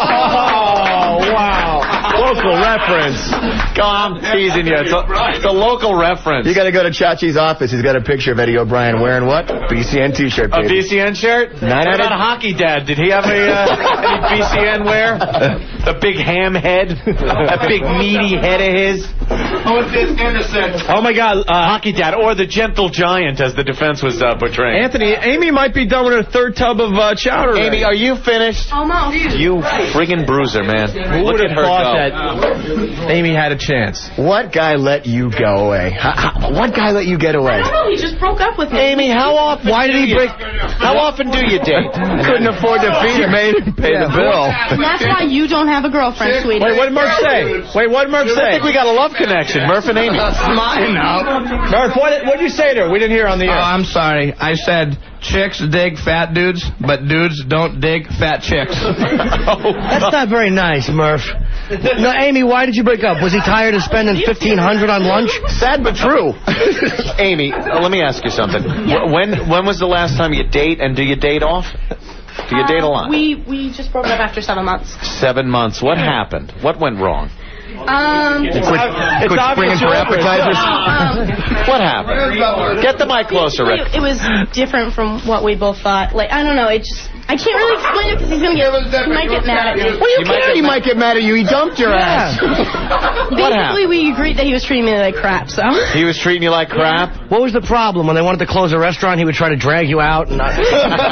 Oh, wow. Local reference. Go on, I'm teasing you. It's a, it's a local reference. You got to go to Chachi's office. He's got a picture of Eddie O'Brien wearing what? B C N T-shirt. A baby. B C N shirt? Nine What out of- about Hockey Dad? Did he have a uh, any B C N wear? The big ham head? That big meaty head of his? What's this innocent? Oh, my God. Uh, Hockey Dad, or the Gentle Giant, as the defense was uh, portraying. Anthony, Amy might be done with her third tub of uh, chowder. Amy, are you finished? Almost. You friggin' bruiser, man. Who Look would at have her thought go. that Amy had a chance? What guy let you go away? How, how, what guy let you get I away? don't know. He just broke up with me. Amy, how often? Why did he break? How often do you date? Couldn't afford to feed him. Made him pay the bill. And that's why you don't have a girlfriend, sweetie. Wait, what did Murph say? Wait, what did Murph I say? think we got a love connection, Murph and Amy. Mine now. Murph, what did, what did you say to her? We didn't hear on the Oh, air. I'm sorry. I said chicks dig fat dudes, but dudes don't dig fat chicks. That's not very nice, Murph. No, Amy, why did you break up? Was he tired of spending fifteen hundred dollars on lunch? Sad but true. Amy, uh, let me ask you something. Wh- When when was the last time you date, and do you date off? Do you date a lot? We we just broke up after seven months. Seven months. What happened? What went wrong? Um, It's, Quit, it's quit obvious springing for you're over it. appetizers. um, What happened? Get the mic closer, Rick. It was different from what we both thought. Like, I don't know. It just, I can't really explain it because he's gonna get, he might get mad at me. What do you, You might care? get He mad- might get mad at you. He dumped your ass. Basically, we agreed that he was treating me like crap. So. He was treating you like crap? What was the problem? When they wanted to close a restaurant, he would try to drag you out. And not...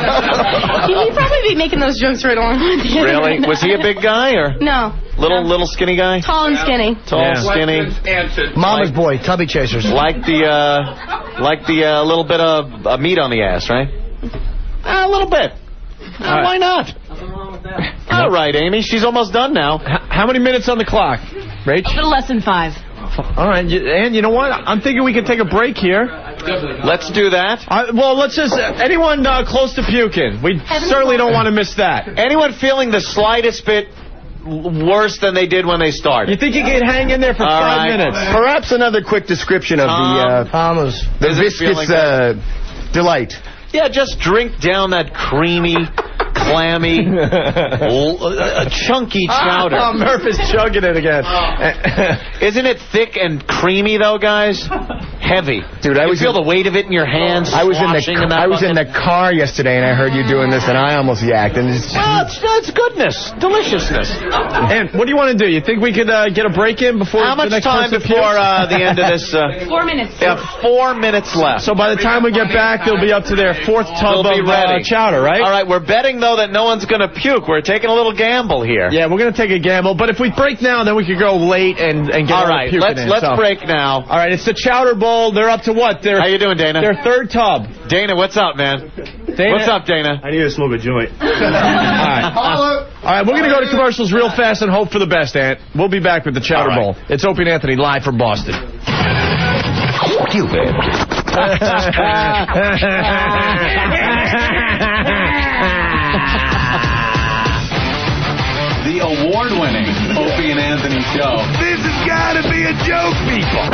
He'd probably be making those jokes right along with you. Really? Was he a big guy or No. little little skinny guy? Tall and skinny. Tall, Yeah. skinny. Mama's boy, tubby chasers. Like the uh, like the uh, little bit of uh, meat on the ass, right? Uh, a little bit. Uh, why not? All right, Amy. She's almost done now. H- how many minutes on the clock, Rach? A little less than five. All right, you- and you know what? I'm thinking we can take a break here. Let's do that. Uh, well, let's just... Uh, anyone uh, close to puking? We certainly don't want to miss that. Anyone feeling the slightest bit worse than they did when they started? You think you can hang in there for All five right. minutes? Perhaps another quick description of Tom. the uh, Thomas. the Is it viscous feeling uh, delight. Yeah, just drink down that creamy, clammy, l- uh, chunky chowder. Oh, Murph is chugging it again. Isn't it thick and creamy though, guys? Heavy. Dude, I you was feel in- the weight of it in your hands. I was in sloshing the that I was in bucket. the car yesterday and I heard you doing this and I almost yacked. And it's, Well, it's, it's goodness, deliciousness. And what do you want to do? You think we could uh, get a break in before How much the next time person before pukes? uh, the end of this? Uh, Four minutes. yeah, four minutes left. So by the time we get back, they'll be up to their fourth tub We'll be of uh, ready. chowder, right? All right, we're betting though that no one's going to puke. We're taking a little gamble here. Yeah, we're going to take a gamble. But if we break now, then we could go late and, and get All all the right, puking let's in, let's so. break now. All right, it's the Chowder Bowl. They're up to what? They're, How you doing, Dana? Their third tub. Dana, what's up, man? Dana? What's up, Dana? I need to smoke a joint. All right. All right, we're going to go to commercials real fast and hope for the best, Ant. We'll be back with the Chowder All right. Bowl. It's Opie and Anthony live from Boston. Stupid. The award-winning Opie and Anthony Show. This has got to be a joke, people.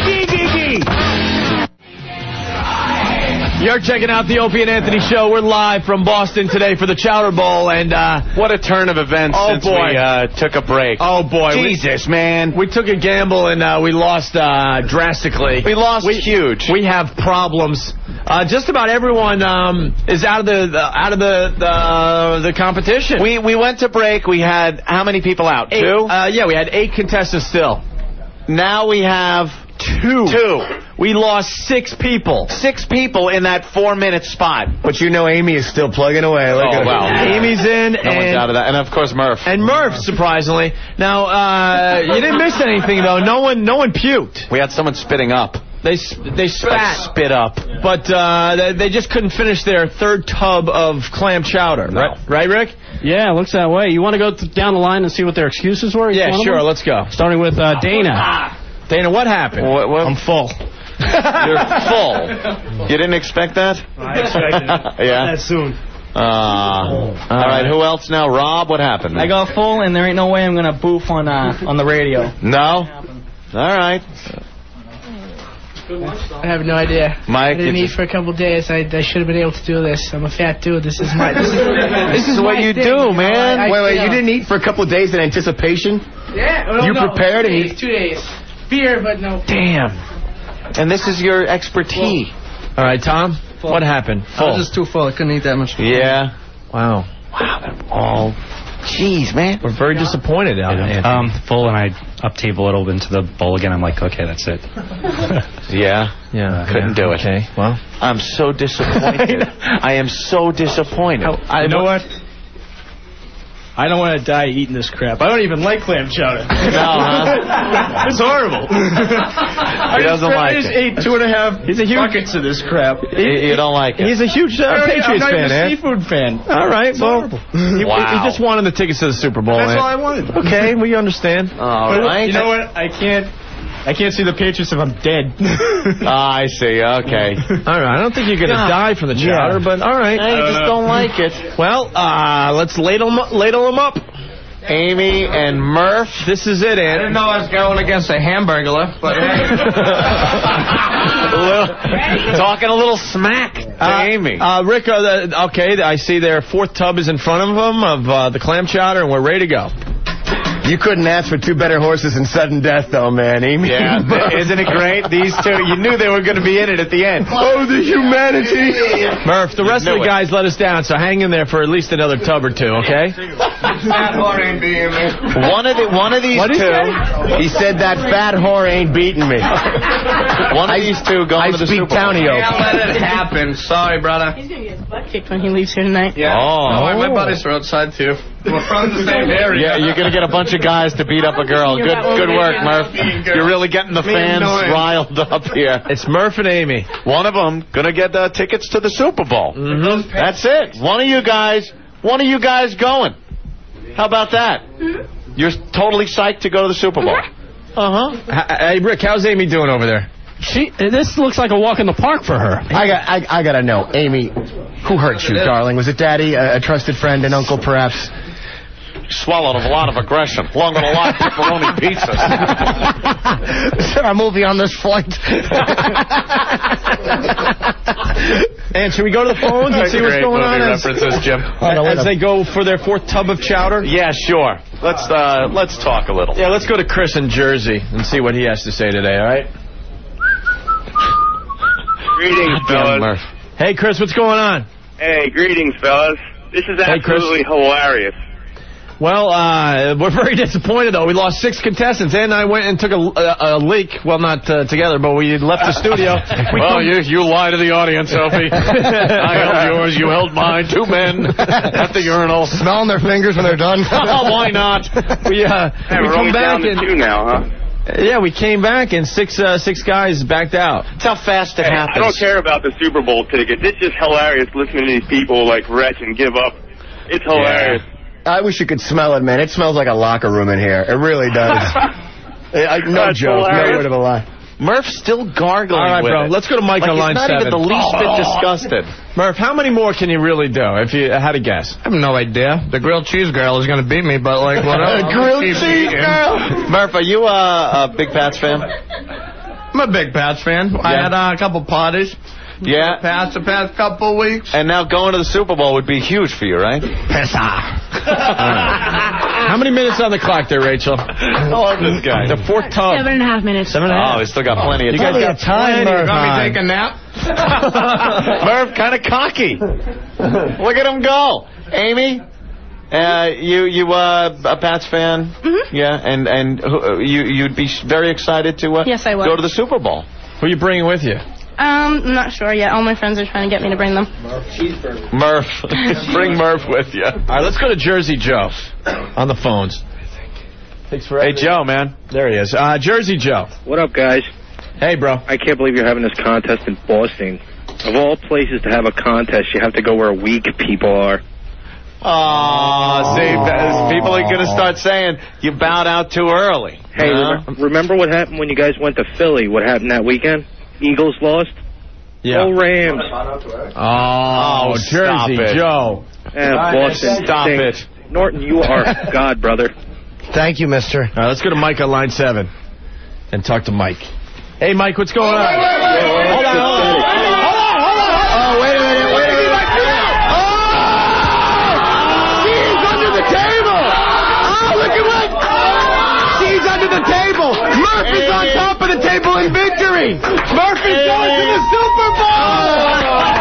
You're checking out the Opie and Anthony Show. We're live from Boston today for the Chowder Bowl, and uh, What a turn of events Oh, since boy. we uh, took a break. oh boy, Jesus, we, man. we took a gamble and uh, we lost uh, drastically. We lost we, huge. We have problems. Uh, just about everyone um, is out of the, the out of the the, the competition. We we went to break. We had how many people out? Eight, Two. Uh, yeah, we had eight contestants still. Now we have Two. two. We lost six people. Six people in that four-minute spot. but you know Amy is still plugging away. Look Oh, at her. well. Amy's in, No one's and out of that. And of course Murph. and Murph, surprisingly. Now, uh, you didn't miss anything though. No one, no one puked. We had someone spitting up. They they spat. Spit up. But uh, they, they just couldn't finish their third tub of clam chowder. No. Right, right, Rick? Yeah, looks that way. You want to go th- down the line and see what their excuses were? Yeah, sure. Let's go. Starting with uh, Dana. Dana, what happened? What, what? I'm full. You're full. You didn't expect that? I expected it. Yeah. That soon. Uh, all right. Who else now? Rob, what happened? I got full, and there ain't no way I'm gonna boof on uh, on the radio. No. All right. I have no idea. Mike, I didn't you eat for a couple days. I, I should have been able to do this. I'm a fat dude. This is my. This is, This is what my you thing, do, you know? man. I, I, wait, wait. you You know. didn't eat for a couple of days in anticipation? Yeah. Well, You no, prepared two and days, you- two days. Beer, but no. Damn. And this is your expertise. All right, Tom. Full. What happened? I Full. was just too full. I couldn't eat that much. Yeah. Wow. Wow. They're all. Jeez, man. We're very disappointed out there. Um, full, and I up table it into the bowl again. I'm like, okay, that's it. Yeah. Yeah. Couldn't yeah. do it. Okay. Well, I'm so disappointed. I am so disappointed. I, you know what? I don't want to die eating this crap. I don't even like clam chowder. No, huh? It's horrible. I He doesn't just, like I just it. ate two and a half He's a huge, buckets of this crap. You, you don't like it. he's a huge uh, I don't- Patriots I'm not fan, even eh? a seafood fan. All right, It's well, horrible. he, Wow. he just wanted the tickets to the Super Bowl. That's eh? all I wanted. Okay, we understand. All But right. You know what? I can't. I can't see the Patriots if I'm dead. Ah, I see. Okay. All right, I don't think you're going to God. die from the chowder, Yeah. but all right. I just don't like it. Well, uh, let's ladle them, ladle them up. Amy and Murph. This is it, I didn't Ed. know I was going against a hamburglar, but A little- talking a little smack to Uh, Amy. Uh, Rick, uh, the, okay, I see their fourth tub is in front of them of uh, the clam chowder, and we're ready to go. You couldn't ask for two better horses in sudden death, though, man. Amy. Yeah, isn't it great? These two, you knew they were going to be in it at the end. Oh, the humanity. Murph, the rest of knew the it. guys let us down, so hang in there for at least another tub or two, okay? that whore ain't being me. One of the one of these What'd he two. say? He said that fat whore ain't beating me. One of these two going I to the speak Super Bowl. Townio. Can't let it happen. Sorry, brother. He's gonna get his butt kicked when he leaves here tonight. Yeah. Oh. my buddies are outside too. We're from the same area. Yeah, you're going to get a bunch of guys to beat up a girl. Good good work, Murph. You're really getting the fans riled up here. It's Murph and Amy. One of them going to get uh, tickets to the Super Bowl. Mm-hmm. That's it. One of you guys, one of you guys going. How about that? Mm-hmm. You're totally psyched to go to the Super Bowl. Uh-huh. Hey, Rick, how's Amy doing over there? She. This looks like a walk in the park for her. I got, I, I gotta know, Amy, who hurt you, darling? Was it Daddy, a, a trusted friend, an uncle, perhaps? Swallowed a lot of aggression, along with a lot of pepperoni pizzas. Is there a movie on this flight? And should we go to the phones and see what's Great going on movie as, references, Jim. as they go for their fourth tub of chowder? Yeah, sure. Let's uh, let's talk a little. Yeah, let's go to Chris in Jersey and see what he has to say today, all right? Greetings, Damn, fellas. Murph. Hey, Chris, what's going on? Hey, greetings, fellas. This is Hey, Chris. absolutely hilarious. Well, uh, we're very disappointed, though. We lost six contestants. Ed and I went and took a, a, a leak. Well, not uh, together, but we left the studio. We Well, come- you you lie to the audience, Opie. I held yours, you held mine. Two men at the urinal. Smelling their fingers when they're done? Oh, why not? we uh, Hey, we we're come only back down to and two now, huh? yeah, we came back and six uh, six guys backed out. That's how fast it Hey, happens. I don't care about the Super Bowl tickets. It's just hilarious listening to these people like retch and give up. It's hilarious. I wish you could smell it, man. It smells like a locker room in here. It really does. I, no That's joke. hilarious. No word of a lie. Murph's still gargling All right, with bro. it. Let's go to Mike like on he's line not seven. even the least bit disgusted. Murph, how many more can you really do if you had to guess? I have no idea. The grilled cheese girl is going to beat me, but like whatever. Grilled Keep cheese eating. girl. Murph, are you uh, a big Pats fan? I'm a big Pats fan. I Yeah. had uh, a couple parties. Yeah. Pats the past couple weeks. And now going to the Super Bowl would be huge for you, right? How many minutes on the clock there, Rachel? I love this guy. The fourth tub. Seven and a half minutes. Seven and a half. Oh, he's still got plenty of You time. guys got time, You Murph. want me to take a nap? Murph, kind of cocky. Look at him go. Amy, uh, you you uh, a Pats fan? Mm-hmm. Yeah, and and uh, you you'd be very excited to uh, Yes, I would. go to the Super Bowl. Who are you bringing with you? Um, I'm not sure yet. All my friends are trying to get me to bring them. Murph, bring Murph with you. All right, let's go to Jersey Joe on the phones. Takes forever. Hey, Joe, man. There he is. Uh, Jersey Joe. What up, guys? Hey, bro. I can't believe you're having this contest in Boston. Of all places to have a contest, you have to go where weak people are. Oh, see, people are going to start saying you bowed out too early. Hey, uh, rem remember what happened when you guys went to Philly? What happened that weekend? Eagles lost? Yeah. Oh, Rams. Oh, Jersey Joe. Eh, Boston. Stop stinks. it. Norton, you are God, brother. Thank you, mister. All right, let's go to Mike on line seven and talk to Mike. Hey, Mike, what's going on? Wait, wait, wait, wait. Hold on, hold on. Hold on, hold on. Oh, wait a minute, wait a minute. Oh! She's under the table. Oh, look at what. She's under the table. Murphy's on top of the table in victory. Murphy's going to the Super Bowl.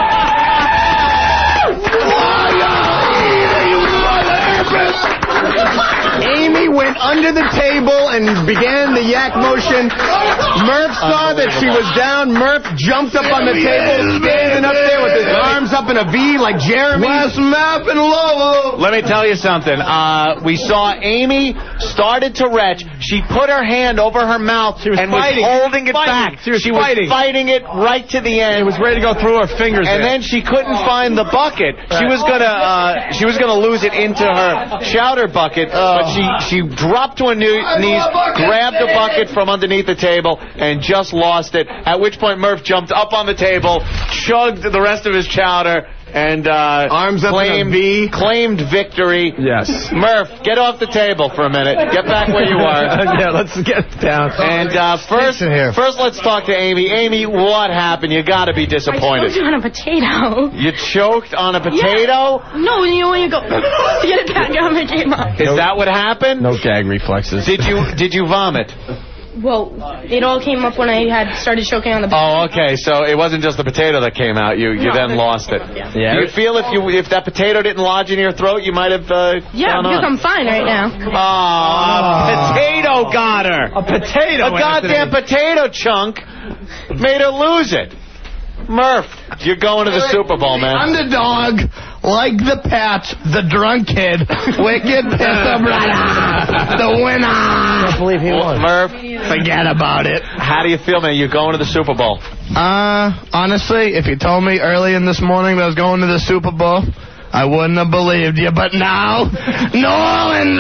Amy went under the table and began the yak motion. Murph saw that she was down. Murph jumped up on the table, standing up there with his arms up in a V like Jeremy. West Map and Lowell. Let me tell you something. Uh, we saw Amy started to retch. She put her hand over her mouth was and fighting. was holding it Fighting. back. She was fighting. fighting it right to the end. It was ready to go through her fingers. And there. then she couldn't find the bucket. She was gonna, uh, she was gonna lose it into her chowder bucket, but she she dropped to her knees, grabbed the bucket from underneath the table, and just lost it. At which point Murph jumped up on the table, chugged the rest of his chowder, and uh, arms up claimed, in a V. claimed victory. Yes. Murph, get off the table for a minute. Get back where you are. Yeah, let's get down. And uh, first, first, let's talk to Amy. Amy, what happened? You got to be disappointed. I choked on a potato. You choked on a potato? Yeah. No, when you when you go to get it back out, it came up. Is that what happened? No gag reflexes. Did you did you vomit? Well, it all came up when I had started choking on the potato. Oh, okay. So it wasn't just the potato that came out. You you No, then the- lost it. Yeah. Yeah. Do you feel if you if that potato didn't lodge in your throat, you might have uh, Yeah, gone because on? I'm fine right now. Oh, a potato got her. A potato. A goddamn potato chunk made her lose it. Murph, you're going to the Super Bowl, man. Underdog, like the Pats, the drunk kid, wicked pisser brother, the winner. I can't believe he won. Murph, Forget about it. how do you feel, man? You're going to the Super Bowl. Uh, honestly, if you told me early in this morning that I was going to the Super Bowl, I wouldn't have believed you. But now, New Orleans,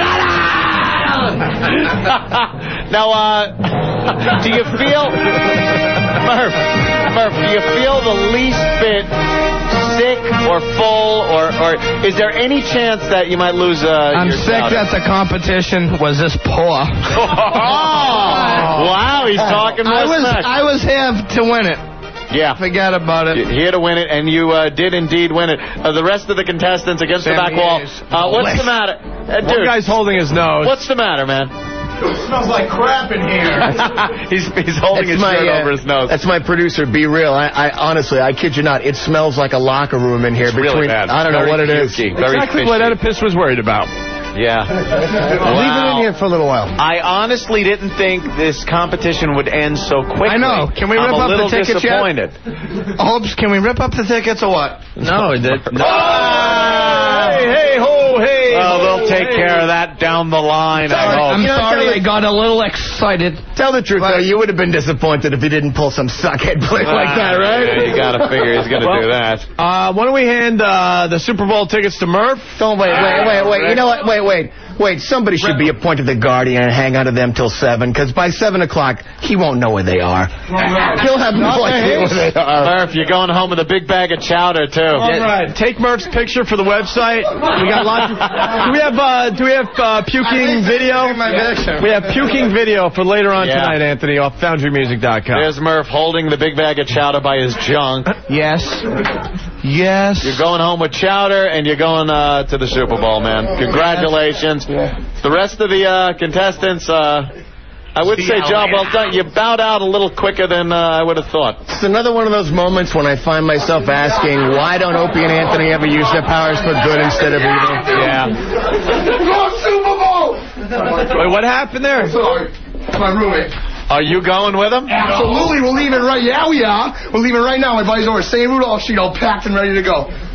Now, uh, do you feel, Murph, Murph, do you feel the least bit sick or full, or, or is there any chance that you might lose uh, I'm your sick chowder? that the competition was this poor. Oh, wow, he's talking I was, respect. I was here to win it. Yeah. Forget about it. You're here to win it, and you uh, did indeed win it. Uh, the rest of the contestants against the back wall. Uh, what's the matter? Uh, One dude, guy's holding his nose. what's the matter, man? It smells like crap in here. he's he's holding his shirt uh, over his nose. That's my producer, Be Real. I, I honestly, I kid you not, it smells like a locker room in here. It's really bad. I don't know Very what it is. pukey, very Exactly fishy. what Oedipus was worried about. Yeah. Leave it in here for a little while. I honestly didn't think this competition would end so quickly. I know. Can we I'm rip a up little the tickets yet? disappointed. Hopes, can we rip up the tickets or what? No, it did. No. Hey, hey, ho, hey. Oh, ho, they'll take hey. care of that down the line, I hope. I'm You know, sorry, tell I the- got a little excited. Tell the truth, though, you would have been disappointed if he didn't pull some suckhead play like that, right? Yeah, you gotta figure he's gonna Well, do that. Uh, why don't we hand uh, the Super Bowl tickets to Murph? Don't wait, wait, wait, wait. You know what? Wait, wait. Wait, somebody should be appointed the guardian and hang on to them till seven, because by seven o'clock, he won't know where they are. He'll have no idea where they are. Murph, you're going home with a big bag of chowder, too. All right, take Murph's picture for the website. We got lots. Of, do we have uh, do we have uh, puking video? We have puking video for later on Yeah. tonight, Anthony, off foundry music dot com. There's Murph holding the big bag of chowder by his junk. Yes. Yes. You're going home with chowder, and you're going uh, to the Super Bowl, man. Congratulations. The rest of the uh, contestants, uh, I would say job well done. You bowed out a little quicker than uh, I would have thought. It's another one of those moments when I find myself asking, why don't Opie and Anthony ever use their powers for good instead of evil? Yeah. Go Super Bowl! Wait, what happened there? Sorry. My roommate. Are you going with them? Absolutely, we're leaving right. Yeah, we are. We're leaving right now. My buddy's over at Saint Rudolph Street, all packed and ready to go.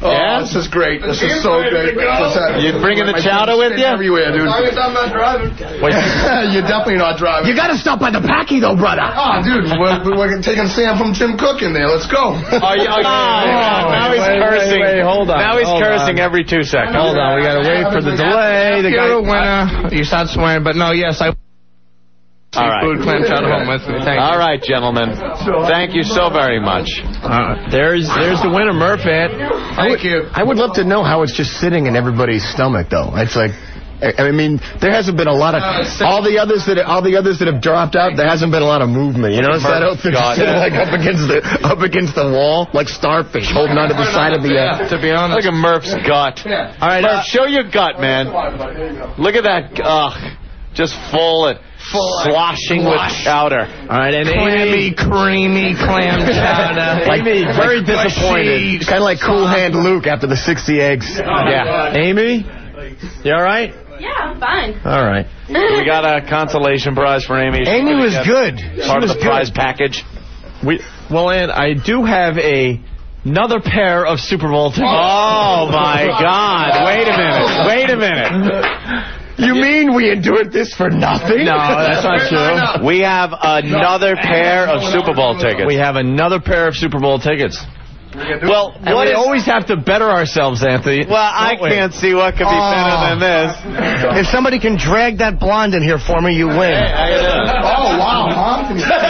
Oh, Yeah? this is great. This is so great. You bringing the chowder with you? Everywhere, dude. As long as I'm not driving. You're definitely not driving. You gotta stop by the Packy, though, brother. Oh, dude, we're, we're taking Sam from Jim Cook in there. Let's go. Are you, are you, Oh, now he's wait, cursing. Wait, wait, hold on. Now he's hold cursing on. every two seconds. Hold on, we gotta wait for the delay. The You're a guy. winner. You start swearing, but no, yes, I. All right. Seafood clam chowder home with me. Thank All you. right, gentlemen. Thank you so very much. Uh, there's there's the winner, Murph. Ant. Thank you. I would love to know how it's just sitting in everybody's stomach, though. It's like, I I mean, there hasn't been a lot of all the others that all the others that have dropped out. There hasn't been a lot of movement. You notice that outfit just sitting like up against the up against the wall, like starfish holding onto the side of the. Uh, To be honest. Look at Murph's gut. All right, Murph, show your gut, man. Look at that. Ugh, just full and sloshing with chowder. All right, and Clammy, Amy. creamy clam chowder. Amy, very disappointed. kind of like Cool Hand Luke after the sixty eggs. Yeah. Amy, you all right? Yeah, I'm fine. All right. We got a consolation prize for Amy. Amy was good. Part She of was the prize good. package. We well, and I do have a another pair of Super Bowl tickets. Oh my God! Wait a minute! Wait a minute! You mean we endured this for nothing? No, that's not true. We have another pair of Super Bowl tickets. We have another pair of Super Bowl tickets. Well, And what we is, always have to better ourselves, Anthony. well, I Don't we? can't see what could be better than this. If somebody can drag that blonde in here for me, you win. Oh, wow,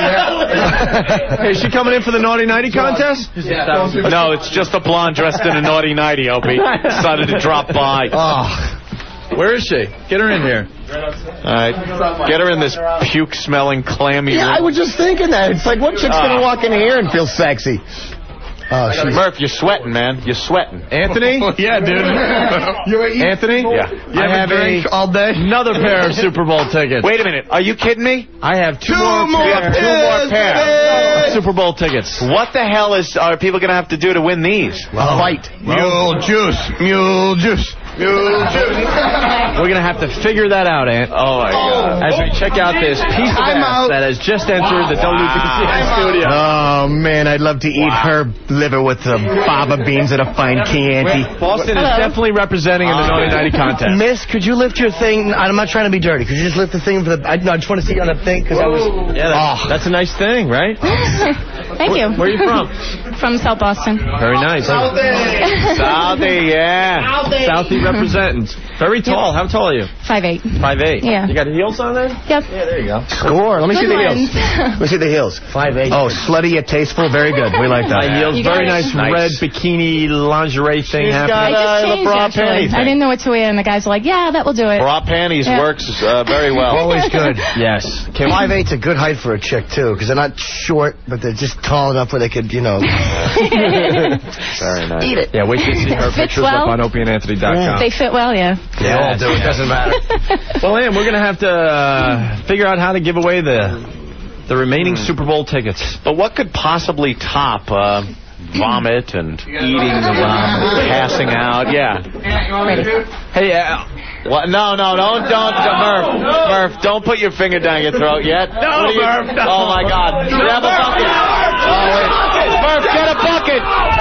huh? Hey, is she coming in for the Naughty Nighty contest? No, it's just a blonde dressed in a naughty nighty, Opie. Decided to drop by. Oh. Where is she? Get her in here. All right. Get her in this puke-smelling, clammy Yeah, I room. was just thinking that. It's like, what chick's gonna Ah. walk in here and feel sexy? Oh, she's... Murph, you're sweating, man. You're sweating. Anthony? Yeah, dude. Anthony? Yeah. I have drink a, all day? another pair of Super Bowl tickets. Wait a minute. Are you kidding me? I have two, Two more, more pair, Two more pair. of Super Bowl tickets. What the hell is are people going to have to do to win these? Fight. Mule juice. Mule juice. Mule juice. We're going to have to figure that out, Ant. Oh, my God. As we check out this piece of I'm ass out. that has just entered the W B C N studio. Oh, man, I'd love to eat her liver with some faba beans and a fine Chianti. Boston is definitely representing in the Naughty Nighty contest. Miss, could you lift your thing? I'm not trying to be dirty. Could you just lift the thing for the... I, no, I just want to see you on the thing, because I was... Yeah, that's, that's a nice thing, right? Thank you. Where are you from? From South Boston. Very nice. Southie, yeah. Southie representing. Very tall. How tall are you? Five eight. Five eight. Yeah. You got heels on there? Yep. Yeah, there you go. Score. Let me see Good the heels. ones. Let me see the heels. Five eight. Oh, slutty yet tasteful. Very good. We like that. High heels. You got Very it. nice, Nice. red bikini lingerie thing She's happening. I got just uh, the changed, bra actually. panty thing. I didn't know what to wear, and the guys were like, yeah, that will do it. Bra panties Yeah. works uh, very well. Always good. Yes. Okay, five eight's a good height for a chick, too, because they're not short, but they're just tall enough where they could, you know... Very nice. Eat it. Yeah, wait till you see her Fits pictures well. up on opie and anthony dot com. They fit well, yeah. They all do. It doesn't matter. Well, Ann, we're going to have to uh, figure out how to give away the the remaining Super Bowl tickets. But what could possibly top uh, vomit and eating the vomit, passing out? Yeah. Hey, uh, What? No, no, don't, don't, uh, Murph, Murph, don't put your finger down your throat yet. No, What are you- Murph, no. Oh my God! Grab a bucket. Oh, wait. Murph, get a bucket.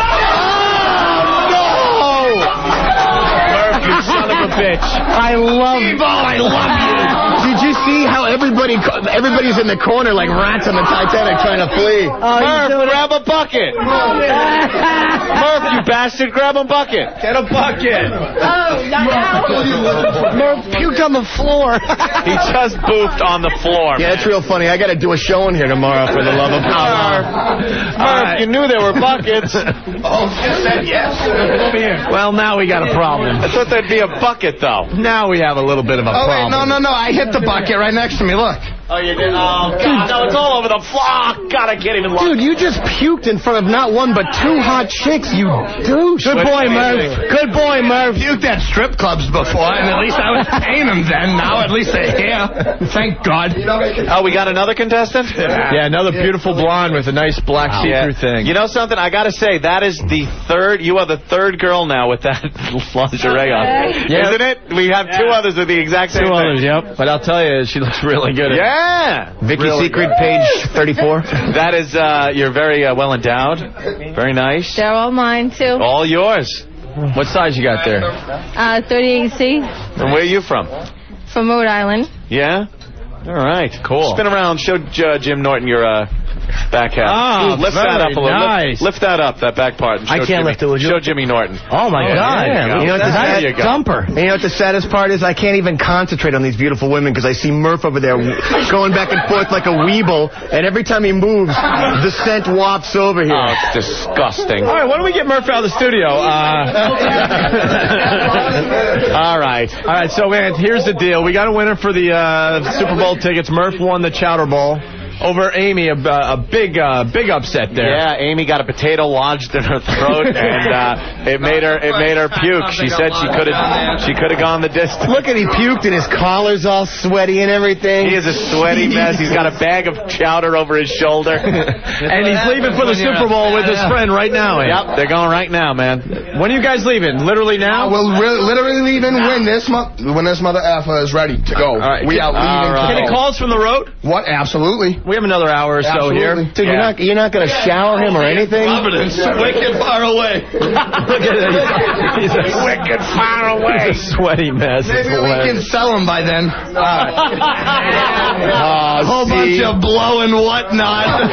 Oh no! Murph, you son of a bitch! I love you. I love you. Did you see how everybody everybody's in the corner like rats on the Titanic trying to flee? Murph, grab a bucket. Murph, you bastard, grab a bucket. Get a bucket. Oh, not now. Murph puked on the floor. He just boofed on the floor. Yeah, it's real funny. I got to do a show in here tomorrow for the love of God. Murph, you knew there were buckets. Oh, she said yes. Over here. Well, now we got a problem. I thought there'd be a bucket, though. Now we have a little bit of a Oh, wait, problem. no, no, no. I hit the bucket right next to me. Look. Oh, you did? Oh, God, no, it's all over the floor. Oh, God, I can't even look. Dude, you just puked in front of not one but two hot chicks, you douche. Good boy, Murph. amazing. Good boy, Murph. Puked at strip clubs before, and at least I was paying them then. Now at least they're here. Thank God. Oh, we got another contestant? Yeah, another beautiful blonde with a nice black see-through thing. You know something? I got to say, that is the third, you are the third girl now with that lingerie on. Yeah. Isn't it? We have two others with the exact same Two thing. others, yep. But I'll tell you, she looks really good. Yeah. Vicky Really Secret, good. page thirty-four. That is, uh, you're very uh, well endowed. Very nice. They're all mine, too. All yours. What size you got there? Uh, thirty-eight C And where are you from? from Rhode Island. Yeah? All right. Cool. Spin around. Show uh, Jim Norton your uh, back half. Ah, lift that very up a little. nice. Lift, lift that up, that back part. And I show can't Jimmy, lift it, would you? Show Jimmy Norton. Oh, my Oh, God. yeah. You know what the There sad you go. dumper. And you know what the saddest part is? I can't even concentrate on these beautiful women because I see Murph over there going back and forth like a weeble, and every time he moves, the scent wafts over here. Oh, it's disgusting. All right, why don't we get Murph out of the studio? Uh, All right. All right, so, man, here's the deal. We got a winner for the uh, Super Bowl tickets. Murph won the Chowder Bowl over Amy, a, a big, uh, big upset there. Yeah, Amy got a potato lodged in her throat, and uh, it made her, it made her puke. She said she could have, she could have gone the distance. Look at he puked and his collar's all sweaty and everything. He is a sweaty mess. He's got a bag of chowder over his shoulder, and he's leaving for the Super Bowl with his friend right now. Eh? Yep, they're going right now, man. When are you guys leaving? Literally now? We'll re- literally leaving when this mo- when this mother effer is ready to go. All right. We are leaving. Right. To Can he go. call us from the road? What? Absolutely. We have another hour or so Absolutely. here. Dude, you're not you're not gonna shower him or anything? Providence, wicked far away. Look at it. He's a wicked far away. He's a sweaty mess. Maybe It's we hilarious. can sell them by then. Oh, A whole see? bunch of blow and whatnot.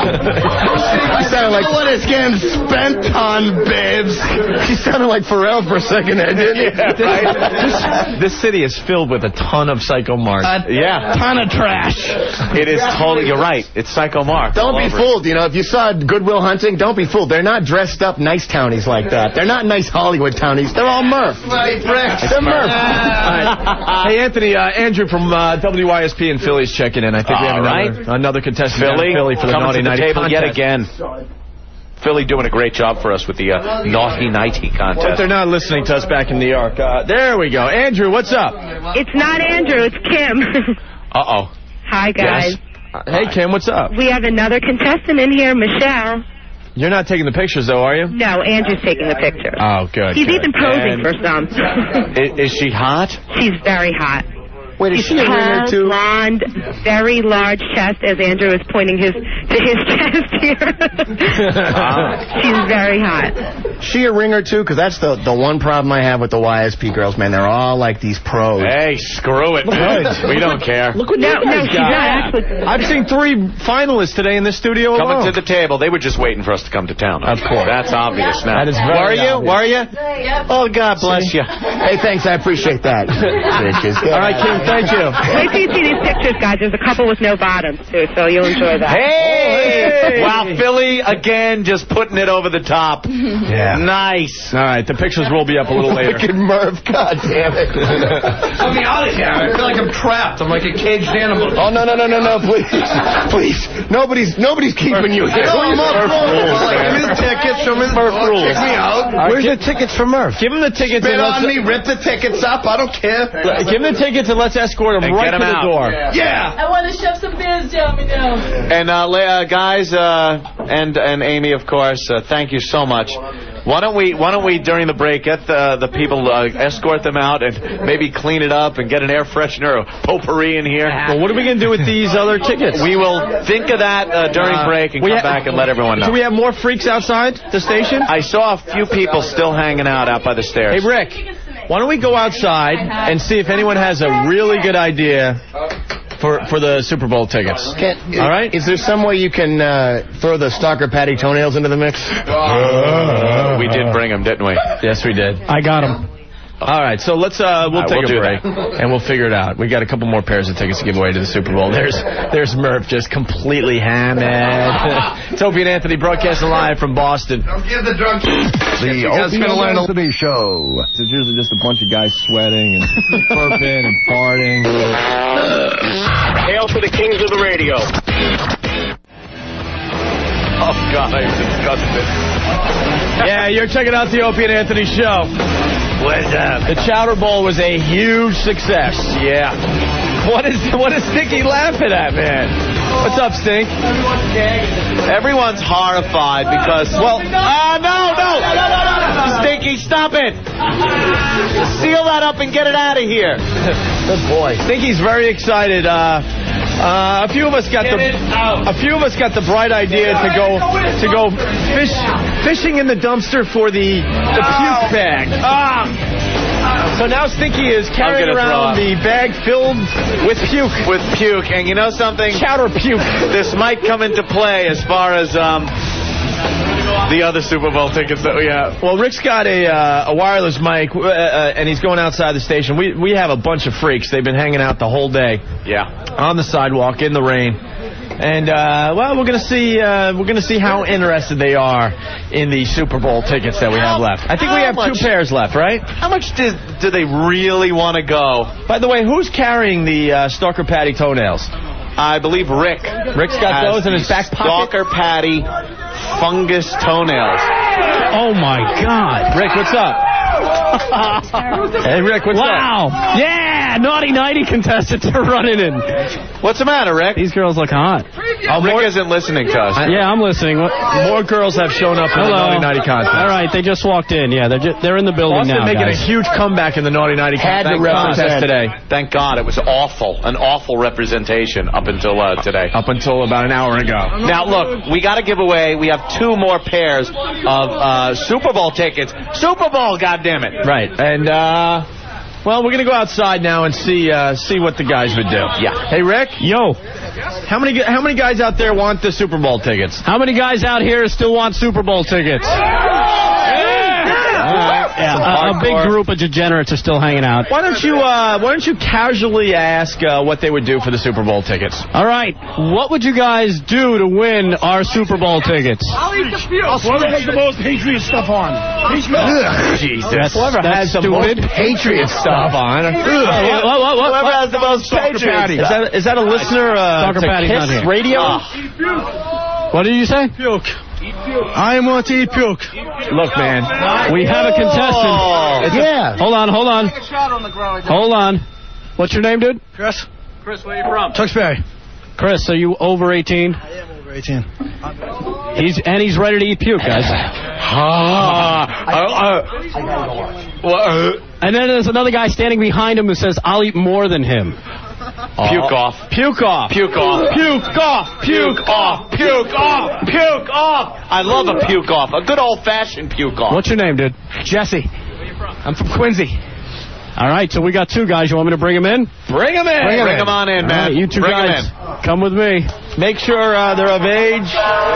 He sounded like what is getting spent on, babes. He sounded like Ferrall for a second there, didn't he? Yeah, right. this, this city is filled with a ton of psycho marks. A Yeah. ton of trash. It is totally, you're right. It's Psycho Mark. Don't all be over it. fooled, you know. If you saw Goodwill Hunting, don't be fooled. They're not dressed up nice townies like that. They're not nice Hollywood townies. They're all Murph. Right, Brett. They're Murph. All right. Hey, Anthony, uh, Andrew from uh, W Y S P in Philly's checking in. I think we have All another, right. another contestant down Philly, in Philly for the coming Naughty to the Nighty table contest. yet again. Philly doing a great job for us with the uh, Naughty Nighty But contest. they're not listening to us back in New York. Uh, there we go. Andrew, what's up? It's not Andrew, it's Kim. Uh-oh. Hi, guys. Yes. Uh, hey, Kim, what's up? We have another contestant in here, Michelle. You're not taking the pictures, though, are you? No, Andrew's taking the picture. Oh, good. He's good. even posing And- for some. Is, is she hot? She's very hot. Wait, is She's she a winner, tall, too? blonde, very large chest, as Andrew is pointing his to his chest here. She's very hot. She a ringer, too? Because that's the, the one problem I have with the Y S P girls, man. They're all like these pros. Hey, screw it. We don't care. Look what No, you guys no, she's got. not actually. I've seen three finalists today in the studio Coming alone. to the table. They were just waiting for us to come to town. Of course. That's obvious now. That is very Were you? obvious. Were you? Oh, God bless you. Hey, thanks. I appreciate that. Bitches. All right, Kim, thank you. Wait till you see these pictures, guys. There's a couple with no bottoms, too, so you'll enjoy that. Hey! Wow, Philly again just putting it over the top. Yeah. Nice. All right, the pictures will be up a little later. Look at Murph. God damn it. Let me out of here. I feel like I'm trapped. I'm like a caged animal. Oh, no, no, no, no, no, please. Please. Nobody's nobody's keeping you here. No, I'm up front. Like, give me the tickets. Show me the Murph oh, rules. Kick me out. Where's the tickets for Murph? Give him the tickets. Spit and on let's- me. Rip the tickets up. I don't care. Give him the tickets and let's escort him And right get to him the out. door. Yeah. I want to shove some beers down me now. And uh, la- uh, guys, uh, and and Amy, of course, uh, thank you so much. Why don't we Why don't we during the break get the the people uh, escort them out and maybe clean it up and get an air freshener or potpourri in here? Well, what are we going to do with these other tickets? We will think of that uh, during Uh, break and we come ha- back and let everyone know. Do we have more freaks outside the station? I saw a few people still hanging out out by the stairs. Hey, Rick, why don't we go outside and see if anyone has a really good idea for for the Super Bowl tickets? Can't, All right. Is there some way you can uh, throw the stalker Patty toenails into the mix? Uh, we did bring them, didn't we? Yes, we did. I got him. All right, so let's uh, we'll All right, take we'll do a break that. and we'll figure it out. We got a couple more pairs of tickets to give away to the Super Bowl. There's there's Murph just completely hammered. It's Opie and Anthony broadcasting live from Boston. Don't give the drunk. The Opie and Anthony Show. It's usually just a bunch of guys sweating and burping and farting. Hail to the kings of the radio. Oh, God, I'm disgusted. Yeah, you're checking out the Opie and Anthony Show. What's up? The Chowder Bowl was a huge success. Yeah. What is what is Stinky laughing at, man? What's up, Stink? Everyone's horrified because, well, ah, no, no. Stinky, stop it. Seal that up and get it out of here. Good boy. Stinky's very excited uh, Uh, a few of us got the a few of us got the bright idea to go to go fish fishing in the dumpster for the the puke bag. Ah. So now Stinky is carrying around the bag filled with puke. With puke, and you know something? Chowder puke. This might come into play as far as um, the other Super Bowl tickets that we have. Well, Rick's got a uh, a wireless mic, uh, uh, and he's going outside the station. We we have a bunch of freaks. They've been hanging out the whole day. Yeah. On the sidewalk in the rain. And, uh, well, we're going to see uh, we're going to see how interested they are in the Super Bowl tickets that we have left. I think we have two pairs left, right? How much do, do they really want to go? By the way, who's carrying the uh, Stalker Patty toenails? I believe Rick. Rick's got those in his back pocket? Stalker Patty fungus toenails. Oh, my God. Rick, what's up? Hey, Rick, what's wow. up? Wow. Yeah, naughty nighty contestants are running in. What's the matter, Rick? These girls look hot. Oh, Rick isn't listening to us. Yeah, I'm listening. What? More girls have shown up in Hello. the Naughty Nighty contest. All right, they just walked in. Yeah, they're just, they're in the building Boston now, making guys. a huge comeback in the Naughty Nighty contest today. Thank God. It was awful. An awful representation up until uh, today. Up until about an hour ago. Now, look, we got to give away. We have two more pairs of uh, Super Bowl tickets. Super Bowl, goddammit. Right. And, uh... well, we're going to go outside now and see uh, see what the guys would do. Yeah. Hey, Rick? Yo. How many how many guys out there want the Super Bowl tickets? How many guys out here still want Super Bowl tickets? Yeah, a, a big group of degenerates are still hanging out. Why don't you uh, Why don't you casually ask uh, what they would do for the Super Bowl tickets? All right, what would you guys do to win our Super Bowl tickets? I'll eat the field. Whoever has the most Patriot stuff on. Jesus. That's, Whoever that's has the stupid. most Patriot stuff on. What, what, what, what, Whoever what? has the most Patriot Is that, is that a listener uh, Stalker to Patty's not Kiss here. Radio? What did you say? Puke. I want to eat puke. Look, man. We have a contestant. Oh. Yeah. Hold on, hold on. Hold on. What's your name, dude? Chris. Chris, where are you from? Tewksbury. Chris, are you over eighteen? I am over eighteen. He's and he's ready to eat puke, guys. And then there's another guy standing behind him who says, "I'll eat more than him." Puke off. Puke off. Puke off. Puke off. Puke off. Puke off. Puke off. I love a puke off. A good old-fashioned puke off. What's your name, dude? Jesse. Where you from? I'm from Quincy. All right, so we got two guys. You want me to bring them in? Bring them in. Bring, Bring them on in, man. All right, you two Bring guys, come with me. Make sure uh, they're of age.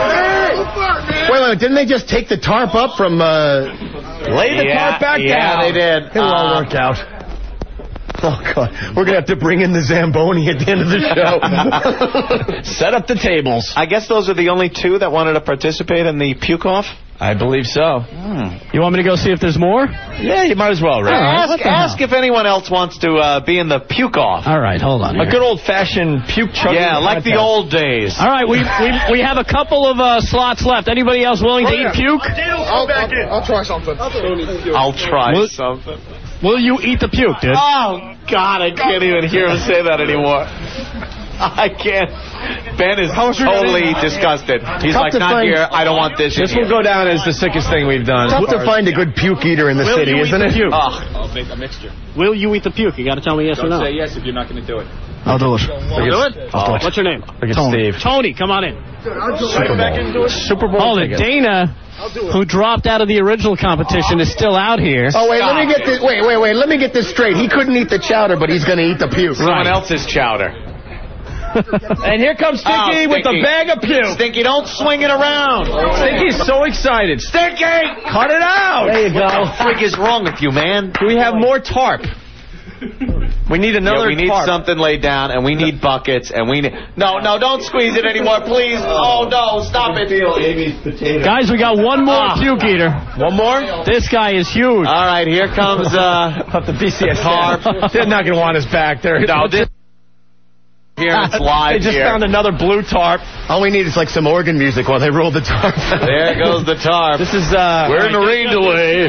Wait, wait, didn't they just take the tarp up from... Uh... Lay the yeah, tarp back yeah, down. Yeah, they did. It'll uh, all work out. Oh, God. We're going to have to bring in the Zamboni at the end of the show. Set up the tables. I guess those are the only two that wanted to participate in the puke off? I believe so. Hmm. You want me to go see if there's more? Yeah, you might as well, Rick. Ask, ask if anyone else wants to uh, be in the puke off. All right, hold on. A Here. good old-fashioned puke chugging. Yeah, like contest. the old days. All right, we we we have a couple of uh, slots left. Anybody else willing to eat puke? I'll, I'll, I'll try something. I'll try Will- something. Will you eat the puke, dude? Oh, God, I can't even hear him say that anymore. I can't. Ben is totally disgusted. He's Tough like, to not find- here. I don't want this in This will here. go down as the sickest thing we've done. Tough to find a good puke eater in the Will city, you eat isn't the it? puke? Oh. I'll make a mixture. Will you eat the puke? You got to tell me yes or Don't no. say yes if you're not going to do it. I'll do it. You'll do it? I'll do it. What's your name? Look at Steve. Tony, come on in. Super Bowl. Super Bowl Hold it. ticket. Dana, who dropped out of the original competition, is still out here. Oh, wait, let me get this. Wait, wait, wait. Let me get this straight. He couldn't eat the chowder, but he's going to eat the puke. Someone else's chowder. And here comes Stinky Oh, with the Stinky. bag of puke. Stinky, don't swing it around. Stinky's so excited. Stinky! Cut it out. There you go. What the frig is wrong with you, man? Do we have more tarp? We need another Yeah, we need tarp. something laid down, and we need buckets, and we need... No, no, don't squeeze it anymore, please. Oh, no, stop it. Guys, we got one more puke eater. One more? This guy is huge. All right, here comes... uh Up the B C N tarp. They're not going to want us back there. No, this... Here, it's live They just here. found another blue tarp. All we need is like some organ music while they roll the tarp. There goes the tarp. This is, uh... We're in the rain delay.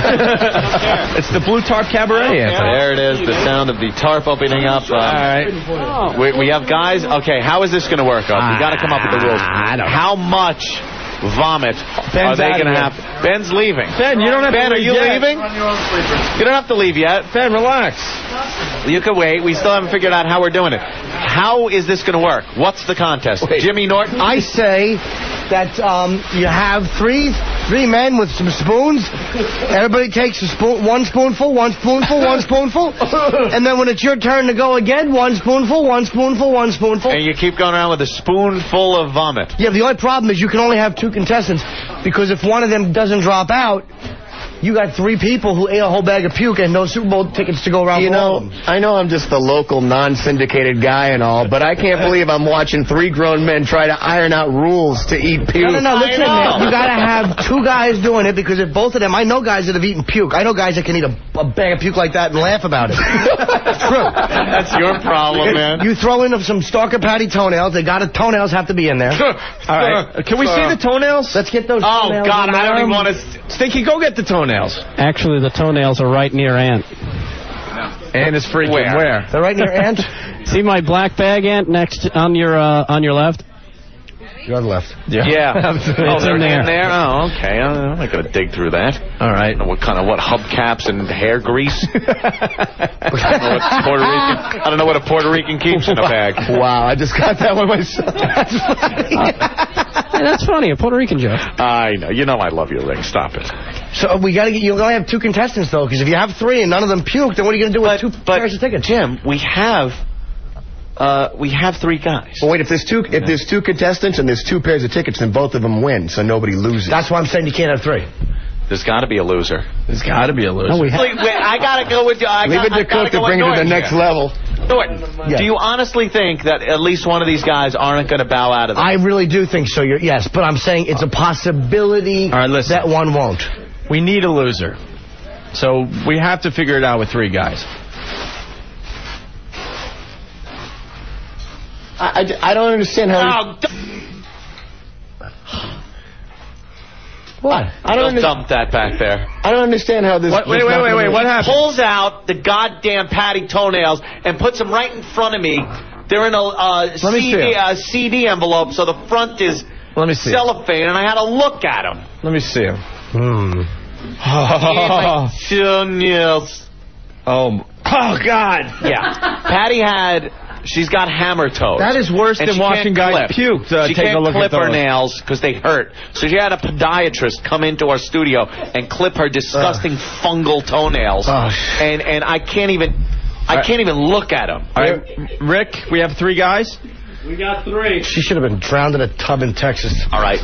It's the blue tarp cabaret anthem. There it is, the sound of the tarp opening up. Um, All right. we, we have guys. Okay, how is this going to work? Up? We got to come up with the rules. I don't know. How much vomit Ben's are they out going to of have? here. Ben's leaving. Ben, you don't have Ben, to are leave you yet. leaving? You don't have to leave yet. Ben, relax. You can wait. We still haven't figured out how we're doing it. How is this going to work? What's the contest? Wait. Jimmy Norton? I say that um, you have three three men with some spoons. Everybody takes a spoon, one spoonful, one spoonful, one spoonful. And then when it's your turn to go again, one spoonful, one spoonful, one spoonful. And you keep going around with a spoonful of vomit. Yeah, the only problem is you can only have two contestants because if one of them doesn't drop out, you got three people who ate a whole bag of puke and no Super Bowl tickets to go around. You for all know, of them. I know I'm just the local non-syndicated guy and all, but I can't believe I'm watching three grown men try to iron out rules to eat puke. No, no, no, listen, man. You gotta have two guys doing it because if both of them, I know guys that have eaten puke. I know guys that can eat a, a bag of puke like that and laugh about it. It's true. That's your problem, man. You throw in some stalker patty toenails. They gotta, toenails have to be in there. All right. Can we see the toenails? Let's get those Oh, toenails. God, in I don't there. even want to... Stinky, go get the toenails. Actually, the toenails are right near Ant. Ant is freaking Where? where? They're right near Ant. See my black bag, Ant, next on your uh, on your left? You're on the left. Yeah. Yeah. It's oh, they're in there. in there? Oh, okay. I'm not going to dig through that. All right. I don't know what kind of, what, hubcaps and hair grease? I, don't know what Puerto Rican, I don't know what a Puerto Rican keeps in a bag. Wow, I just got that one myself. That's funny. Hey, that's funny, a Puerto Rican joke. I know. You know I love your ring. Stop it. So we gotta get, you only have two contestants though, because if you have three and none of them puke, then what are you gonna do with two pairs of tickets? Jim, we have, uh, we have three guys. Well, wait, if there's two, if there's two contestants and there's two pairs of tickets, then both of them win, so nobody loses. That's why I'm saying you can't have three. There's got to be a loser. There's got to be a loser. No, we have. Wait, wait, I got to go with you. I Leave got, it to I gotta Cook to go bring it with to the Norton next here. level. Norton, Yeah. do you honestly think that at least one of these guys aren't going to bow out of this? I really do think so. You're, yes, but I'm saying it's a possibility All right, listen. that one won't. We need a loser. So we have to figure it out with three guys. I, I, I don't understand how... Oh, d- What? I don't Don't under- dump that back there. I don't understand how this... What? Wait, this wait, wait, wait. What happened? Pulls out the goddamn patty toenails and puts them right in front of me. They're in a uh, Let me C D, see 'em. uh, C D envelope, so the front is Let me see 'em. cellophane, and I had to look at them. Let me see him. Hmm. my toenails. Oh, oh, God. Yeah. Patty had... She's got hammer toes. That is worse And than she watching can't guys clip. puke. Uh, she take can't a look clip at those. her nails because they hurt. So she had a podiatrist come into our studio and clip her disgusting fungal toenails. Oh. And and I can't even I right. can't even look at them. All right, Rick, we have three guys. We got three. She should have been drowned in a tub in Texas. All right,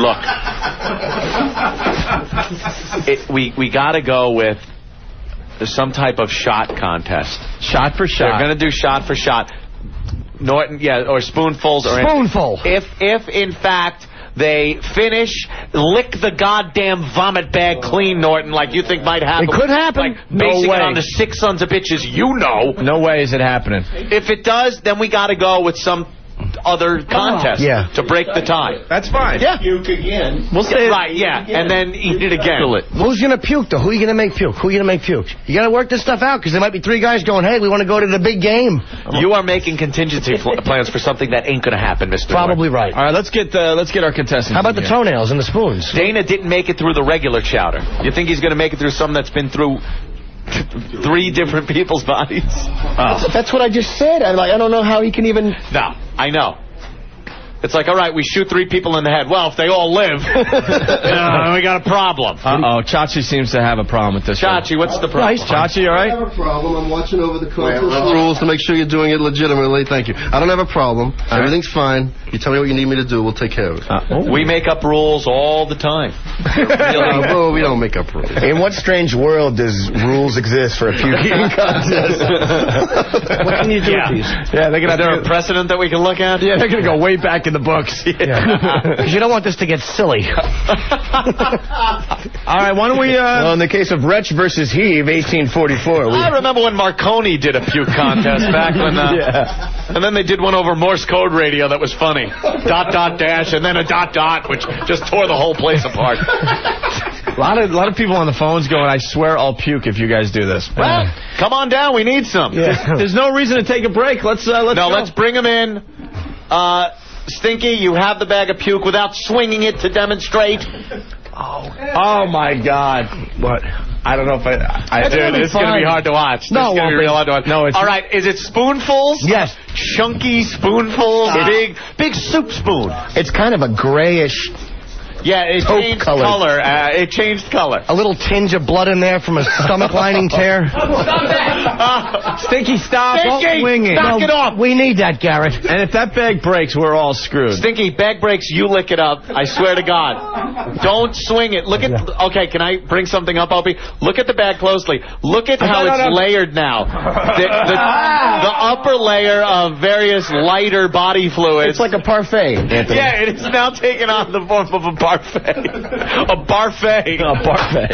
look. it, we we got to go with some type of shot contest. Shot for shot. They're going to do shot for shot. Norton, yeah, or spoonfuls or Spoonful. If if in fact they finish, lick the goddamn vomit bag clean, Norton, like you think might happen. It could happen. Like No basing way. it on the six sons of bitches you know. No way is it happening. If it does, then we got to go with some other contest Yeah. to break the tie. That's fine. Yeah. Puke again. We'll say Right, yeah, and then eat it again. Who's gonna puke though? Who are you gonna make puke? Who are you gonna make puke? You gotta work this stuff out because there might be three guys going, "Hey, we want to go to the big game." You are making contingency pl- plans for something that ain't going to happen, Mister Probably Norton. right. All right, let's get uh, let's get our contestants. How about in the here. toenails and the spoons? Dana didn't make it through the regular chowder. You think he's going to make it through something that's been through three different people's bodies? That's, that's what I just said. I, like, I don't know how he can even... No, I know. It's like, all right, we shoot three people in the head. Well, if they all live, uh, we got a problem. Uh-oh, Chachi seems to have a problem with this. Chachi, what's the problem? Chachi, all I right? don't have a problem. I'm watching over the contest rules to make sure you're doing it legitimately. Thank you. I don't have a problem. Everything's fine. You tell me what you need me to do. We'll take care of it. Uh, We make up rules all the time. Uh, well, we don't make up rules. In what strange world does rules exist for a puke eating contest? What can you do Yeah. with these? Yeah, they're Is gonna there have a to, precedent that we can look at? yeah, they're gonna go way back in the books. Because you don't want this to get silly. All right, why don't we? Uh, Well, in the case of Wretch versus Heave, eighteen forty-four, we... I remember when Marconi did a puke contest back when, uh, Yeah. and then they did one over Morse code radio that was funny. Dot, dot, dash, and then a dot, dot, which just tore the whole place apart. a lot of a lot of people on the phones going, I swear I'll puke if you guys do this. Well, come on down. We need some. There's no reason to take a break. Let's uh, let's no, go. let's bring them in. Uh, Stinky, you have the bag of puke without swinging it to demonstrate. Oh, oh my God! What? I don't know if I. I It's dude, it's going to be hard to watch. No, it's going to be real hard to watch. No, it's all right. Is it spoonfuls? Yes. Chunky spoonfuls. Uh, big, big soup spoon. It's kind of a grayish. Yeah, it taupe changed color. color. Uh, it changed color. A little tinge of blood in there from a stomach lining tear. Uh, Stinky, stop! Stinky, Don't wing it. knock No, it off. We need that, Garrett. And if that bag breaks, we're all screwed. Stinky, bag breaks, you lick it up. I swear to God. Don't swing it. Look at... Okay, can I bring something up, Opie? Look at the bag closely. Look at how No, no, it's no. layered now. The, the, the upper layer of various lighter body fluids. It's like a parfait, Anthony. Yeah, it is now taken on the form of a parfait. A parfait. A parfait.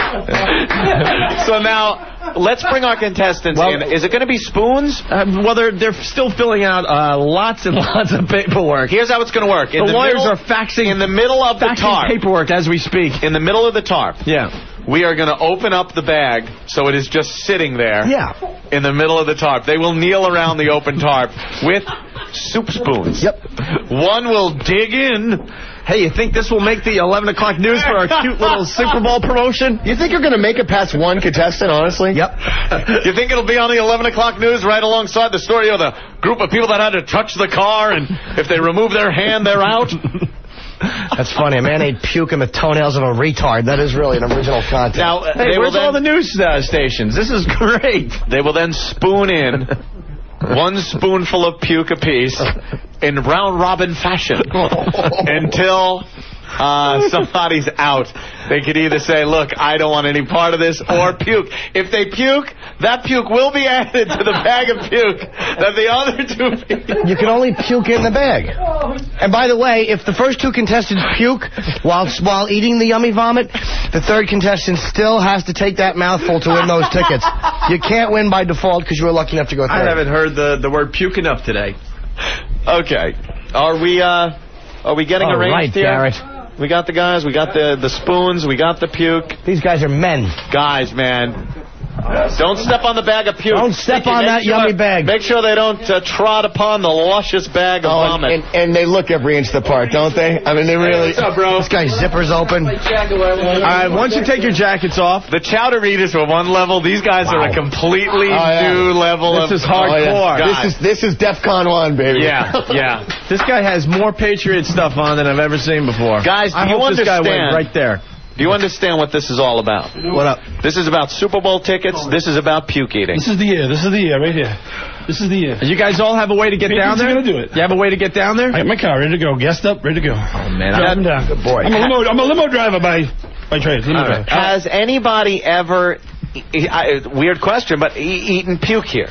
So now, let's bring our contestants Well, in. Is it going to be spoons? Uh, well, they're, they're still filling out uh, lots and lots of paperwork. Here's how it's going to work. In the, the lawyers middle, are faxing in the middle of the faxing tarp. paperwork as we speak. In the middle of the tarp. Yeah. We are going to open up the bag so it is just sitting there. Yeah. In the middle of the tarp. They will kneel around the open tarp with soup spoons. Yep. One will dig in. Hey, you think this will make the eleven o'clock news for our cute little Super Bowl promotion? You think you're going to make it past one contestant, honestly? Yep. You think it'll be on the eleven o'clock news right alongside the story of the group of people that had to touch the car, and if they remove their hand, they're out? That's funny. A man ate puke in the toenails of a retard. That is really an original content. Now, uh, Hey, they where's will then, all the news uh, stations? This is great. They will then spoon in one spoonful of puke apiece in round-robin fashion until uh, somebody's out. They could either say, look, I don't want any part of this, or puke. If they puke, that puke will be added to the bag of puke that the other two people... You can only puke in the bag. And by the way, if the first two contestants puke while while eating the yummy vomit, the third contestant still has to take that mouthful to win those tickets. You can't win by default because you were lucky enough to go third. I haven't heard the, the word puke enough today. Okay. Are we, uh, are we getting All arranged right, here? Garrett. We got the guys, we got the, the spoons, we got the puke. These guys are men. Guys, man. Don't step on the bag of puke. Don't step Stinky, on make that sure- yummy bag. Make sure they don't uh, trot upon the luscious bag of Oh, and, vomit. and, and they look every inch apart, don't they? I mean, they really... What's up, bro? This guy's zipper's open. All right, once you take your jackets off. The Chowder eaters were one level. These guys are a completely Oh, yeah. new level This of... is hardcore. Oh, yeah. This is this is DEFCON one, baby. Yeah, yeah. This guy has more Patriot stuff on than I've ever seen before. Guys, do I you hope this guy understand- went right there. Do you understand what this is all about? What up? This is about Super Bowl tickets. This is about puke eating. This is the year. This is the year right here. This is the year. You guys all have a way to get down Patriots there? are gonna do it. You have a way to get down there? I got my car ready to go. Gassed up, ready to go. Oh, man. Driving down. Good boy. I'm a limo. I'm a limo driver by by trade. Limo driver. Has anybody ever, e- I- weird question, but e- eaten puke here?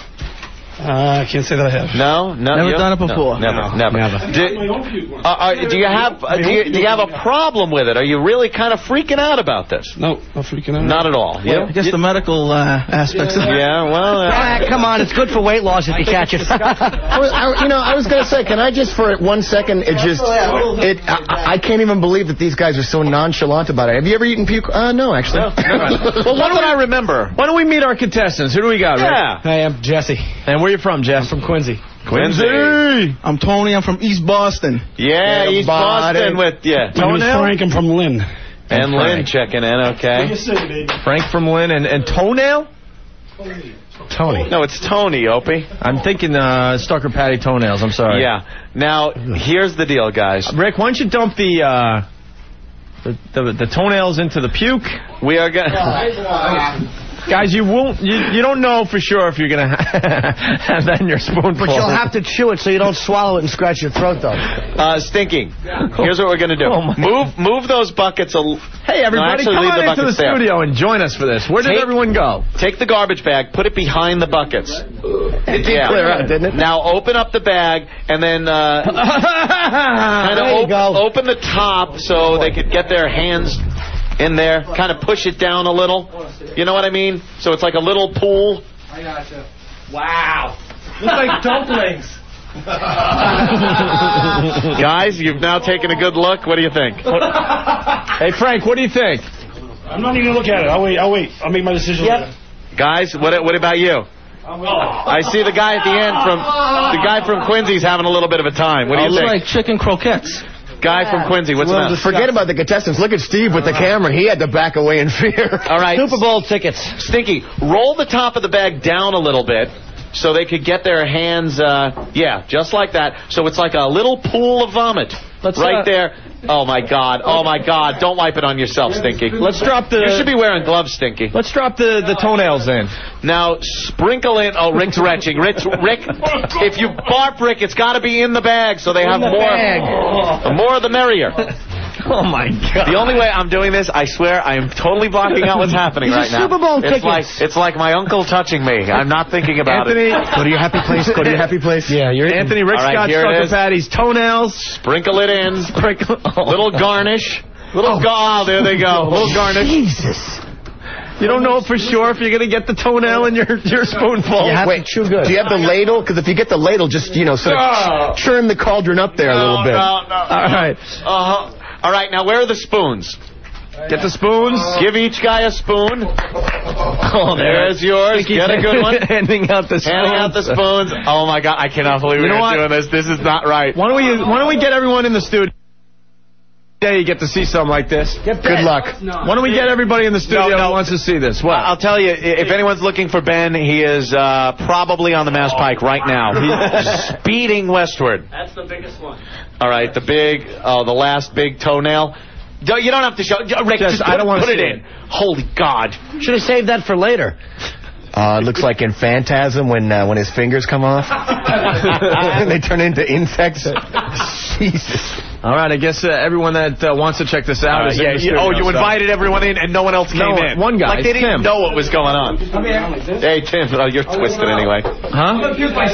Uh, I can't say that I have. No, no, Never you? done it before. No, never, No, never. never. Do, uh, are, do you have uh, do, you, do you have a problem with it? Are you really kind of freaking out about this? No, not freaking out. Not at all. You? I guess the medical uh, aspects. of it. Yeah, well, uh, Ah, come on, it's good for weight loss if you catch it. I was, I, you know, I was going to say, can I just for one second, it just, it, I, I can't even believe that these guys are so nonchalant about it. Have you ever eaten puke? Uh, no, actually. well, what do I remember? Why don't we meet our contestants? Who do we got, Rick? Yeah. Hey, I'm Jesse. And where you from, Jeff? I'm from Quincy. Quincy. I'm Tony. I'm from East Boston. Yeah, Get East body. Boston with you. My name is Frank. I'm from Lynn. And Lynn checking in, okay. Frank from Lynn and, and Toenail? Tony. No, it's Tony, Opie. I'm thinking uh, Stalker Patty Toenails. I'm sorry. Yeah. Now, here's the deal, guys. Rick, why don't you dump the, uh, the, the, the toenails into the puke? We are going to... Guys, you won't. You, you don't know for sure if you're gonna have that in your spoonful. But you'll have to chew it so you don't swallow it and scratch your throat, though. Uh, Stinky. Here's what we're going to do. Oh, move move those buckets a l- Hey, everybody, no, actually, come leave on the into the buckets there. studio and join us for this. Where did Take- everyone go? Take the garbage bag, put it behind the buckets. It did clear out, didn't it? Now open up the bag and then uh, kind There of you go. op- open the top so they could get their hands in there. Kind of push it down a little. You know what I mean? So it's like a little pool. I gotcha. Wow. Looks like dumplings. Guys, you've now taken a good look. What do you think? Hey, Frank, what do you think? I'm not even gonna look at it. I'll wait. I'll wait. I'll make my decision. Yep. Guys, what what about you? I see the guy at the end from the guy from Quincy's having a little bit of a time. What do you Looks think? like chicken croquettes. Guy from Quincy, what's well, that? Forget about the contestants. Look at Steve with the camera. He had to back away in fear. All right. Super Bowl tickets. Stinky, roll the top of the bag down a little bit so they could get their hands, uh, yeah, just like that. So it's like a little pool of vomit Let's, right uh, there. Oh, my God. Oh, my God. Don't wipe it on yourself, Stinky. Let's drop the... You should be wearing gloves, Stinky. Let's drop the, the toenails in. Now, sprinkle in... Oh, Rick's retching. Rick, Rick, if you barf, Rick, it's got to be in the bag so they have the more. bag. The more, the merrier. Oh, my God. The only way I'm doing this, I swear, I am totally blocking out what's happening These right are now. Super Bowl it's tickets. like it's like my uncle touching me. I'm not thinking about Anthony, it. Go to your happy place. Go to your happy place. Yeah, you're Anthony. Rick All right, Scott here it Sucker is. Patty's toenails. Sprinkle it in. Sprinkle. Oh. Little garnish. Little oh. ga- there they go. Little garnish. Jesus. You don't know for sure if you're going to get the toenail in your, your spoonful. You have Wait, to chew good. do you have the ladle? Because if you get the ladle, just, you know, sort of No. ch- churn the cauldron up there a little bit. No, no, no. All right. Uh-huh. All right, now where are the spoons? Get the spoons. Give each guy a spoon. Oh, There's yours. Get a good one. Handing out the spoons. Handing out the spoons. Oh, my God. I cannot believe You know we're what? doing this. This is not right. Why don't we Why don't we get everyone in the studio? Yeah, you get to see something like this. Good luck. Why don't we get everybody in the studio No, no. who wants to see this? What? I'll tell you, if anyone's looking for Ben, he is uh, probably on the Mass Pike right now. He's speeding westward. That's the biggest one. All right, the big, oh, the last big toenail. Don't- You don't have to show. Rick, Just- just I put, don't wanna put it see in. it. Holy God. Should have saved that for later. Uh, it looks like in Phantasm when uh, when his fingers come off. They turn into insects. Jesus. All right, I guess uh, everyone that uh, wants to check this out All right, is yeah, in the you- studio. oh, you so- invited everyone in and no one else came No, in. one guy, Like they didn't Tim. know what was going on. Hey, Tim, oh, you're twisted anyway. Huh?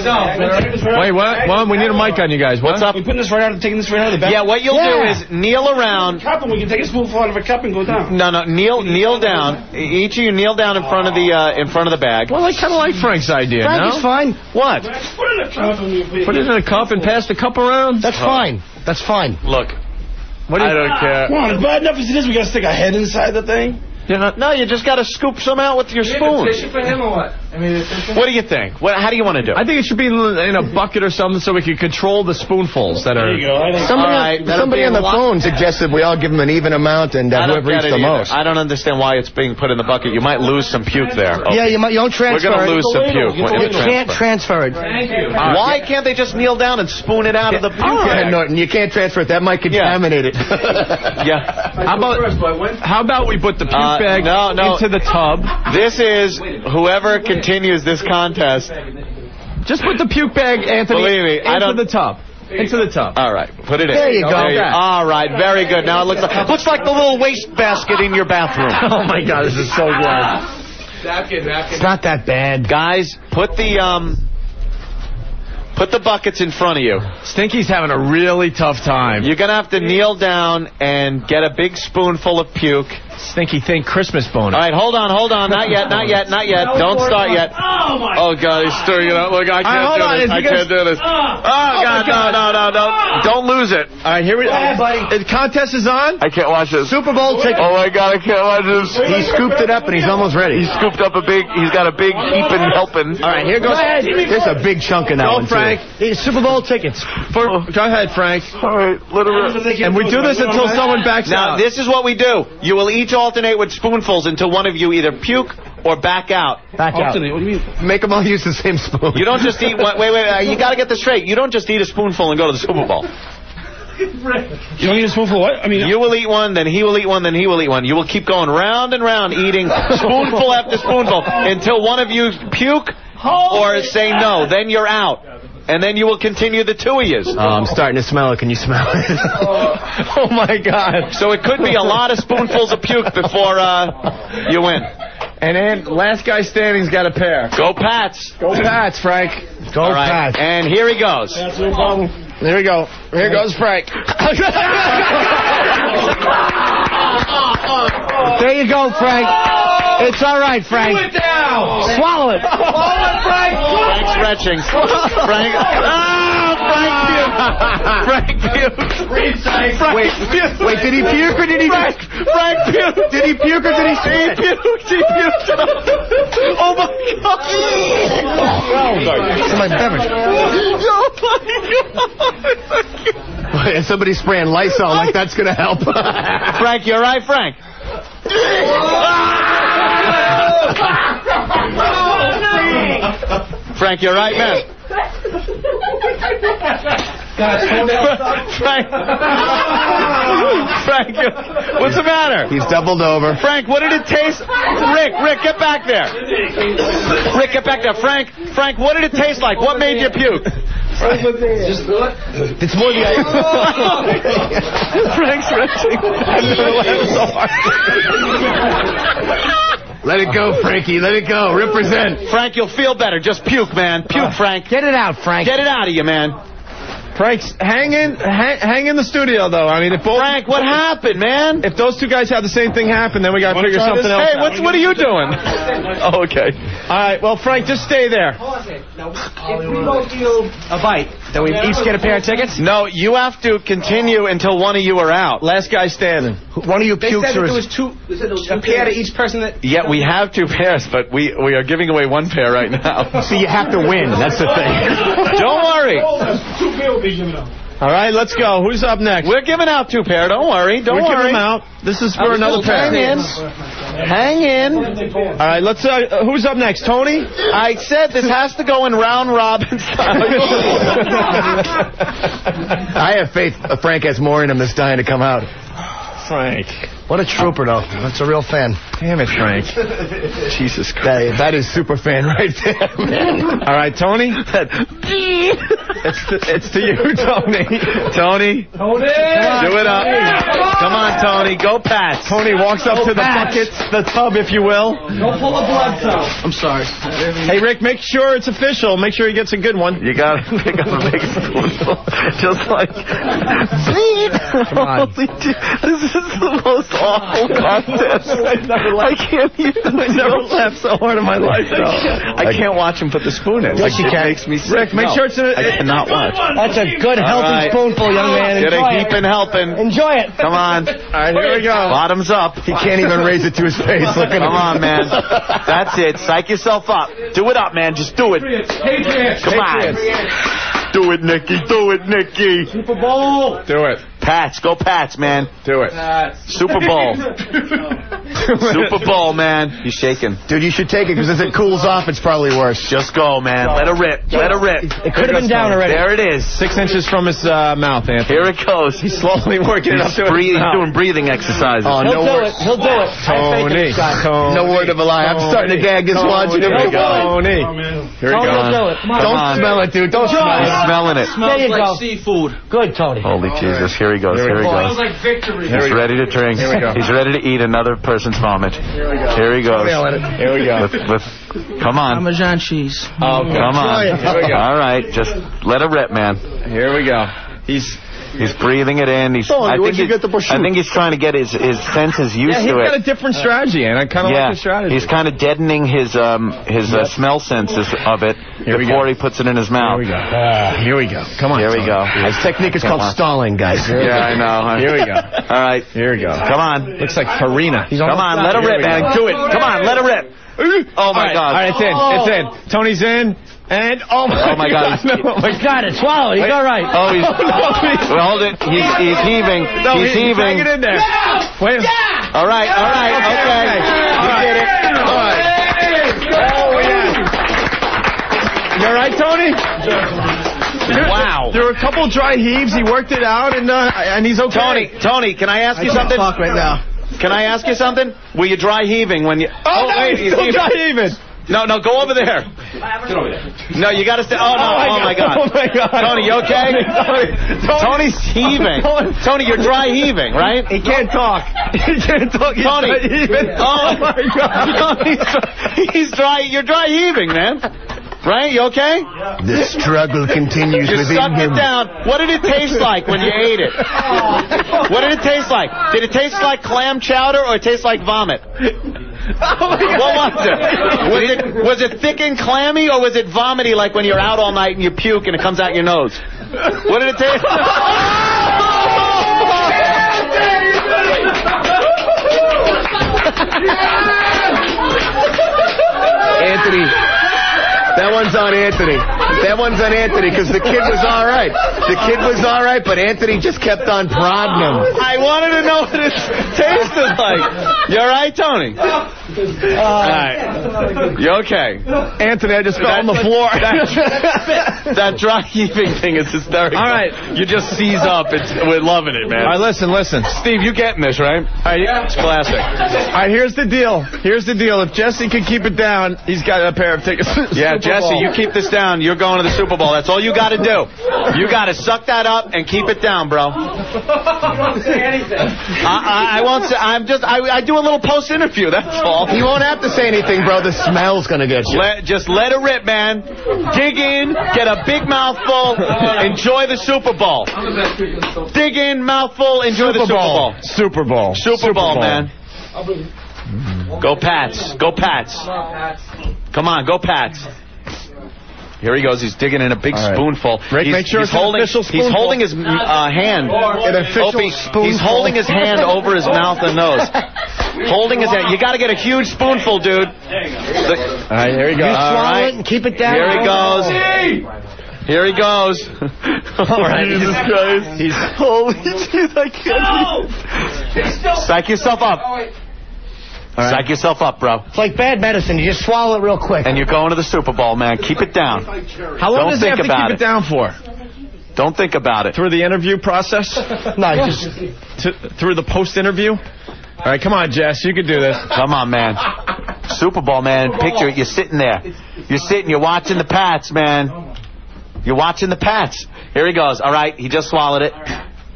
Wait, what? Well, we need a mic on you guys. What's up? We're putting this right out, taking this right out of the bag. Yeah, what you'll Yeah. do is kneel around. Cup, and we can take a spoonful out of a cup and go down. No, no, kneel, kneel down. Each of you kneel down in front of the uh, in front of the bag. Well, I kind of like Frank's idea. Frank no? is fine. What? Put it in a cup and you Put it in a cup and pass the cup around. That's fine. That's fine. Look, What do you, I don't care. Come on, it's bad enough as it is. We gotta stick our head inside the thing. You're not, no, you just got to scoop some out with your spoon. for him or what? I mean, What do you think? What, how do you want to do? I think it should be in a bucket or something so we can control the spoonfuls that are. There you go. I think Somebody, All right, that'll somebody be on a the lot- phone suggested we all give them an even amount and uh, I don't whoever get eats it the either. most. I don't understand why it's being put in the bucket. You might lose some puke there. Yeah, you might. You don't transfer We're going to it. lose some puke. You when can't transfer it. Thank you. Why can't they just kneel down and spoon it out of the puke All right, bag? Norton, you can't transfer it. That might contaminate it. Yeah. How about how about we put the puke Uh, bag no, no. into the tub? This is whoever continues this contest. Just put the puke bag, Anthony, Believe me, into I don't- the tub. Into the tub. All right, put it in. There you go. All right, very good. Now it looks like looks like the little waste basket in your bathroom. Oh my God, this is so good. Napkin, napkin. It's not that bad. Guys, put the um, put the buckets in front of you. Stinky's having a really tough time. You're gonna have to kneel down and get a big spoonful of puke. Stinky, think Christmas bonus. All right, hold on, hold on. Not yet, not yet, not yet. Don't start yet. Oh, my Oh, God, he's stirring it up. Look, I can't hold do on, this. is he I gonna- can't do this. Ah. Oh, God, no, no, no, no. Don't lose it. All right, here we go. ahead, buddy. The contest is on. I can't watch this. Super Bowl ticket. Oh, my God, I can't watch this. He scooped it up and he's almost ready. He scooped up a big, he's got a big heaping helping. All right, here goes. Go ahead. There's a big chunk in that Go, one, too. Frank. These Super Bowl tickets. For, go ahead, Frank. All right, let it And we do this until someone backs Now, out. this is what we do. You will each alternate with spoonfuls until one of you either puke or back out. Back out. What do you mean? Make them all use the same spoon. You don't just eat one. Wait, wait, wait. You got to get this straight. You don't just eat a spoonful and go to the Super Bowl. You don't need a spoonful of what? I mean, You will eat one, then he will eat one, then he will eat one. You will keep going round and round eating spoonful after spoonful until one of you puke or say no. Then you're out. And then you will continue the two of you. Oh, I'm starting to smell it. Can you smell it? Oh my God. So it could be a lot of spoonfuls of puke before uh, you win. And then last guy standing's got a pair. Go Pats. Go Pats, Frank. Go All right. Pats. And here he goes. that's no problem. There we go. Here goes Frank. There you go, Frank. It's all right, Frank. Put it down. Swallow it. Swallow it, Frank. Frank's retching. Frank. Ah, Frank puked. Frank puked. Wait, wait, did he puke or did he... Frank, Frank puked. Did he puke or did he He spit? puked. He puked. Oh, my God. my beverage. And somebody's spraying Lysol like that's going to help. Frank, you all right, Frank? Frank, you all right, man? Frank, Frank, what's the matter? He's doubled over. Frank, what did it taste? Rick, Rick, get back there. Rick, get back there. Frank, Frank, what did it taste like? What made you puke? Just do it. It's more the Frank's retching. I've never laughed so hard. Let it go, Frankie. Let it go. Represent. Frank, you'll feel better. Just puke, man. Puke, Frank. Get it out, Frank. Get it out of you, man. Frank's hang in, hang, hang in the studio though. I mean, if both Frank, what happened, man? If those two guys have the same thing happen, then we got to figure something else Hey, out. what's what are you doing? Oh, okay. All right. Well, Frank, just stay there. If we both do a bite, then we each get a pair of tickets? No, you have to continue until one of you are out. Last guy standing. One of you They pukes said that or there was two, a pair to each person that... Yeah, we have two pairs, but we, we are giving away one pair right now. See, you have to win. That's the thing. Don't worry. Two people be giving up. All right, let's go. Who's up next? We're giving out two pair. Don't worry. Don't We're worry. giving them out. This is for another pair. Hang in. Hang in. All right, let's. Uh, who's up next? Tony? I said this has to go in round robin style. I have faith uh, Frank has more in him that's dying to come out. Frank. What a trooper, though. That's a real fan. Damn it, Frank. Jesus Christ. That, that is super fan right there, man. All right, Tony. it's, to, it's to you, Tony. Tony. Tony. Do it up. Come on, Tony. Go Pats. Tony walks up Go to the Pats. buckets, the tub, if you will. Go pull a blood cell. I'm sorry. Hey, Rick, make sure it's official. Make sure he gets a good one. You got to pick up a big spoonful. Just like... Holy dude, this is the most awful contest. I can't even... I never laughed so hard in my life, though. I can't watch him put the spoon in. Yes, you it can. makes me sick. Rick, make No, sure it's... A, I cannot watch. That's a good, healthy All right. spoonful, young man. Get a Enjoy heaping it. helping. Enjoy it. Come on. All right, here we go. Bottoms up. He can't even raise it to his face. Look at him. Come on, man. That's it. Psych yourself up. Do it up, man. Just do it. Patriots. Come on. Do it, Nicky. Do it, Nicky. Super Bowl. Do it. Pats. Go Pats, man. Do it. Super Bowl. Super Bowl, man. He's shaking. Dude, you should take it because as it cools off, it's probably worse. Just go, man. Let it rip. Let it rip. It could have been down already. There it is. Six inches from his uh, mouth, Anthony. Here it goes. He's slowly working it up He's to breathing, his mouth. doing breathing exercises. Oh, He'll no do word. it. He'll do it. Tony. Tony. No word of a lie. I'm starting to gag just watching Here him. we go. Tony. Here we Tony go. will do it. Come on. Don't on. smell it, dude. Don't smell He's it. smelling it. There you go. Seafood. Good, Tony. Holy Jesus. Here he goes. Here Here we he go. goes. like victory. Here we He's go. ready to drink. Here we go. He's ready to eat another person's vomit. Here we go. Here he goes. Here we go. With, with, come on. Parmesan cheese. Oh, okay. Come on. Here we go. All right. Just let it rip, man. Here we go. He's... He's breathing it in. He's, Tony, I, where'd think you he- get the prosciutto? I think he's trying to get his, his senses used Yeah, he's to got it. a different strategy, and I kind of yeah, like his strategy. he's kind of deadening his um his uh, smell senses of it Here we before go. he puts it in his mouth. Here we go. Uh, here we go. Come on. Here we go. His technique is called stalling, guys. Yeah, I know. Here we go. All right. Here we go. Come on. Looks like Farina. He's Come on. Let it rip, man. Do it. Come on. Let it rip. Oh, my right, God. All right, it's in. It's in. Tony's in. And, oh, my, Oh, my God. God. No, oh, my He's got it. Swallow it. He's all right. Oh, he's... Oh, no, he's- Well, hold it. He's, he's heaving. No, he's he's heaving. hang it in there. Wait. All right. All right. Okay. okay. You All did it. All right. Oh, yeah. You all right, Tony? Wow. There were a couple dry heaves. He worked it out, and uh, and he's okay. Tony, Tony, can I ask you I can't something? talk right now. Can I ask you something? Were you dry heaving when you... Oh, no, wait, he's still heaving. dry heaving. No, no, go over there. No, you got to stay... Oh, no, oh, my God. Oh, my God. Tony, you okay? Tony, Tony, Tony's heaving. Tony. Tony, you're dry heaving, right? He can't talk. He can't talk. He's Tony. dry heaving. Oh, my God. Tony's dry, he's dry... You're dry heaving, man. Right? You okay? The struggle continues You within sucked him. it down. What did it taste like when you ate it? What did it taste like? Did it taste like clam chowder or it taste like vomit? What was it? Was it was it thick and clammy or was it vomity like when you're out all night and you puke and it comes out your nose? What did it taste like? Anthony. That one's on Anthony. That one's on Anthony because the kid was all right. The kid was all right, but Anthony just kept on prodding him. I wanted to know what it tasted like. You all right, Tony? All right. You okay? Anthony, I just fell on the floor. That, that dry heaving thing is hysterical. All right. You just seize up. It's, we're loving it, man. All right, listen, listen. Steve, you getting this, right? All right, It's classic. All right, here's the deal. Here's the deal. If Jesse can keep it down, he's got a pair of tickets. Yeah, Jesse, you keep this down. You're going to the Super Bowl. That's all you got to do. You got to suck that up and keep it down, bro. You won't say anything. I, I, I won't say. I'm just. I, I do a little post interview. That's all. You won't have to say anything, bro. The smell's gonna get you. Let, just let it rip, man. Dig in, get a big mouthful, enjoy the Super Bowl. Dig in, mouthful, enjoy the Super Bowl. Super Bowl. Super, Super Bowl, Bowl, man. Go Pats. Go Pats. Come on, go Pats. Here he goes. He's digging in a big right. spoonful. Rick, he's, make sure he's it's an holding, official spoonful. He's holding his uh, hand. An official Opie, spoonful. He's holding his hand over his mouth and nose. Holding his hand. You got to get a huge spoonful, dude. The, All right, here he goes. You swallow right. it and keep it down. Here he goes. Here he goes. All right, Jesus Christ. He's holy jeez, I can't. Psych yourself up. Right. Psych yourself up, bro. It's like bad medicine. You just swallow it real quick. And you're going to the Super Bowl, man. Keep it down. How long Don't does he think have to about keep it. it. down for? Don't think about it. Through the interview process? No, just to, through the post-interview? All right, come on, Jess. You can do this. Come on, man. Super Bowl, man. Picture it. You're sitting there. You're sitting. You're watching the Pats, man. You're watching the Pats. Here he goes. All right. He just swallowed it.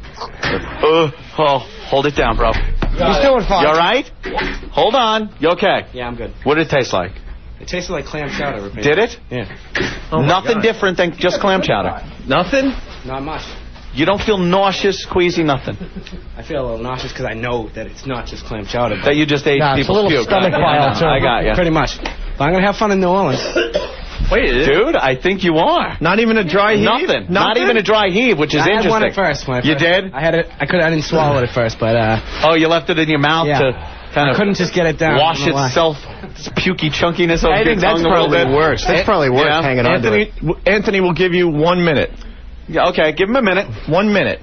Uh, oh, hold it down, bro. he's doing fine. You all right? Hold on. You okay? Yeah, I'm good. What did it taste like? It tasted like clam chowder. Did it? Yeah. Oh Nothing different than just clam chowder. Nothing? Not much. You don't feel nauseous, queasy, nothing. I feel a little nauseous because I know that it's not just clam chowder. That you just ate Nah, it's a people's little puke. stomach I, bile, too. I got you. Pretty much. But I'm going to have fun in New Orleans. Wait, dude, I think you are. Not even a dry heave? Nothing. Nothing? Not even a dry heave, which is I interesting. had one at first. When I You first, did? I had it. I could. I didn't swallow it at first, but uh. Oh, you left it in your mouth Yeah. to kind I of couldn't just get it down. wash I don't know why. itself. It's pukey chunkiness over I your think that's tongue a little probably bit. worse. That's probably worse Yeah. hanging on to Anthony, it. w- Anthony will give you one minute. Yeah, okay, give him a minute. One minute.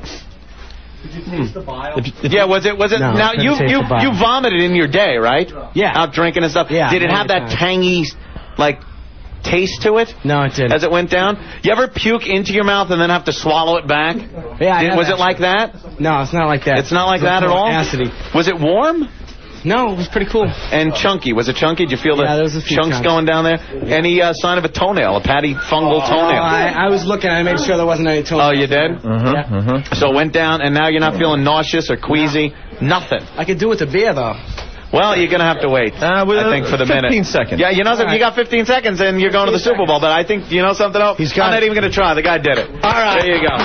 Hmm. If, if Yeah, was it? Was it? No, now couldn't you taste you the bile. you vomited in your day, right? Yeah. Out drinking and stuff. Yeah, Did it have many that times. tangy, like, taste to it? No, it didn't. As it went down? You ever puke into your mouth and then have to swallow it back? Yeah. I Did, have was it actually. like that? No, it's not like that. It's not like It's that at more all? Acidy. Was it warm? No, it was pretty cool. And chunky. Was it chunky? Did you feel the Yeah, there was a few chunks chunks. going down there? Any uh, sign of a toenail? A patty fungal Oh, toenail? I, I was looking. I made sure there wasn't any toenail. Oh, you did? Uh-huh, Yeah. uh-huh. So it went down, and now you're not feeling nauseous or queasy? Nothing. I could do with the beer though. Well, you're going to have to wait, Uh, with, I think, for the minute. fifteen seconds. Yeah, you know something? You got fifteen seconds, and you're going to the Super Bowl. But I think, you know something else? He's got I'm not it. even going to try. The guy did it. All right. There you go.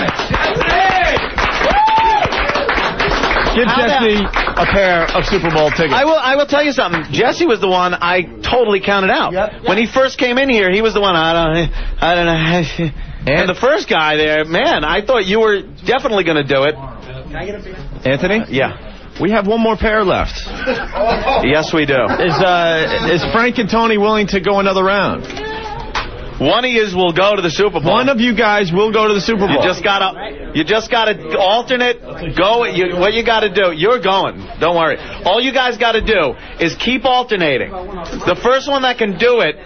Give How Jesse a pair of Super Bowl tickets. I will. I will tell you something. Jesse was the one I totally counted out. Yep. When he first came in here, he was the one. I don't. I don't know. And the first guy there, man, I thought you were definitely going to do it. Can I get a beer? Anthony? Yeah. We have one more pair left. Yes, we do. Is uh, is Frank and Tony willing to go another round? One of yous will go to the Super Bowl. One of you guys will go to the Super Bowl. You just gotta, you just gotta alternate. Go. You, what you gotta do? You're going. Don't worry. All you guys gotta do is keep alternating. The first one that can do it.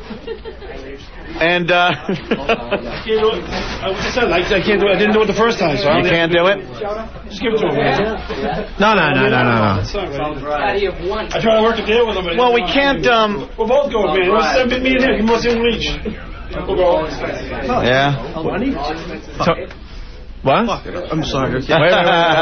And uh, I just said I can't do it. I didn't do it the first time, so you can't do it. Just give it to him, man. No, no, no, no, no, no. I try to work a deal with him. Well, we can't. Um, We'll both go, man. Let's send me and him. You must him reach. We'll go. yeah. So, what? I'm sorry. Wait, wait, wait,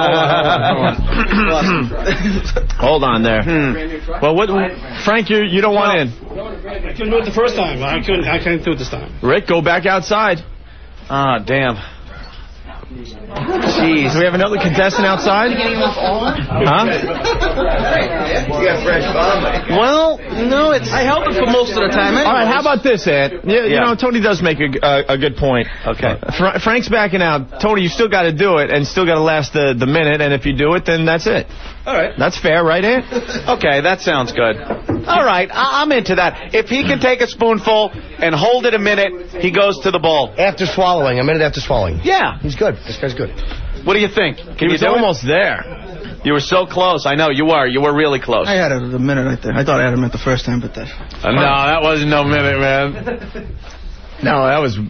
wait, hold on. Hold on there. Hmm. Well, what, Frank, you you don't want in. I couldn't do it the first time. I couldn't. I couldn't do it this time. Rick, go back outside. Ah, damn. Jeez. Do we have another contestant outside? Huh? You got fresh vomit. Well, no, it's... I help it for most of the time anyway. All right, how about this, Ed? Yeah, you Yeah. know, Tony does make a, a, a good point. Okay. Fra- Frank's backing out. Tony, you still got to do it, and still got to last the, the minute, and if you do it, then that's it. All right. That's fair, right, Ed? Okay, that sounds good. All right, I- I'm into that. If he can take a spoonful and hold it a minute, he goes to the bowl. After swallowing, a minute after swallowing. Yeah. He's good. This guy's good. What do you think? Can He you was do almost it? there. You were so close. I know, you were. You were really close. I had it a minute right there. I thought I had him at the first time, but that. Uh, no, that wasn't no minute, man. No, that was...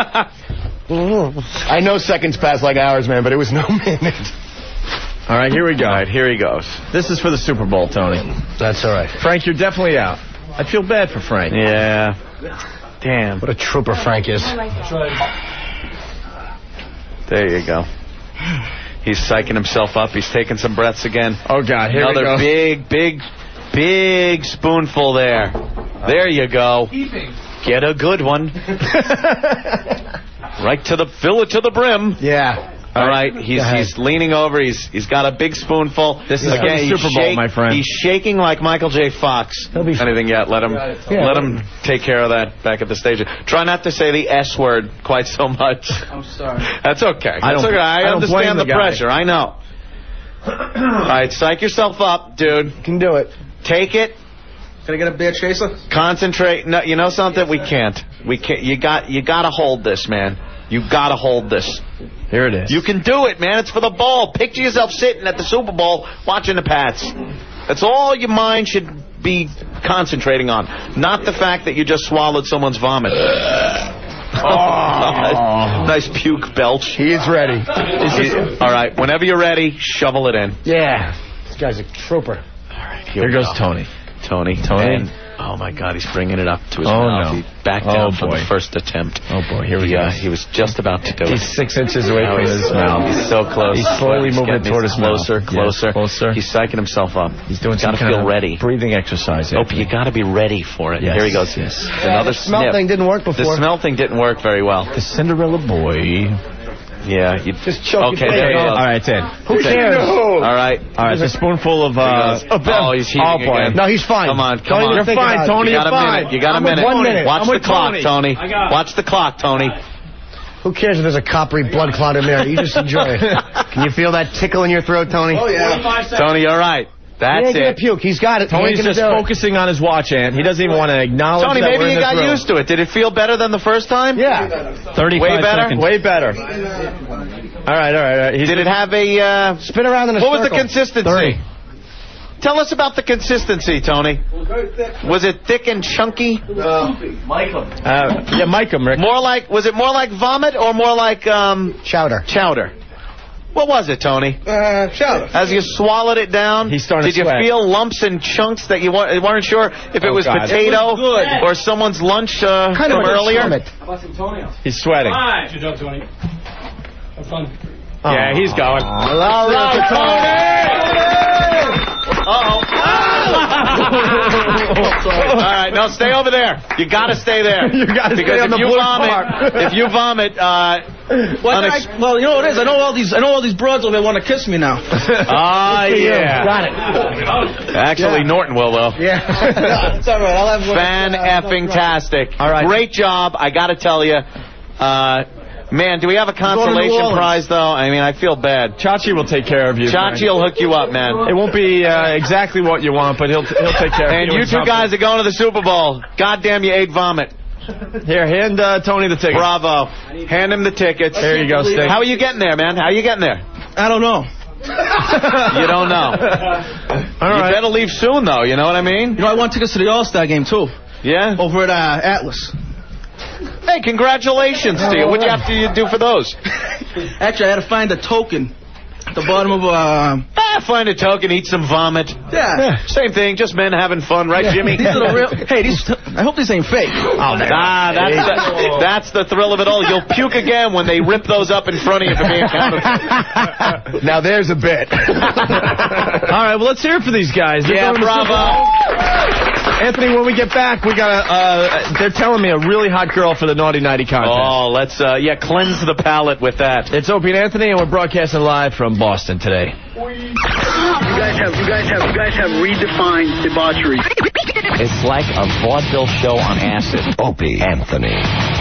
I know seconds pass like hours, man, but it was no minute. All right, here we go. All right, here he goes. This is for the Super Bowl, Tony. That's all right. Frank, you're definitely out. I feel bad for Frank. Yeah. Damn. What a trooper Frank is. There you go. He's psyching himself up. He's taking some breaths again. Oh, God, here Another we go. big, big, big spoonful there. There you go. Get a good one. Right to the, fill it to the brim. Yeah. All right, he's he's leaning over. He's he's got a big spoonful. This is Again, for the he's Super Bowl, shake- my friend. He's shaking like Michael J. Fox. He'll be Anything yet? Let him Yeah. let him take care of that back at the stage. Try not to say the S word quite so much. I'm sorry. That's okay. I That's don't- okay. I, I don't blame understand the the, guy. pressure. I know. All right, psych yourself up, dude. Can do it. Take it. Can I get a beer chaser? Concentrate. No, you know something? We can't. We can't. You got. You got to hold this, man. You got to hold this. Here it is. You can do it, man. It's for the ball. Picture yourself sitting at the Super Bowl watching the Pats. That's all your mind should be concentrating on, not the fact that you just swallowed someone's vomit. Oh, nice puke belch. He is ready. All right, whenever you're ready, shovel it in. Yeah. This guy's a trooper. All right, Here we goes go. Tony. Tony. Tony. And, oh, my God, he's bringing it up to his Oh, mouth. no. He backed Oh, down from boy. the first attempt. Oh, boy, here we he, go. uh, he was just about to do it. He's six inches away Now from he's- his mouth. He's so close. He's slowly He's moving getting toward his closer, mouth. closer, Yes, closer. He's psyching himself up. He's doing He's got some to kind feel of ready. breathing exercise. Opie, you got to be ready for it. Yes, Here he goes. yes. Another the smell sniff. thing didn't work before. The smell thing didn't work very well. The Cinderella boy. Yeah. You, Just choke okay, your there he face. goes. All right, it's in. Who It's in. cares? All right. All right, it's a spoonful of... Here Uh, he goes. Oh, he's heaving oh, boy. again. No, he's fine. Come on, Don't come even on. You're think fine, about it. Tony. You got You're a fine. minute. You got a I'm with minute. one minute. Watch I'm the with clock, Tony. Tony. I got it. Watch the clock, Tony. Who cares if there's a coppery blood clot in there? You just enjoy it. Can you feel that tickle in your throat, Tony? Oh, yeah. forty-five seconds. Tony, all right. He That's ain't gonna it. puke. He's got it. He Tony's ain't gonna just do it. focusing on his watch, Ant. He doesn't even want to acknowledge Tony, that maybe we're in you this got room. used to it. Did it feel better than the first time? Yeah. thirty-five Way better? seconds. Way better. All right, all right, all right. He's Did it have a... Uh, Spin around in a what was the circle. consistency? Three. Tell us about the consistency, Tony. Was it thick and chunky? Uh, yeah, Mike him, Rick. More like... Was it more like vomit or more like... um Chowder. Chowder? What was it, Tony? Uh, Chowder. As you swallowed it down, He's starting did to you sweat. feel lumps and chunks that you wa- weren't sure if it Oh, was God. potato It was good. or someone's lunch uh, Kind from of a earlier? vomit. How about some toenails? He's sweating. Fine. Good job, Tony. Have fun. Yeah, he's going. All right, Uh-oh. All right, no, stay over there. You got to stay there. You gotta stay because on if the you blue vomit, part. if you vomit, uh, Well, unex- I, well, you know what it is? I know all these. I know all these broads over there want to kiss me now. ah, yeah. Got it. Actually, Norton will though. Yeah. It's all right. I'll have one. Fan effing tastic. All right. Great job. I got to tell you. Uh, man, do we have a to New consolation Orleans. prize though? I mean, I feel bad. Chachi will take care of you. Chachi will hook you up, man. It won't be uh, exactly what you want, but he'll he'll take care of And you. you with two something. guys are going to the Super Bowl. Goddamn, you ate vomit. Here, hand uh, Tony the ticket. Bravo. Hand him the tickets. There you go, Sting. How are you getting there, man? How are you getting there? I don't know. You don't know. All You right. better leave soon, though. You know what I mean? You know, I want tickets to the All-Star game, too. Yeah? Over at uh, Atlas. Hey, congratulations to you. What you have to do for those? Actually, I had to find a token at the bottom of... Uh, Ah, find a token, eat some vomit. yeah. Same thing, just men having fun, right, Jimmy? These are the real... Hey, these... I hope these ain't fake. Oh, ah, that's the, that's the thrill of it all. You'll puke again when they rip those up in front of you for being counted. Now there's a bit. All right, well, let's hear it for these guys. They're Yeah, going to the Super Bowl. bravo. Anthony, when we get back, we got a, uh, they're telling me a really hot girl for the Naughty Nighty contest. Oh, let's, uh, yeah, cleanse the palate with that. It's Opie and Anthony, and we're broadcasting live from Boston today. You guys have, you guys have, you guys have redefined debauchery. It's like a vaudeville show on acid. Opie, Anthony.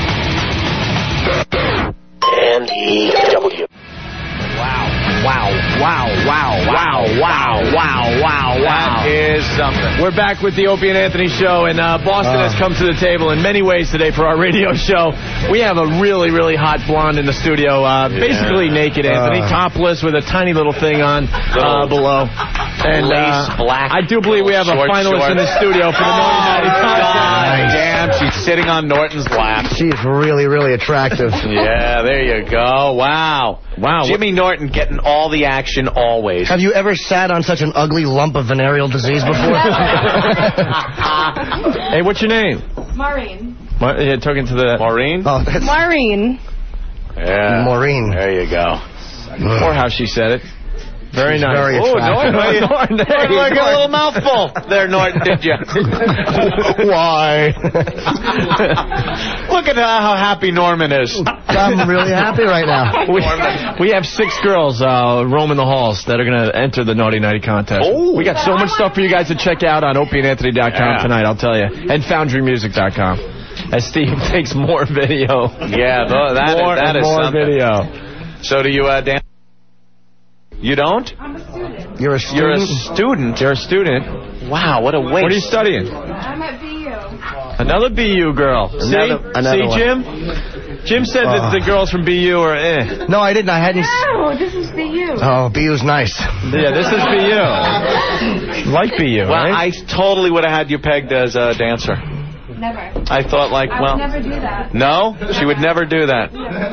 N E W. Wow, wow, wow, wow, wow, wow, wow, wow, wow. That is something. We're back with the Opie and Anthony show, and uh, Boston Uh. has come to the table in many ways today for our radio show. We have a really, really hot blonde in the studio, uh, Yeah. basically naked, Anthony, Uh. topless with a tiny little thing on uh, below. And Lace uh, black, I do believe we have a short finalist shorts. in the studio for the Naughty Nighty contest. God damn, she's sitting on Norton's lap. She's really, really attractive. Yeah, there you go. Wow. Wow. Jimmy Norton getting all the action always. Have you ever sat on such an ugly lump of venereal disease before? Hey, what's your name? Maureen. Ma- yeah, talking to the... Maureen? Oh, that's Maureen. Yeah. Maureen. There you go. Or how she said it. Very She's nice. very Oh, attractive. Norton, Norton, there Norton, you like go. a little mouthful there, Norton, did you? Why? Look at how happy Norman is. I'm really happy right now. We, we have six girls uh, roaming the halls that are going to enter the Naughty Nighty contest. Oh. We got so much stuff for you guys to check out on opie and anthony dot com Yeah. tonight, I'll tell you. And foundry music dot com. As Steve takes more video. Yeah, th- that more is, that and is more something. video. So do you, uh, Dan? You don't? I'm a student. You're a You're a student? student. You're a student. Wow, what a waste. What are you studying? I'm at B U. Another B U girl. See? Another- another See, one. Jim? Jim said that Uh. the girls from B U are eh. No, I didn't. I hadn't. s- No, this is B U. Oh, B U's nice. Yeah, this is B U. Like B U, Well, right? I totally would have had you pegged as a dancer. Never. I thought, like, I well... would never do that. No? She would never do that.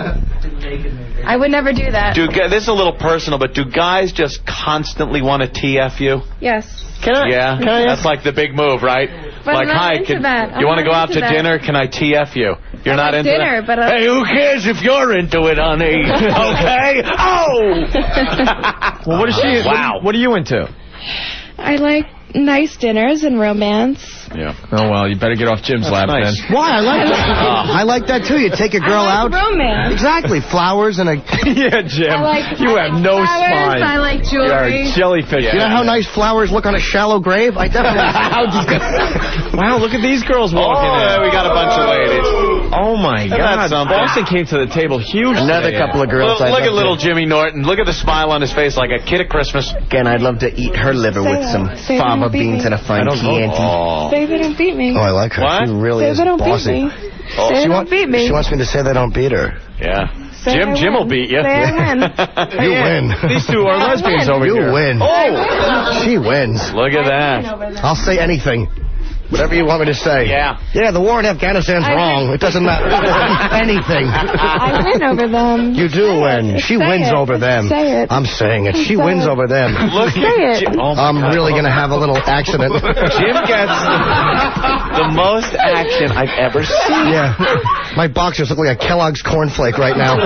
I would never do that. Do gu- This is a little personal, but do guys just constantly want to T F you? Yes. Can I? Yeah? Can I That's like the big move, right? But like, I'm not hi, into can, that. you I'm want to not go out to into that. dinner? Can I T F you? You're I not like into dinner, that? but I- Hey, who cares if you're into it, honey? Okay? Oh! Well, what is she? Wow. What, what are you into? I like nice dinners and romance. Yeah. Oh, well, you better get off Jim's lap nice. then. Why? I like that. I like that too. You take a girl I out. like romance. Exactly. Flowers and a. Yeah, Jim. I like, you I have like no flowers, spine. I like You're jewelry. a jellyfish. You know how nice flowers look on a shallow grave? I definitely. Wow, look at these girls Oh, walking in. yeah, we got a bunch of ladies. Oh, my God. That's something. Boston came to the table huge. Another today. couple of girls. Look, I'd look love at little to- Jimmy Norton. Look at the smile on his face like a kid at Christmas. Again, I'd love to eat her liver Say with that. some Say that fava don't beat beans me. and a fine Chianti. Oh. Say they don't beat me. Oh, I like her. What? She really Say is they don't bossy. beat me. Oh. Say She, they wa- don't beat me. she wants me to say they don't beat her. Yeah. Say Jim, I Jim will win. beat you. Say I win. You Yeah. win. These two are I lesbians win. over You here. win. Oh! She wins. Look at I win that. over them. I'll say anything. Whatever you want me to say. Yeah. Yeah, the war in Afghanistan's I wrong. win. It doesn't matter. Anything. I win over them. You do Say win. it. She Say wins it. over them. Say it. I'm saying it. She Say wins it. over them. Look Say at it. Jim. Oh, my I'm God. really going to have a little accident. Jim gets the most action I've ever seen. Yeah. My boxers look like a Kellogg's cornflake right now.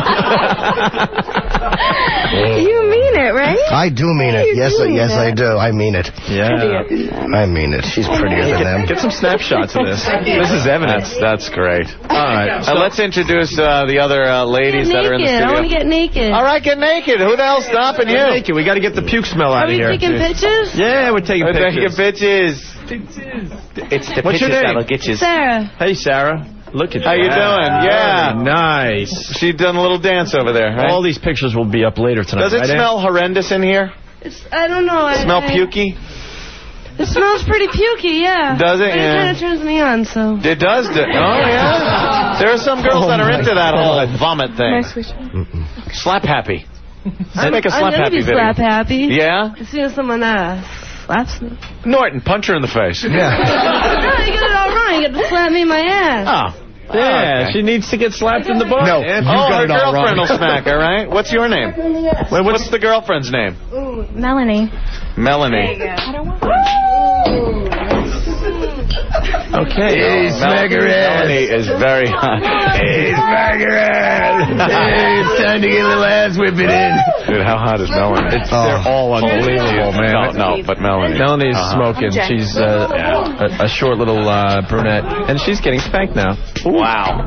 You mean it, right? I do mean it. You Yes, do mean yes, it. I do. I mean it. Yeah. I mean it. She's prettier than them. Get some snapshots of this. This is evidence. That's, that's great. All right. Uh, let's introduce uh, the other uh, ladies that are in the Naked. I studio. want to get naked. All right, get naked. Who the hell's stopping you? Get naked. We got to get the puke smell out Are of we here. taking pictures? Yeah, we're taking We're pictures. taking pictures. It's the What's your pictures name? that'll get you. Sarah. Hey, Sarah. Look at How you that. doing? Yeah. Very nice. She done a little dance over there, right? All these pictures will be up later tonight. Does it right, smell horrendous in here? It's, I don't know. I, Smell I, pukey? It smells pretty pukey, yeah. Does it? But Yeah. it kind of turns me on, so. It does. Do- oh, yeah? There are some girls Oh, that are my into that God. whole vomit thing. Nice to meet you. Slap happy. I'm, make a I'm slap gonna happy be video. slap happy. Yeah? As soon as someone uh, slaps me. Norton, punch her in the face. No, you get it all wrong. You get to slap me in my ass. Oh. Yeah, Okay. she needs to get slapped in the butt. No. man. You Oh, got her it all girlfriend wrong. will smack her, right? What's your name? Wait, what's the girlfriend's name? Ooh, Melanie. Melanie. I don't want Okay. Hey, Smeggerin. Melanie is very hot. Hey, Smeggerin. Hey, it's time to get a little ass whipping in. Dude, how hot is Melanie? It's, They're all unbelievable, man. No, no, but Melanie. Melanie's uh-huh. smoking. She's uh, a, a short little uh, brunette, and she's getting spanked now. Ooh. Wow.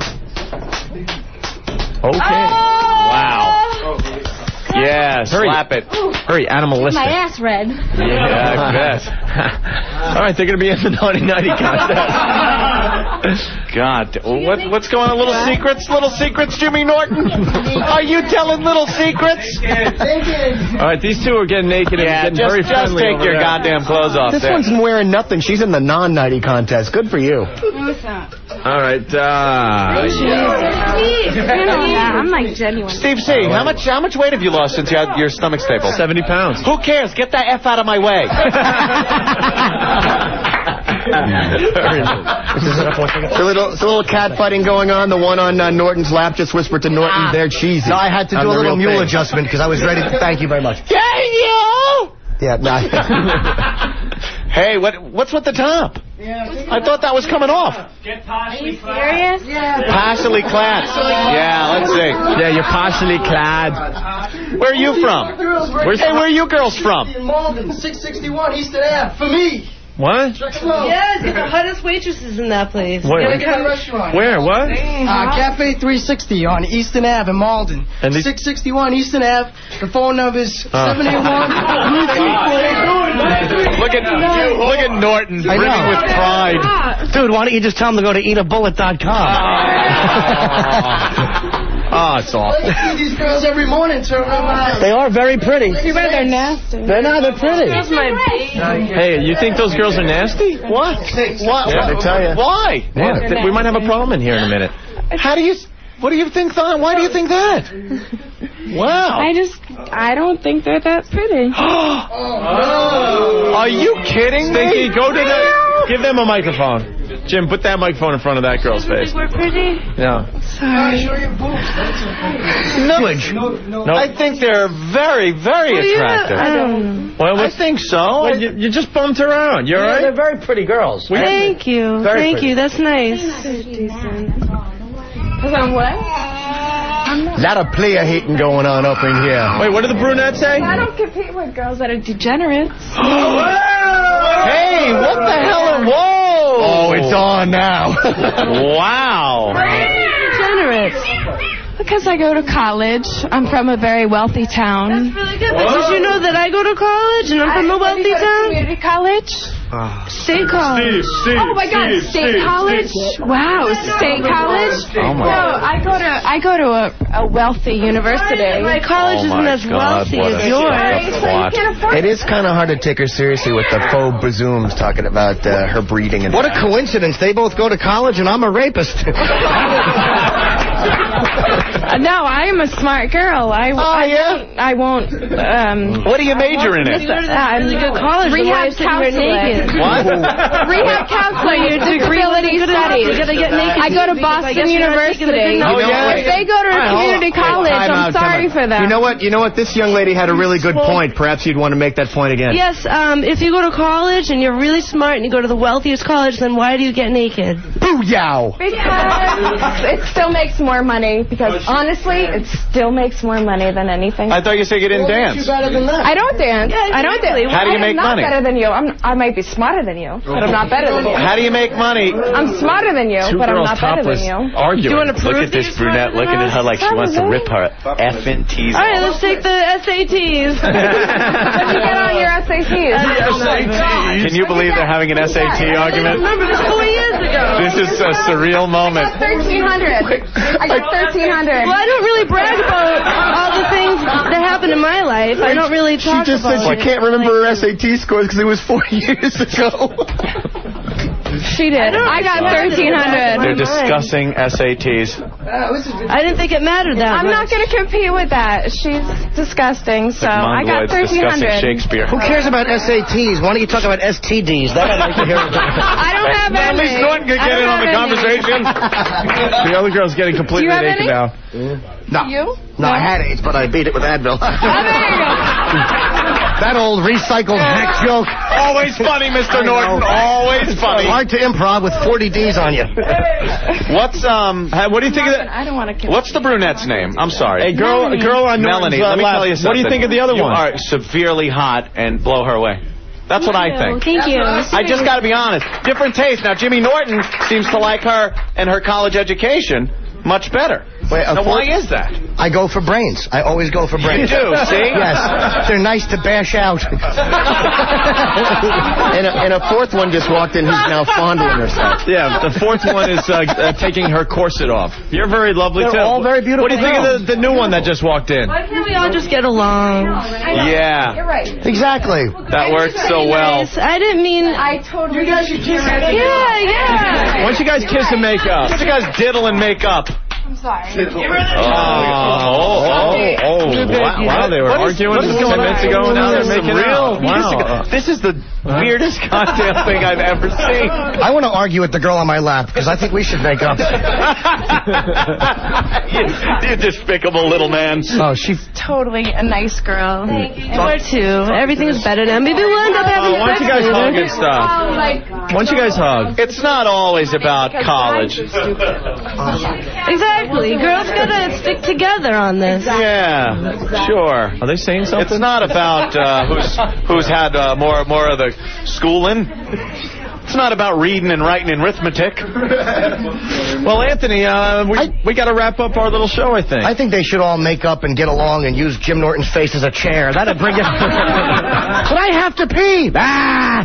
Okay. Wow. Yeah, slap it. Very animalistic. My ass red. Yeah, I bet. All right, they're going to be in the Naughty Nighty contest. God, what, what's going on? Little secrets? Little secrets, Jimmy Norton? Are you telling little secrets? All right, these two are getting naked and Yeah, getting just, very just friendly take over your there. goddamn clothes off This there. one's wearing nothing. She's in the non-nighty contest. Good for you. All right. Uh, Yeah, I'm like genuine. Steve C, how much how much weight have you lost since you had your stomach stapled? seventy pounds. Who cares? Get that F out of my way. It's a little, it's a little cat fighting going on. The one on uh, Norton's lap just whispered to Norton, they're cheesy. No, I had to I'm do a the little real mule thing. adjustment because I was ready. To, thank you very much. Yeah, yo! Yeah, no. Hey, what what's with the top? I thought that was coming off. Get Are you serious? Partially clad. Yeah, let's see. Yeah, you're partially clad. Where are you from? Where's Hey, where are you girls from? In Malden, six sixty-one Eastern Ave. For me. What? Yes, get the hottest waitresses in that place. Where? Get a good restaurant. Where? What? Uh, Cafe three sixty on Eastern Ave in Malden. And the- six sixty-one Eastern Ave. The phone number is Oh. seven eight one. Look at look at Norton I brimming know. with pride. Dude, why don't you just tell them to go to eat a bullet dot com? Oh, it's awful. I see these girls every morning turn around. They are very pretty. Too bad they're nasty. They're not, they're pretty. That's my baby. Hey, you think those girls are nasty? What? What? Yeah, they tell you. Why? Yeah, th- we might have a problem in here in a minute. How do you? What do you think that? Why do you think that? Wow. I just, I don't think they're that pretty. Are you kidding Stinky, me? go to the... Give them a microphone. Jim, put that microphone in front of that girl's face. We're pretty. Yeah. Sorry. No, no, I think they're very, very Well, yeah, attractive. I don't know. Well, I think so. Well, you, you just bumped her out. You all Yeah, right? they're very pretty girls. Thank you. Very Thank pretty. you. That's nice. Cause I'm what? A lot of player hating going on up in here. Wait, what did the brunette say? I don't compete with girls that are degenerates. Hey, what the hell? Whoa! Oh, it's on now. Wow. Degenerates. Because I go to college. I'm from a very wealthy town. That's really good. But did you know that I go to college and I'm from a wealthy town? Community college? State college. Steve, Oh my God, Steve, state Steve, college? Wow, state college? Oh my No, God. I go to I go to a, a wealthy university. My college Oh isn't my as God, wealthy what as a yours. shit. So you can't afford It is kind of hard to take her seriously with the faux presumes talking about uh, her breeding and What a coincidence. They both go to college and I'm a rapist. Uh, no, I am a smart girl. I, Oh, I yeah? won't. I won't. Um, What do you major in You it? go to this really good college. then why are Rehab you sitting here counseling. naked? What? Rehab counseling, Your degree disability wasn't good enough. studies. You gotta get naked I go to because I Boston guess you're not taking the University. good Oh, notes. yeah? If they go to a All right, hold community on. college, Time I'm out, time sorry out. for them. You know what? You know what? This young lady had a really good point. Perhaps you'd want to make that point again. Yes, um, if you go to college and you're really smart and you go to the wealthiest college, then why do you get naked? Booyah! Because it still makes more money. Because honestly, it still makes more money than anything. I thought you said you didn't dance. I don't dance. I don't dance. How do you I make am not money? better than you. I'm, I might be smarter than you, but I'm not better than you. How do you make money? I'm smarter than you, Two but I'm girls not better topless than you. arguing. Do you want to prove Look at that this you're smarter brunette than looking at us? her like she wants to rip her effing teeth All right, off. let's take the S A Ts. What did you get on your S A Ts? Can you believe they're having an S A T argument? Remember this four years ago. This is a surreal moment. thirteen hundred. I got thirteen hundred. Well, I don't really brag about all the things that happened in my life. I don't really She talk just about said she it. can't remember her S A T scores because it was four years ago. She did. I got thirteen They're hundred. discussing S A Ts. I didn't think it mattered that I'm not much. going to compete with that. She's disgusting, so I got Mongoloids thirteen discussing hundred. Shakespeare. Who cares about S A Ts? Why don't you talk about S T Ds? That I'd like to hear about. I don't have At least any. Norton could I get don't in on have the any. conversation. The other girl's getting completely Do you have naked any? now. No. You? No, I had AIDS, but I beat it with Advil. That old recycled hack joke. Always funny, Mister Norton. Always funny. Hard to improv with forty D's on you. What's um? What do you think of that? I don't want to. What's the brunette's name? I'm sorry. Hey, girl, a girl on Melanie. Norton's, uh, Let me left. tell you something. What do you think of the other you one? You are severely hot and blow her away. That's what I think. Thank you. I just got to be honest. Different taste. Now, Jimmy Norton seems to like her and her college education much better. Wait, now, why is that? I go for brains. I always go for brains. You do, see? Yes. They're nice to bash out. and, a, and a fourth one just walked in who's now fondling herself. Yeah, the fourth one is uh, uh, taking her corset off. You're very lovely, They're too. all very beautiful. What do you think of the, the new one that just walked in? Why can't we all just get along? Yeah. You're right. Exactly. That works so well. I didn't mean... I totally... You guys should kiss. Yeah, yeah. Why don't you guys kiss and make up? Why don't you guys diddle and make up? I'm sorry. Oh, oh, oh, oh, wow, wow, they were What is- arguing what is ten going minutes on? ago, and now they're This is making real. out. Wow. This is the weirdest goddamn thing I've ever seen. I want to argue with the girl on my lap, because I think we should make up. you, you despicable little man. Oh, she... Totally a nice girl. You are too. Everything's better now. Maybe we'll end up having Oh, why don't sex you guys later. hug and stuff? Oh, like... Why don't you guys hug? It's not always about college. Exactly. Girls gotta stick together on this. Yeah, sure. Are they saying something? It's not about uh, who's who's had uh, more more of the schooling. It's not about reading and writing and arithmetic. Well, Anthony, uh, we, I, we got to wrap up our little show, I think. I think they should all make up and get along and use Jim Norton's face as a chair. That'd bring it... But I have to pee! Ah!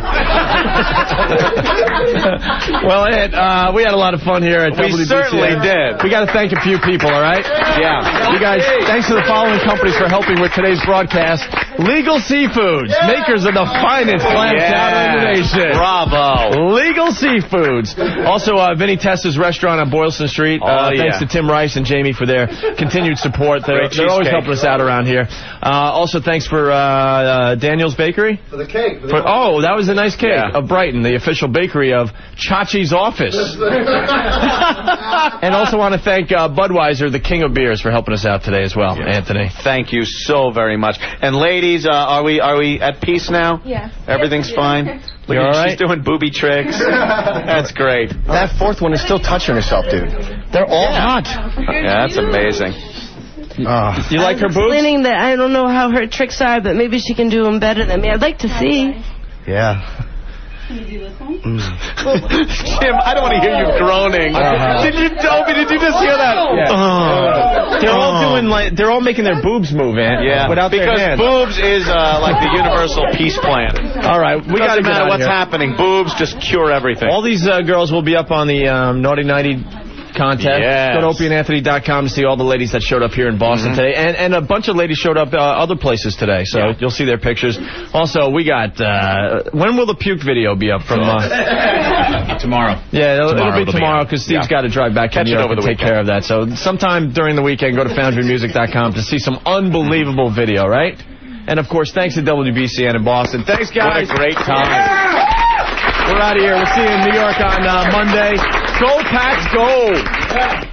Well, Ed, uh, we had a lot of fun here at We W B C N. certainly did. We got to thank a few people, all right? Yeah. You guys, thanks to the following companies for helping with today's broadcast. Legal Seafoods, makers of the finest clam chowder in the nation. Bravo. Legal Seafoods. Also, uh, Vinny Tessa's restaurant on Boylston Street. Uh, Oh, yeah. Thanks to Tim Rice and Jamie for their continued support. They're, Great they're always cheesecake. helping us out around here. Uh, also, thanks for uh, uh, Daniel's Bakery. For the cake. For, oh, that was a nice cake Yeah. of Brighton, the official bakery of Chachi's office. And also want to thank uh, Budweiser, the king of beers, for helping us out today as well, Yeah. Anthony. Thank you so very much. And ladies, uh, are we are we at peace now? Yeah. Everything's fine. Look You at- all right? She's doing booby tricks. That's great. That fourth one is still touching herself, dude. They're all hot. Yeah, that's amazing. Uh, You like her boobs? Explaining that I don't know how her tricks are, but maybe she can do them better than me. I'd like to see. yeah. Jim, I don't want to hear you groaning. Uh-huh. Did you, Opie, did you just hear that? Yeah. Uh, They're all uh. doing like they're all making their boobs move, Ant. Yeah, without because their hands. boobs is uh, like the universal peace plan. All right, we got to Doesn't matter what's happening. Boobs just cure everything. All these uh, girls will be up on the um, Naughty Nighty contest. Yes. Go to opie and anthony dot com to see all the ladies that showed up here in Boston Mm-hmm. today. And, and a bunch of ladies showed up uh, other places today, so Yeah. you'll see their pictures. Also, we got... Uh, when will the Puke video be up from... Uh, Tomorrow. yeah, it'll, Tomorrow it'll be it'll be tomorrow out. because Steve's Yeah. got to drive back to Catch New it York over and the take weekend. care of that. So sometime during the weekend, go to foundry music dot com to see some unbelievable video, right? And, of course, thanks to W B C N in Boston. Thanks, guys. What a great time. We're out of here. We'll see you in New York on uh, Monday. Go, Pats, go!